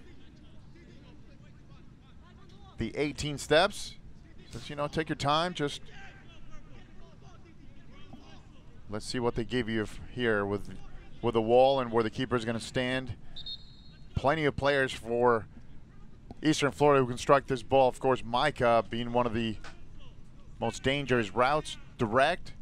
the eighteen steps. Says, you know, take your time. Just let's see what they give you here with with the wall and where the keeper is going to stand. plenty of players for Eastern Florida who can strike this ball. Of course, Micah being one of the most dangerous routes, direct.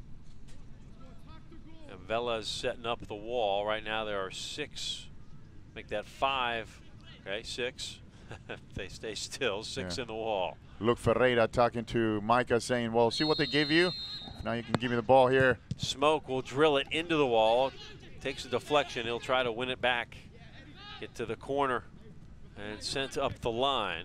And Vela's setting up the wall. Right now there are six. Make that five. Okay, six. If they stay still, six Yeah. in the wall. Luke Ferreira talking to Micah saying, well, see what they give you? Now you can give me the ball here. Smoke will drill it into the wall. Takes a deflection. He'll try to win it back. Get to the corner and sent up the line.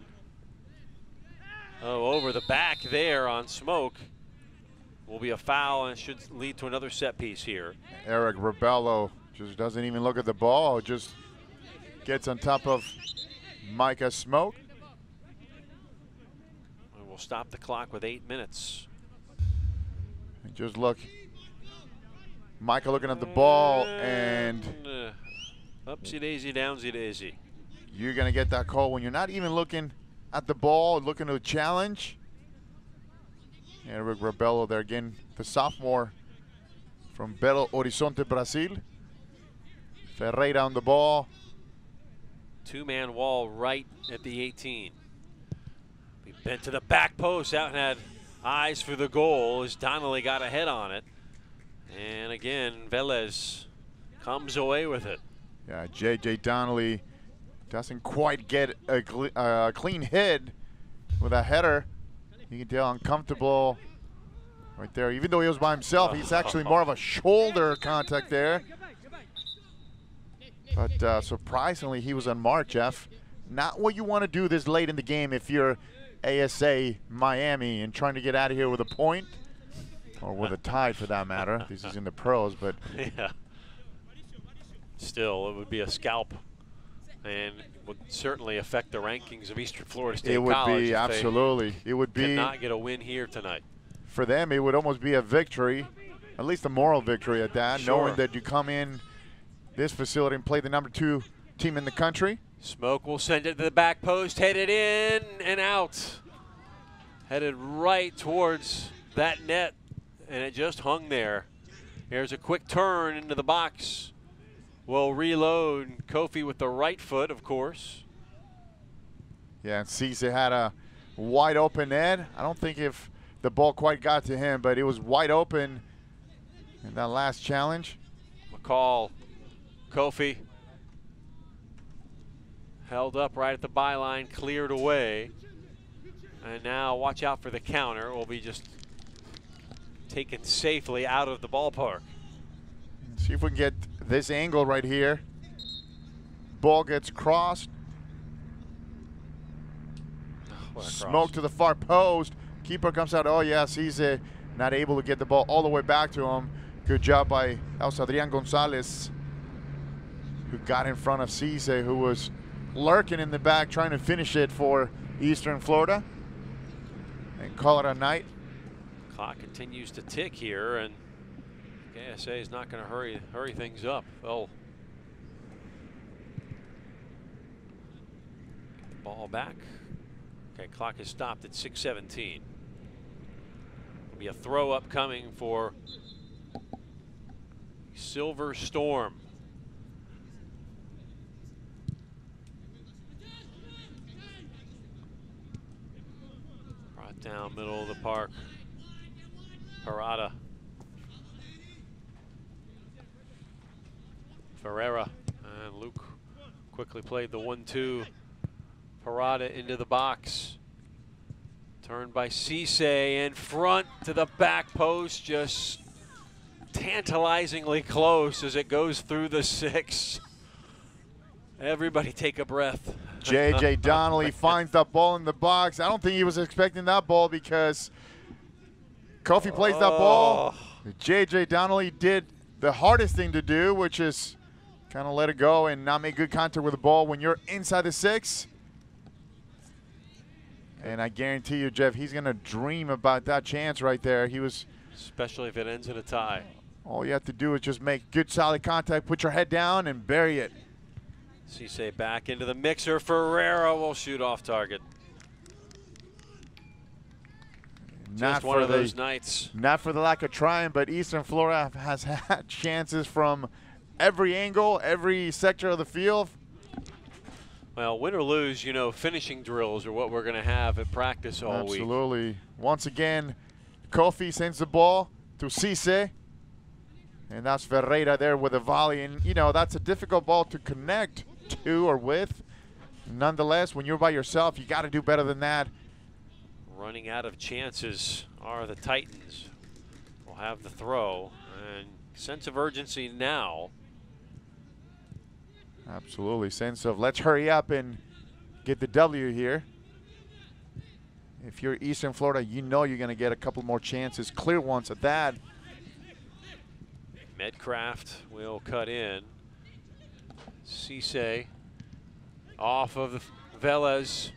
Oh, over the back there on Smoke. Will be a foul and should lead to another set piece here. Eric Rebello just doesn't even look at the ball, just gets on top of Micah Smoke. And we'll stop the clock with eight minutes. And just look, Micah looking at the ball, and uh, upsy daisy, downsy daisy. you're gonna get that call when you're not even looking at the ball, looking to challenge. Eric Rebello there again, the sophomore from Belo Horizonte, Brazil. Ferreira on the ball. Two-man wall right at the eighteen. We bent to the back post, out and had eyes for the goal as Donnelly got a head on it. And again, Velez comes away with it. Yeah, J J Donnelly doesn't quite get a cle uh, clean hit with a header. You can tell uncomfortable right there. Even though he was by himself, he's actually more of a shoulder contact there. But uh, surprisingly, he was unmarked, Jeff. Not what you want to do this late in the game if you're A S A Miami and trying to get out of here with a point, or with a tie for that matter. This is in the pros, but yeah. Still, it would be a scalp, and would certainly affect the rankings of Eastern Florida State it would College. be if absolutely. they It would be cannot get a win here tonight. for them. It would almost be a victory, at least a moral victory at that, Sure. knowing that you come in this facility and play the number two team in the country. Smoke will send it to the back post, headed in and out. Headed right towards that net, and it just hung there. Here's a quick turn into the box. We'll reload. Kofi with the right foot, of course. Yeah, and Cisse had a wide open net. I don't think if the ball quite got to him, but it was wide open in that last challenge. McCall, Kofi. Held up right at the byline, cleared away. And now watch out for the counter. It will be just taken safely out of the ballpark. See if we can get this angle right here. Ball gets crossed. What a Smoke cross. to the far post. Keeper comes out. Oh, yes, he's uh, not able to get the ball all the way back to him. Good job by Adrian Gonzalez, who got in front of Cisse, who was lurking in the back trying to finish it for Eastern Florida. And call it a night. Clock continues to tick here, and A S A is not going to hurry hurry things up. They'll get the ball back. Okay, clock is stopped at six seventeen. There'll be a throw up coming for Silver Storm. Right down middle of the park. Parada. Ferreira and Luke quickly played the one two. Parada into the box. Turned by Cisse in front to the back post, just tantalizingly close as it goes through the six. Everybody take a breath. J J Donnelly finds that ball in the box. I don't think he was expecting that ball because Kofi plays that ball. J J Donnelly did the hardest thing to do, which is kind of let it go and not make good contact with the ball when you're inside the six. And I guarantee you, Jeff, he's going to dream about that chance right there. He was, especially if it ends in a tie. All you have to do is just make good, solid contact, put your head down, and bury it. Cisse back into the mixer. Ferreira will shoot off target. Not Just one for of the, those nights. Not for the lack of trying, but Eastern Florida has had chances from every angle, every sector of the field. Well, win or lose, you know, finishing drills are what we're going to have at practice all Absolutely. week. Absolutely. Once again, Kofi sends the ball to Cisse. And that's Ferreira there with a volley. And, you know, that's a difficult ball to connect to or with. Nonetheless, when you're by yourself, you got to do better than that. Running out of chances are the Titans. Will have the throw. And sense of urgency now. Absolutely. Sense of let's hurry up and get the W here. If you're Eastern Florida, you know you're going to get a couple more chances, clear ones at that. Medcraft will cut in. Cisse off of the Velez.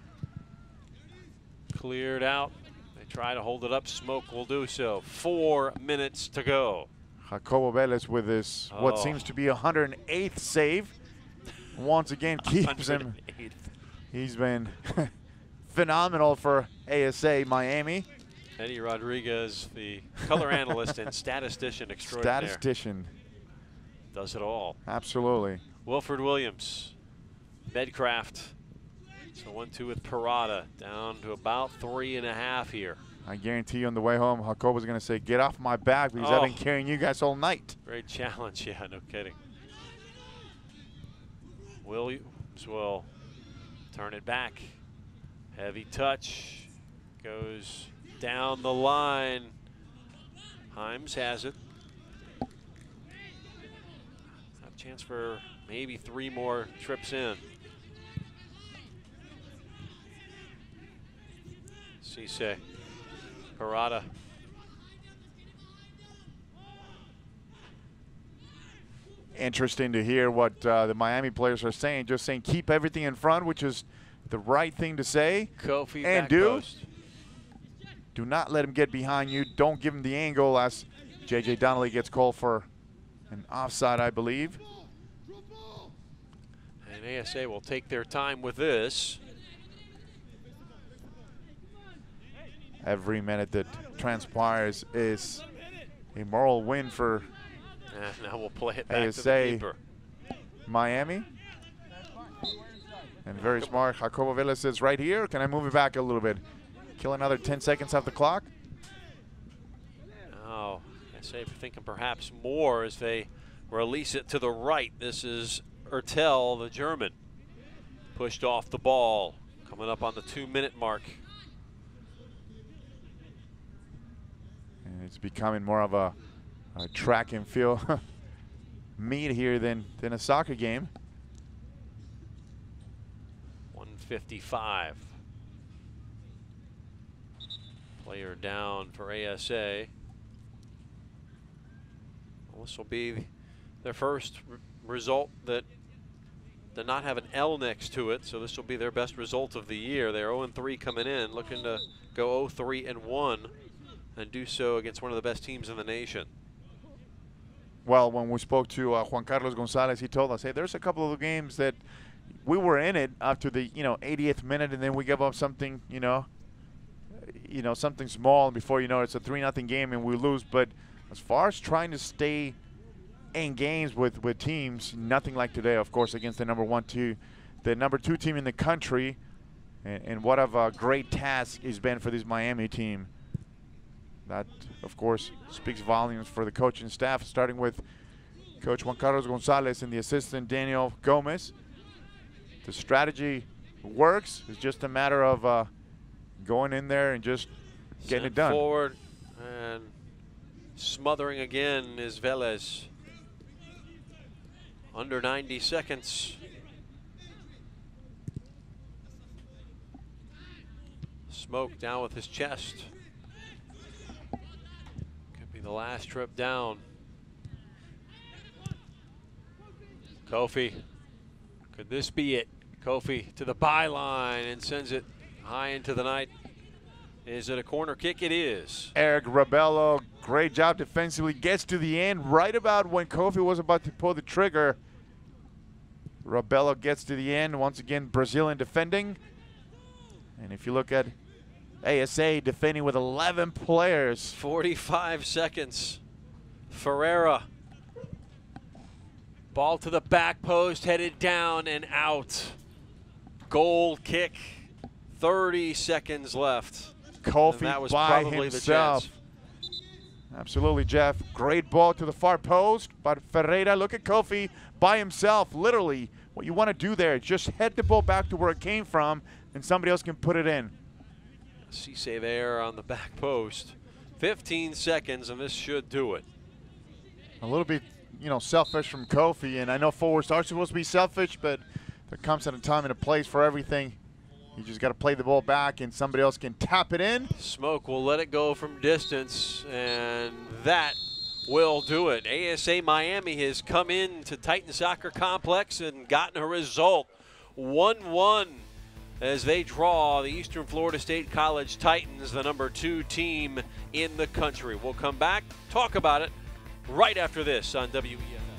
Cleared out. They try to hold it up. Smoke will do so. Four minutes to go. Jacobo Velez with his oh. what seems to be one hundred eighth save. Once again keeps him. He's been phenomenal for A S A Miami. Eddie Rodriguez, the color analyst and statistician extraordinaire. Statistician. Does it all. Absolutely. Wilfred Williams, Medcraft. So one two with Parada, down to about three and a half here. I guarantee you on the way home, Jacobo's going to say, get off my back because oh. I've been carrying you guys all night. Great challenge, yeah, no kidding. Williams will turn it back. Heavy touch. Goes down the line. Himes has it. Have a chance for maybe three more trips in. Cisse. Parada. Interesting to hear what uh, the Miami players are saying. Just saying keep everything in front, which is the right thing to say. Kofi and back do. Post. Do not let him get behind you. Don't give him the angle as J J Donnelly gets called for an offside, I believe. And A S A will take their time with this. Every minute that transpires is a moral win for and now we'll play it back A S A to the keeper. Miami. And very smart. Jacobo Velez says right here. Can I move it back a little bit? Kill another ten seconds off the clock. Oh, A S A thinking perhaps more as they release it to the right. This is Ertel, the German. Pushed off the ball. Coming up on the two minute mark. And it's becoming more of a, a track and field meet here than, than a soccer game. one fifty-five. Player down for A S A. Well, this will be their first r result that did not have an L next to it, so this will be their best result of the year. They're oh and three coming in, looking to go oh three and one and do so against one of the best teams in the nation. Well, when we spoke to uh, Juan Carlos Gonzalez, he told us, hey, there's a couple of games that we were in it up to the, you know, eightieth minute, and then we give up something, you know, you know, something small, and before you know it, it's a three nothing game and we lose. But as far as trying to stay in games with, with teams, nothing like today, of course, against the number one, two, the number two team in the country, and, and what of a great task it's been for this Miami team. That, of course, speaks volumes for the coaching staff, starting with Coach Juan Carlos Gonzalez and the assistant Daniel Gomez. The strategy works. It's just a matter of uh, going in there and just getting Sent it done. Forward and smothering again is Velez. Under ninety seconds. Smoke down with his chest. Could be the last trip down. Kofi. Could this be it? Kofi to the byline and sends it high into the night. Is it a corner kick? It is. Eric Rabello, great job defensively. Gets to the end right about when Kofi was about to pull the trigger. Rabello gets to the end. Once again, Brazilian defending. And if you look at A S A defending with eleven players. forty-five seconds. Ferreira. Ball to the back post, headed down and out. goal kick. thirty seconds left. Kofi And that was by probably himself. the chance. Absolutely, Jeff. Great ball to the far post, but Ferreira, look at Kofi by himself. Literally, what you want to do there, just head the ball back to where it came from, and somebody else can put it in. Cisse there on the back post. fifteen seconds, and this should do it. A little bit, you know, selfish from Kofi, and I know forwards are supposed to be selfish, but there comes at a time and a place for everything. You just got to play the ball back, and somebody else can tap it in. Smoke will let it go from distance, and that will do it. A S A Miami has come in to Titan Soccer Complex and gotten a result. one one as they draw the Eastern Florida State College Titans, the number two team in the country. We'll come back, talk about it right after this on W E F S.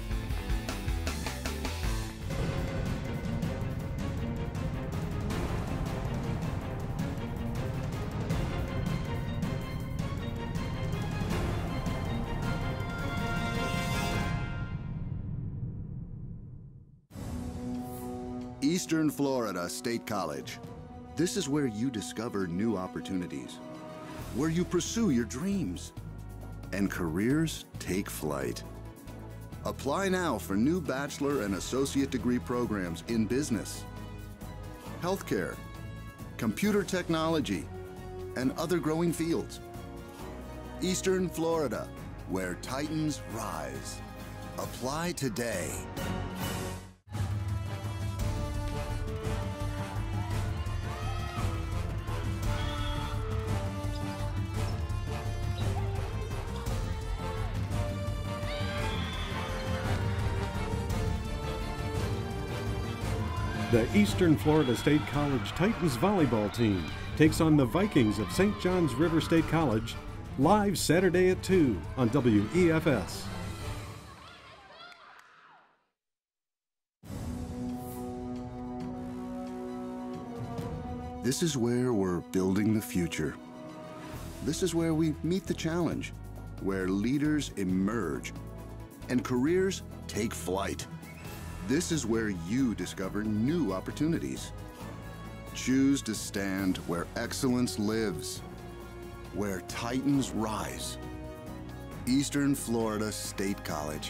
Eastern Florida State College. This is where you discover new opportunities, where you pursue your dreams, and careers take flight. Apply now for new bachelor and associate degree programs in business, healthcare, computer technology, and other growing fields. Eastern Florida, where Titans rise. Apply today. The Eastern Florida State College Titans volleyball team takes on the Vikings of Saint Johns River State College, live Saturday at two on W E F S. This is where we're building the future. This is where we meet the challenge, where leaders emerge and careers take flight. This is where you discover new opportunities. Choose to stand where excellence lives, where Titans rise. Eastern Florida State College.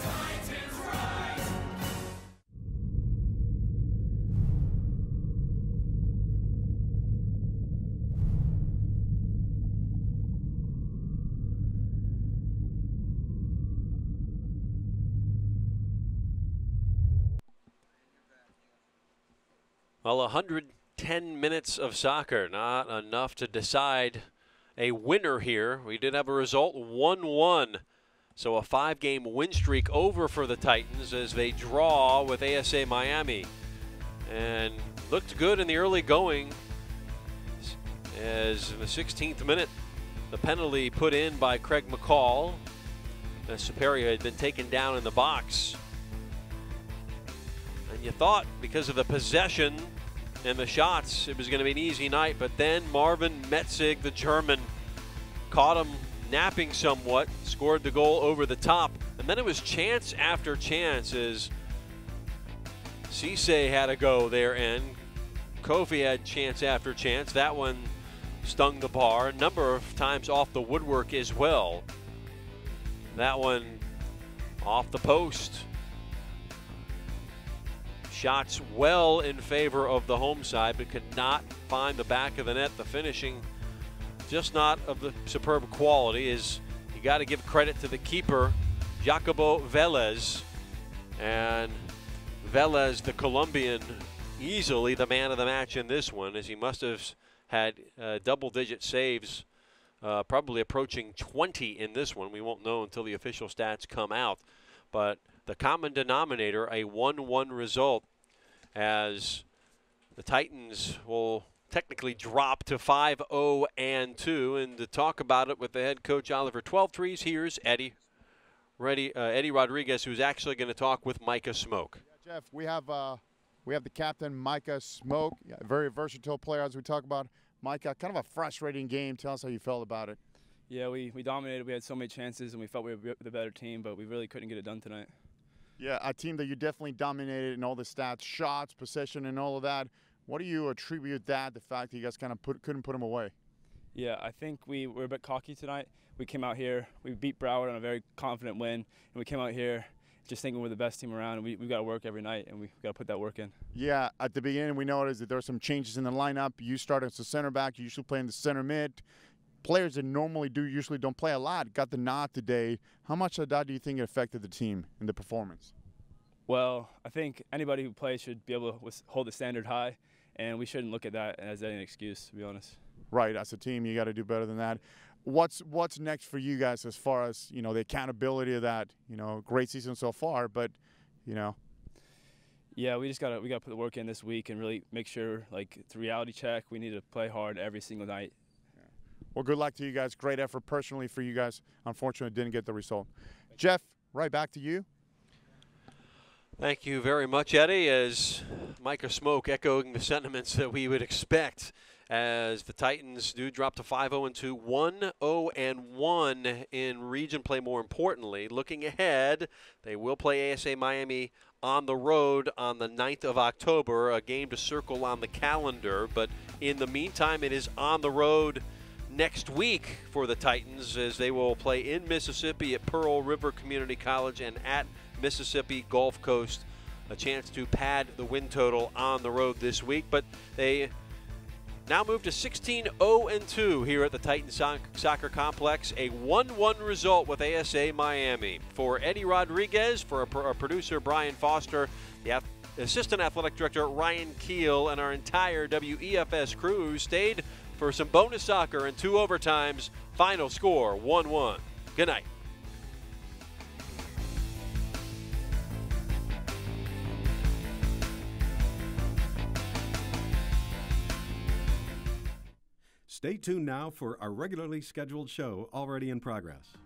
Well, one hundred ten minutes of soccer, not enough to decide a winner here. We did have a result, one one. So a five-game win streak over for the Titans as they draw with A S A Miami. And looked good in the early going as in the sixteenth minute, the penalty put in by Craig McCall as Superior had been taken down in the box. And you thought because of the possession and the shots, it was going to be an easy night, but then Marvin Metzig, the German, caught him napping somewhat, scored the goal over the top, and then it was chance after chance as Cisse had a go there, and Kofi had chance after chance. That one stung the bar, a number of times off the woodwork as well. That one off the post. Shots well in favor of the home side, but could not find the back of the net. The finishing just not of the superb quality. Is you got to give credit to the keeper, Jacobo Velez. And Velez, the Colombian, easily the man of the match in this one, as he must have had uh, double-digit saves, uh, probably approaching twenty in this one. We won't know until the official stats come out. But the common denominator, a one one result, as the Titans will technically drop to five oh and two. And to talk about it with the head coach Oliver twelve threes, here's Eddie, Ready, uh, Eddie Rodriguez, who's actually going to talk with Micah Smoke. Yeah, Jeff, we have uh, we have the captain, Micah Smoke, yeah, a very versatile player as we talk about. Micah, kind of a frustrating game. Tell us how you felt about it. Yeah, we, we dominated. We had so many chances, and we felt we were the better team, but we really couldn't get it done tonight. Yeah, a team that you definitely dominated in all the stats, shots, possession, and all of that. What do you attribute that, the fact that you guys kind of put, couldn't put them away? Yeah, I think we were a bit cocky tonight. We came out here, we beat Broward on a very confident win, and we came out here just thinking we're the best team around, and we, we've got to work every night, and we've got to put that work in. Yeah, at the beginning we noticed that there were some changes in the lineup. You started as a center back, you usually play in the center mid. Players that normally do usually don't play a lot got the nod today. How much of that do you think it affected the team and the performance? Well, I think anybody who plays should be able to hold the standard high, and we shouldn't look at that as an excuse, to be honest. Right, as a team, you got to do better than that. What's what's next for you guys as far as, you know, the accountability of that? You know, great season so far, but, you know. Yeah, we just got to we got to put the work in this week and really make sure, like, it's a reality check. We need to play hard every single night. Yeah. Well, good luck to you guys. Great effort personally for you guys. Unfortunately, didn't get the result. Jeff, right back to you. Thank you very much, Eddie, as Micah Smoke echoing the sentiments that we would expect as the Titans do drop to five oh and two, one oh and one in region play. More importantly, looking ahead, they will play A S A Miami on the road on the ninth of October, a game to circle on the calendar. But in the meantime, it is on the road next week for the Titans, as they will play in Mississippi at Pearl River Community College and at Mississippi Gulf Coast. A chance to pad the win total on the road this week, but they now move to sixteen oh and two here at the Titans Soccer Complex. A one one result with A S A Miami. For Eddie Rodriguez, for our producer Brian Foster, the assistant athletic director Ryan Keel, and our entire W E F S crew who stayed for some bonus soccer and two overtimes. Final score one one. Good night. Stay tuned now for our regularly scheduled show already in progress.